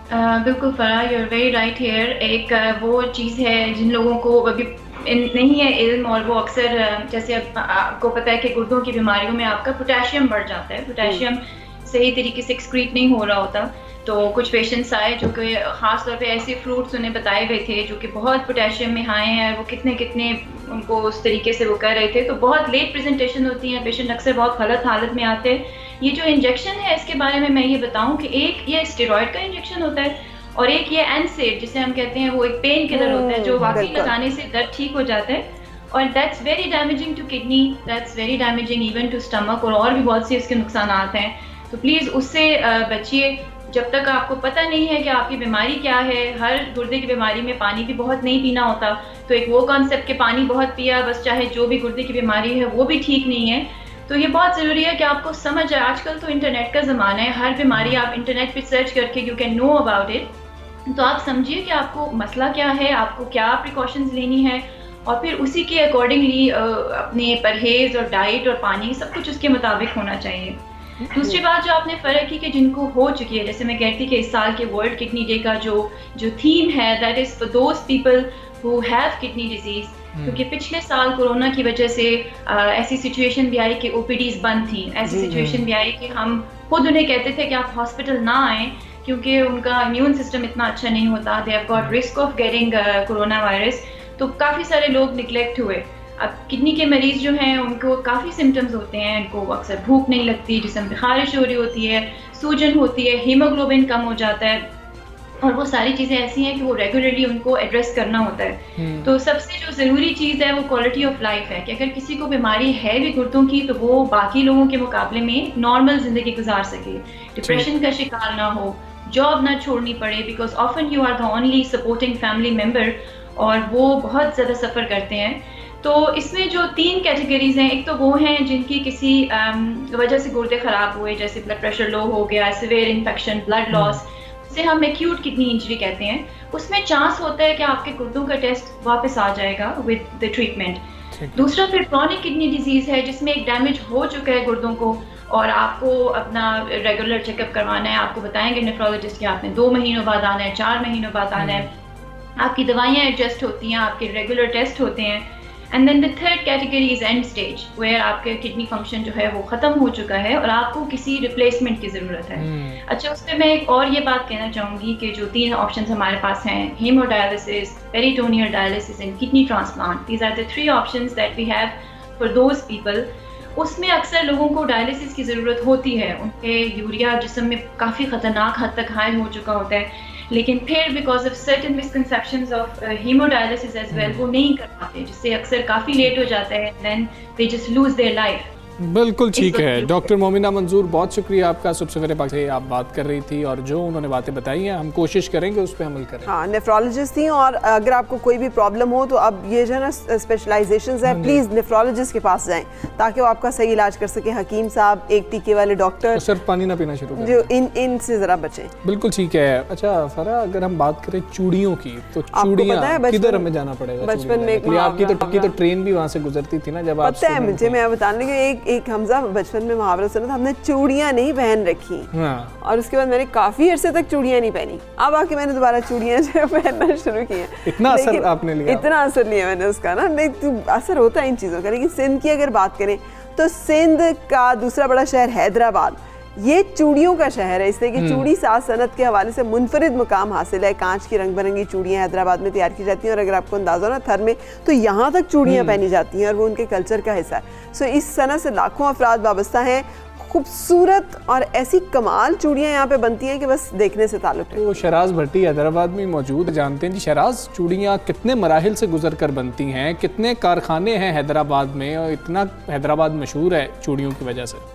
बिल्कुल Farah, you are very right here. एक वो चीज़ है जिन लोगों को अभी नहीं है इल्म, और वो अक्सर जैसे आपको पता है कि गुर्दों की बीमारियों में आपका पोटेशियम बढ़ जाता है, पोटेशियम सही तरीके से एक्सक्रीट नहीं हो रहा होता। तो कुछ पेशेंट्स आए जो कि ख़ास तौर पे ऐसे फ्रूट्स उन्हें बताए गए थे जो कि बहुत पोटेशियम में हाई हैं, वो कितने कितने उनको उस तरीके से वो कर रहे थे। तो बहुत लेट प्रेजेंटेशन होती है, पेशेंट अक्सर बहुत गलत हालत में आते हैं। ये जो इंजेक्शन है इसके बारे में मैं ये बताऊं कि एक ये स्टेरॉयड का इंजेक्शन होता है और एक ये एनसेड जिसे हम कहते हैं, वो एक पेन किलर होता है जो वाकई लगाने से दर्द ठीक हो जाता है। और that's very damaging to kidney, that's very damaging even to stomach, और भी बहुत से इसके नुकसान हैं। तो प्लीज़ उससे बचिए जब तक आपको पता नहीं है कि आपकी बीमारी क्या है। हर गुर्दे की बीमारी में पानी भी बहुत नहीं पीना होता, तो एक वो कॉन्सेप्ट के पानी बहुत पिया बस, चाहे जो भी गुर्दे की बीमारी है वो भी ठीक नहीं है। तो ये बहुत ज़रूरी है कि आपको समझ आए। आजकल तो इंटरनेट का ज़माना है, हर बीमारी आप इंटरनेट पे सर्च करके you can know about it. तो आप समझिए कि आपको मसला क्या है, आपको क्या प्रिकॉशंस लेनी है, और फिर उसी के अकॉर्डिंगली अपने परहेज़ और डाइट और पानी सब कुछ उसके मुताबिक होना चाहिए। दूसरी बात जो आपने फ़र्क की कि जिनको हो चुकी है, जैसे मैं कहती कि इस साल के वर्ल्ड किडनी डे का जो थीम है that is for those people who have kidney disease, क्योंकि पिछले साल कोरोना की वजह से ऐसी सिचुएशन भी आई कि ओपीडीज बंद थी, ऐसी सिचुएशन भी आई कि हम खुद उन्हें कहते थे कि आप हॉस्पिटल ना आएँ क्योंकि उनका इम्यून सिस्टम इतना अच्छा नहीं होता, they have got risk of getting corona virus. तो काफ़ी सारे लोग निगलेक्ट हुए। अब किडनी के मरीज़ जो हैं उनको काफ़ी सिम्टम्स होते हैं, इनको अक्सर भूख नहीं लगती, जिस्म में खारिश हो रही होती है, सूजन होती है, हीमोग्लोबिन कम हो जाता है, और वो सारी चीज़ें ऐसी हैं कि वो रेगुलरली उनको एड्रेस करना होता है। तो सबसे जो ज़रूरी चीज़ है वो क्वालिटी ऑफ लाइफ है कि अगर किसी को बीमारी है भी गुर्दों की तो वो बाकी लोगों के मुकाबले में नॉर्मल ज़िंदगी गुजार सके, डिप्रेशन का शिकार ना हो, जॉब ना छोड़नी पड़े, because often you are the only supporting family member, और वो बहुत ज़्यादा सफ़र करते हैं। तो इसमें जो 3 कैटेगरीज हैं, एक तो वो हैं जिनकी किसी वजह से गुर्दे ख़राब हुए, जैसे ब्लड प्रेशर लो हो गया, सिवियर इन्फेक्शन, ब्लड लॉस, जिसे हम एक्यूट किडनी इंजरी कहते हैं। उसमें चांस होता है कि आपके गुर्दों का टेस्ट वापस आ जाएगा विद द ट्रीटमेंट। दूसरा फिर क्रॉनिक किडनी डिजीज़ है जिसमें एक डैमेज हो चुका है गुर्दों को, और आपको अपना रेगुलर चेकअप करवाना है। आपको बताएंगे नेफ्रोलॉजिस्ट कि आपने 2 महीनों बाद आना है, 4 महीनों बाद आना है, आपकी दवाइयाँ एडजस्ट होती हैं, आपके रेगुलर टेस्ट होते हैं। And then the third category is end stage, where आपके किडनी फंक्शन जो है वो ख़त्म हो चुका है और आपको किसी रिप्लेसमेंट की ज़रूरत है। अच्छा, उस पर मैं एक और ये बात कहना चाहूँगी कि जो 3 ऑप्शन हमारे पास हैं, hemodialysis, peritoneal dialysis and kidney transplant, these are the 3 options that we have for those people. उसमें अक्सर लोगों को डायलिसिस की ज़रूरत होती है, उनके यूरिया जिस्म में काफ़ी ख़तरनाक हद तक हाई हो चुका होता है, लेकिन फिर because of certain misconceptions of hemodialysis as well वो नहीं कर पाते, जिससे अक्सर काफ़ी लेट हो जाता है, then they just lose their life. बिल्कुल ठीक है। डॉक्टर मोमिना मंजूर, बहुत शुक्रिया आपका। सबसे पहले से आप बात कर रही थी और जो उन्होंने बातें बताई हैं हम कोशिश करेंगे उस पर अमल करें। हाँ, नेफ्रोलॉजिस्ट थी, और अगर आपको कोई भी प्रॉब्लम हो तो अब ये जो है ना स्पेशलाइजेशंस है, प्लीज़ नेफ्रोलॉजिस्ट के पास जाएं ताकि वो आपका सही इलाज कर सके। हकीम साहब, एक टीके वाले डॉक्टर, तो सिर्फ पानी ना पीना शुरू करें, जो इनसे ज़रा बचें। बिल्कुल ठीक है। अच्छा फरा, अगर हम बात करें चूड़ियों की, तो चूड़ियाँ किधर हमें जाना पड़ेगा? बचपन में आपकी तो ट्रेन भी वहाँ से गुजरती थी ना, जब आप पता है मुझे, मैं बताने लगी, एक हमजा बचपन में मुहावरा सुना था, हमने चूड़ियां नहीं पहन रखी। हाँ। और उसके बाद मैंने काफी अरसे तक चूड़ियां नहीं पहनी, अब आके मैंने दोबारा चूड़ियां जो पहनना शुरू की हैं। इतना असर आपने लिया? इतना असर लिया मैंने उसका ना, नहीं असर होता है इन चीज़ों का। लेकिन सिंध की अगर बात करें तो सिंध का दूसरा बड़ा शहर हैदराबाद, ये चूड़ियों का शहर है, इसलिए कि चूड़ी साज सनत के हवाले से मुनफरिद मुकाम हासिल है। कांच की रंग बिरंगी चूड़ियाँ हैदराबाद में तैयार की जाती हैं, और अगर आपको अंदाजा हो ना, थर में तो यहाँ तक चूड़ियाँ पहनी जाती हैं और वो उनके कल्चर का हिस्सा है। सो इस सनत से लाखों अफराद वाबस्ता हैं। खूबसूरत और ऐसी कमाल चूड़ियाँ यहाँ पे बनती हैं कि बस देखने से ताल्लुक है। तो शराज भट्टी हैदराबाद में मौजूद, जानते हैं जी शराज चूड़ियाँ कितने मराहिल से गुजर कर बनती हैं, कितने कारखाने हैं हैदराबाद में, और इतना हैदराबाद मशहूर है चूड़ियों की वजह से।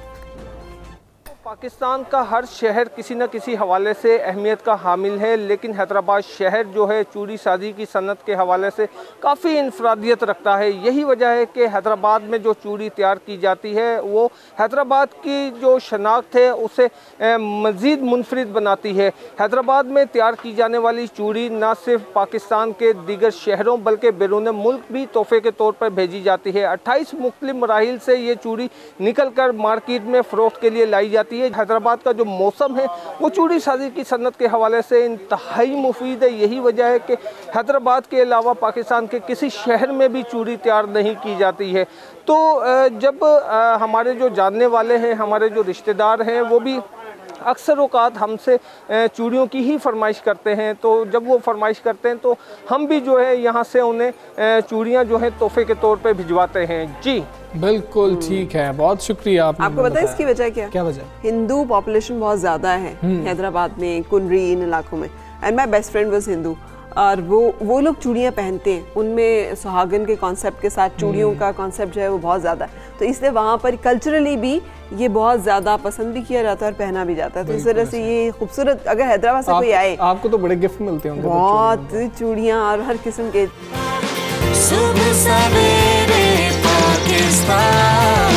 पाकिस्तान का हर शहर किसी न किसी हवाले से अहमियत का हामिल है, लेकिन हैदराबाद शहर जो है चूड़ी साजी की सनत के हवाले से काफ़ी इनफरादियत रखता है। यही वजह है कि हैदराबाद में जो चूड़ी तैयार की जाती है वो हैदराबाद की जो शनाख्त है उसे मज़ीद मुनफरिद बनाती है। हैदराबाद में तैयार की जाने वाली चूड़ी न सिर्फ पाकिस्तान के दीगर शहरों बल्कि बैरून मुल्क भी तोहफे के तौर पर भेजी जाती है। 28 मुख्तलिफ मराहिल से ये चूड़ी निकल कर मार्केट में फ़रोख्त के लिए लाई जाती है। ये हैदराबाद का जो मौसम है वो चूड़ी साजी की सन्नत के हवाले से इंतहाई मुफीद है। यही वजह है कि हैदराबाद के अलावा पाकिस्तान के किसी शहर में भी चूड़ी तैयार नहीं की जाती है। तो जब हमारे जो जानने वाले हैं, हमारे जो रिश्तेदार हैं, वो भी अक्सर औकात हमसे चूड़ियों की ही फरमाइश करते हैं। तो जब वो फरमाइश करते हैं तो हम भी जो है यहाँ से उन्हें चूड़ियाँ जो है तोहफे के तौर पे भिजवाते हैं। जी बिल्कुल ठीक है, बहुत शुक्रिया आपको पता है इसकी वजह क्या वजह? हिंदू पॉपुलेशन बहुत ज़्यादा है हैदराबाद में, कुनरी, इन इलाकों में। And my best friend was Hindu और वो लोग चूड़ियाँ पहनते हैं, उनमें सुहागन के कॉन्सेप्ट के साथ चूड़ियों का कॉन्सेप्ट जो है वो बहुत ज़्यादा है। तो इसलिए वहाँ पर कल्चरली भी ये बहुत ज़्यादा पसंद भी किया जाता है और पहना भी जाता है। तो इस तरह से ये खूबसूरत, अगर हैदराबाद से कोई आए, आपको तो बड़े गिफ्ट मिलते होंगे बहुत चूड़ियाँ और हर किस्म के। सुबह सवेरे पाकिस्तान,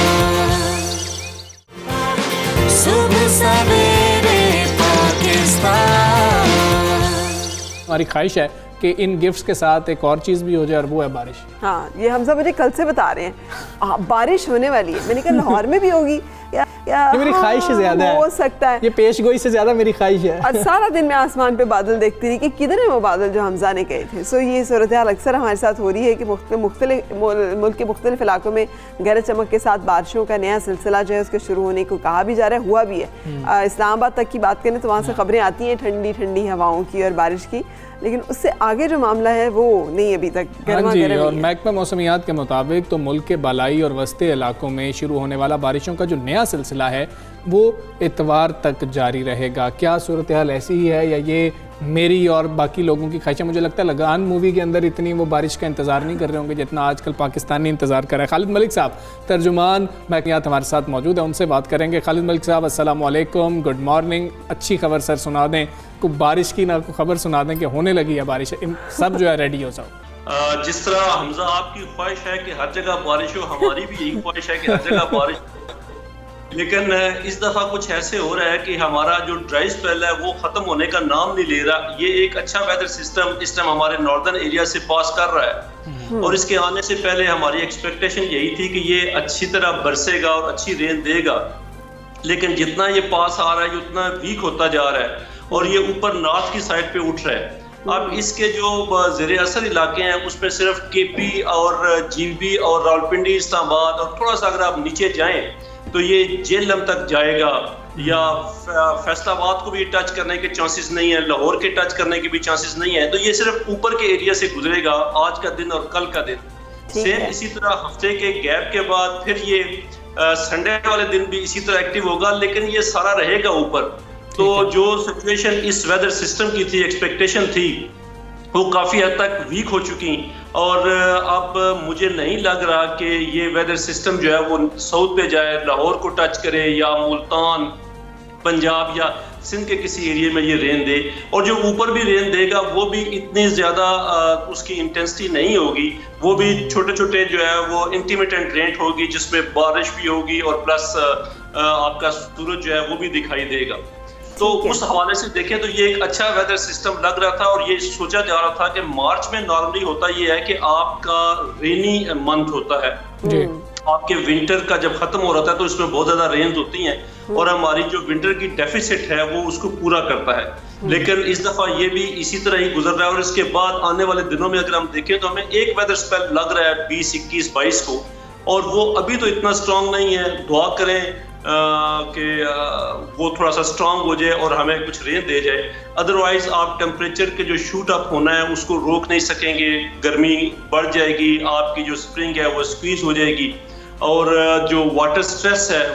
सुबह सवेरे पाकिस्तान। हमारी ख्वाहिश है कि इन गिफ्ट्स के साथ एक और चीज़ भी हो जाए और वो है बारिश। हाँ, ये हमजा मुझे कल से बता रहे हैं बारिश होने वाली है। मैंने कहा लाहौर में भी होगी या ये मेरी ख्वाहिश से ज्यादा है, हो सकता है, ये पेशगोई से ज्यादा मेरी ख्वाहिश है। और सारा दिन मैं आसमान पे बादल देखती रही कि किधर है वो बादल जो हमजा ने कहे थे। सो ये सूरत हाल अक्सर हमारे साथ हो रही है कि मुख्तलिफ मुल्क के मुख्तलिफ इलाकों में गरज चमक के साथ बारिशों का नया सिलसिला जो है उसके शुरू होने को कहा भी जा रहा है, हुआ भी है। इस्लामाबाद तक की बात करें तो वहाँ से खबरें आती हैं ठंडी ठंडी हवाओं की और बारिश की, लेकिन उससे आगे जो मामला है वो नहीं अभी तक गर्मा गर्म है। और महकमा मौसमियात के मुताबिक तो मुल्क के बालाई और वस्ती इलाकों में शुरू होने वाला बारिशों का जो नया सिलसिला है वो इतवार तक जारी रहेगा। क्या सूरत हाल ऐसी ही है या ये मेरी और बाकी लोगों की ख्वाहिश है? मुझे लगता है लगान मूवी के अंदर इतनी वो बारिश का इंतज़ार नहीं कर रहे होंगे जितना आजकल पाकिस्तानी इंतज़ार कर रहा है। खालिद मलिक साहब तर्जुमान महकमियात हमारे साथ मौजूद है, उनसे बात करेंगे। खालिद मलिक साहब अस्सलाम वालेकुम, गुड मॉर्निंग। अच्छी खबर सर सुना दें, को बारिश की ना को खबर सुना दें कि होने लगी है बारिश, सब जो है रेडी हो जाओ। जिस तरह हमजा आपकी ख्वाहिश है कि हर जगह बारिश हो, हमारी भी यही ख्वाहिश है कि हर जगह बारिश, लेकिन इस दफ़ा कुछ ऐसे हो रहा है कि हमारा जो ड्राई स्पेल है वो ख़त्म होने का नाम नहीं ले रहा। ये एक अच्छा वेदर सिस्टम इस टाइम हमारे नॉर्दर्न एरिया से पास कर रहा है और इसके आने से पहले हमारी एक्सपेक्टेशन यही थी कि ये अच्छी तरह बरसेगा और अच्छी रेन देगा, लेकिन जितना ये पास आ रहा है उतना वीक होता जा रहा है और ये ऊपर नॉर्थ की साइड पे उठ रहा है। अब इसके जो ज़ेरे असर इलाके हैं उसमें सिर्फ केपी और जीबी और रावलपिंडी, इस्लामाबाद और थोड़ा सा अगर आप नीचे जाएं तो ये जेहलम तक जाएगा या फैसलाबाद को भी टच करने के चांसेस नहीं है, लाहौर के टच करने के भी चांसेस नहीं है। तो ये सिर्फ ऊपर के एरिया से गुजरेगा आज का दिन और कल का दिन। सेम इसी तरह हफ्ते के गैप के बाद फिर ये संडे वाले दिन भी इसी तरह एक्टिव होगा, लेकिन ये सारा रहेगा ऊपर। तो जो सिचुएशन इस वेदर सिस्टम की थी, एक्सपेक्टेशन थी, वो काफ़ी हद तक वीक हो चुकी और अब मुझे नहीं लग रहा कि ये वेदर सिस्टम जो है वो साउथ पे जाए, लाहौर को टच करे या मुल्तान, पंजाब या सिंध के किसी एरिया में ये रेन दे। और जो ऊपर भी रेन देगा वो भी इतनी ज़्यादा उसकी इंटेंसिटी नहीं होगी, वो भी छोटे छोटे जो है वो इंटरमिटेंट रेन होगी जिसमें बारिश भी होगी और प्लस आपका सूरज जो है वो भी दिखाई देगा। तो उस हवाले से देखें तो ये एक अच्छा वेदर सिस्टम लग रहा था और ये सोचा जा रहा था कि मार्च में नॉर्मली होता ये है कि आपका रेनी मंथ होता है, आपके विंटर का जब खत्म हो रहा था तो इसमें बहुत ज्यादा रेन होती हैं और हमारी जो विंटर की डेफिसिट है वो उसको पूरा करता है। लेकिन इस दफा ये भी इसी तरह ही गुजर रहा है और इसके बाद आने वाले दिनों में अगर हम देखें तो हमें एक वेदर स्पेल लग रहा है 20, 21, 22 को, और वो अभी तो इतना स्ट्रांग नहीं है। दुआ करें कि वो थोड़ा सा स्ट्रांग हो जाए और हमें कुछ रेन दे जाए, अदरवाइज आप टेम्परेचर के जो शूट अप होना है उसको रोक नहीं सकेंगे, गर्मी बढ़ जाएगी, आपकी जो स्प्रिंग है वो स्क्वीज हो जाएगी और जो वाटर स्ट्रेस है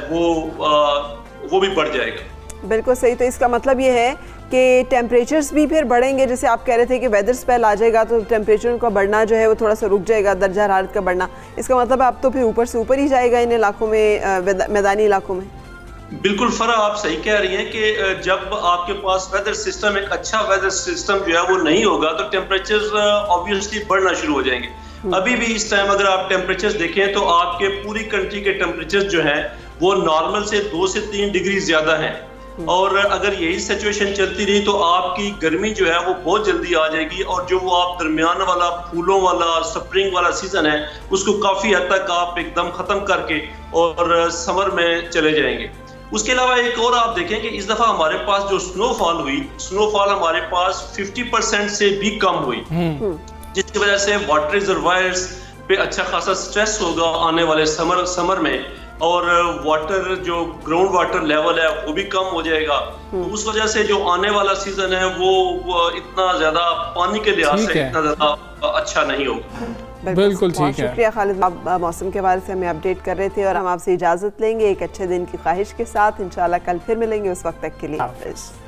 वो भी बढ़ जाएगा। बिल्कुल सही। तो इसका मतलब ये है कि टेम्परेचर्स भी फिर बढ़ेंगे, जैसे आप कह रहे थे कि वेदर स्पेल आ जाएगा तो टेम्परेचर का बढ़ना जो है वो थोड़ा सा रुक जाएगा, दर्जा हरारत का बढ़ना। इसका मतलब आप तो फिर ऊपर से ऊपर ही जाएगा इन इलाकों में, मैदानी इलाकों में। बिल्कुल फरा, आप सही कह रही हैं कि जब आपके पास वेदर सिस्टम, एक अच्छा वेदर सिस्टम जो है वो नहीं होगा तो टेम्परेचर ऑब्वियसली बढ़ना शुरू हो जाएंगे। अभी भी इस टाइम अगर आप टेम्परेचर देखें तो आपके पूरी कंट्री के टेम्परेचर जो हैं वो नॉर्मल से 2 से 3 डिग्री ज्यादा हैं और अगर यही सिचुएशन चलती रही तो आपकी गर्मी जो है वो बहुत जल्दी आ जाएगी और जो वो आप दरमियान वाला फूलों वाला स्प्रिंग वाला सीजन है उसको काफी हद तक आप एकदम खत्म करके और समर में चले जाएंगे। उसके अलावा एक और आप देखें कि इस दफा हमारे पास जो स्नोफॉल हमारे पास 50% से भी कम हुई, जिसकी वजह से वाटर रिजर्वायर्स पे अच्छा खासा स्ट्रेस होगा आने वाले समर में, और वाटर जो ग्राउंड वाटर लेवल है वो भी कम हो जाएगा। तो उस वजह से जो आने वाला सीजन है वो इतना ज्यादा पानी के लिहाज से इतना ज्यादा अच्छा नहीं होगा। बिल्कुल ठीक है, शुक्रिया खालिद। आप मौसम के बारे से हमें अपडेट कर रहे थे और हम आपसे इजाजत लेंगे एक अच्छे दिन की ख्वाहिश के साथ। इंशाल्लाह कल फिर मिलेंगे, उस वक्त तक के लिए हाफिज़।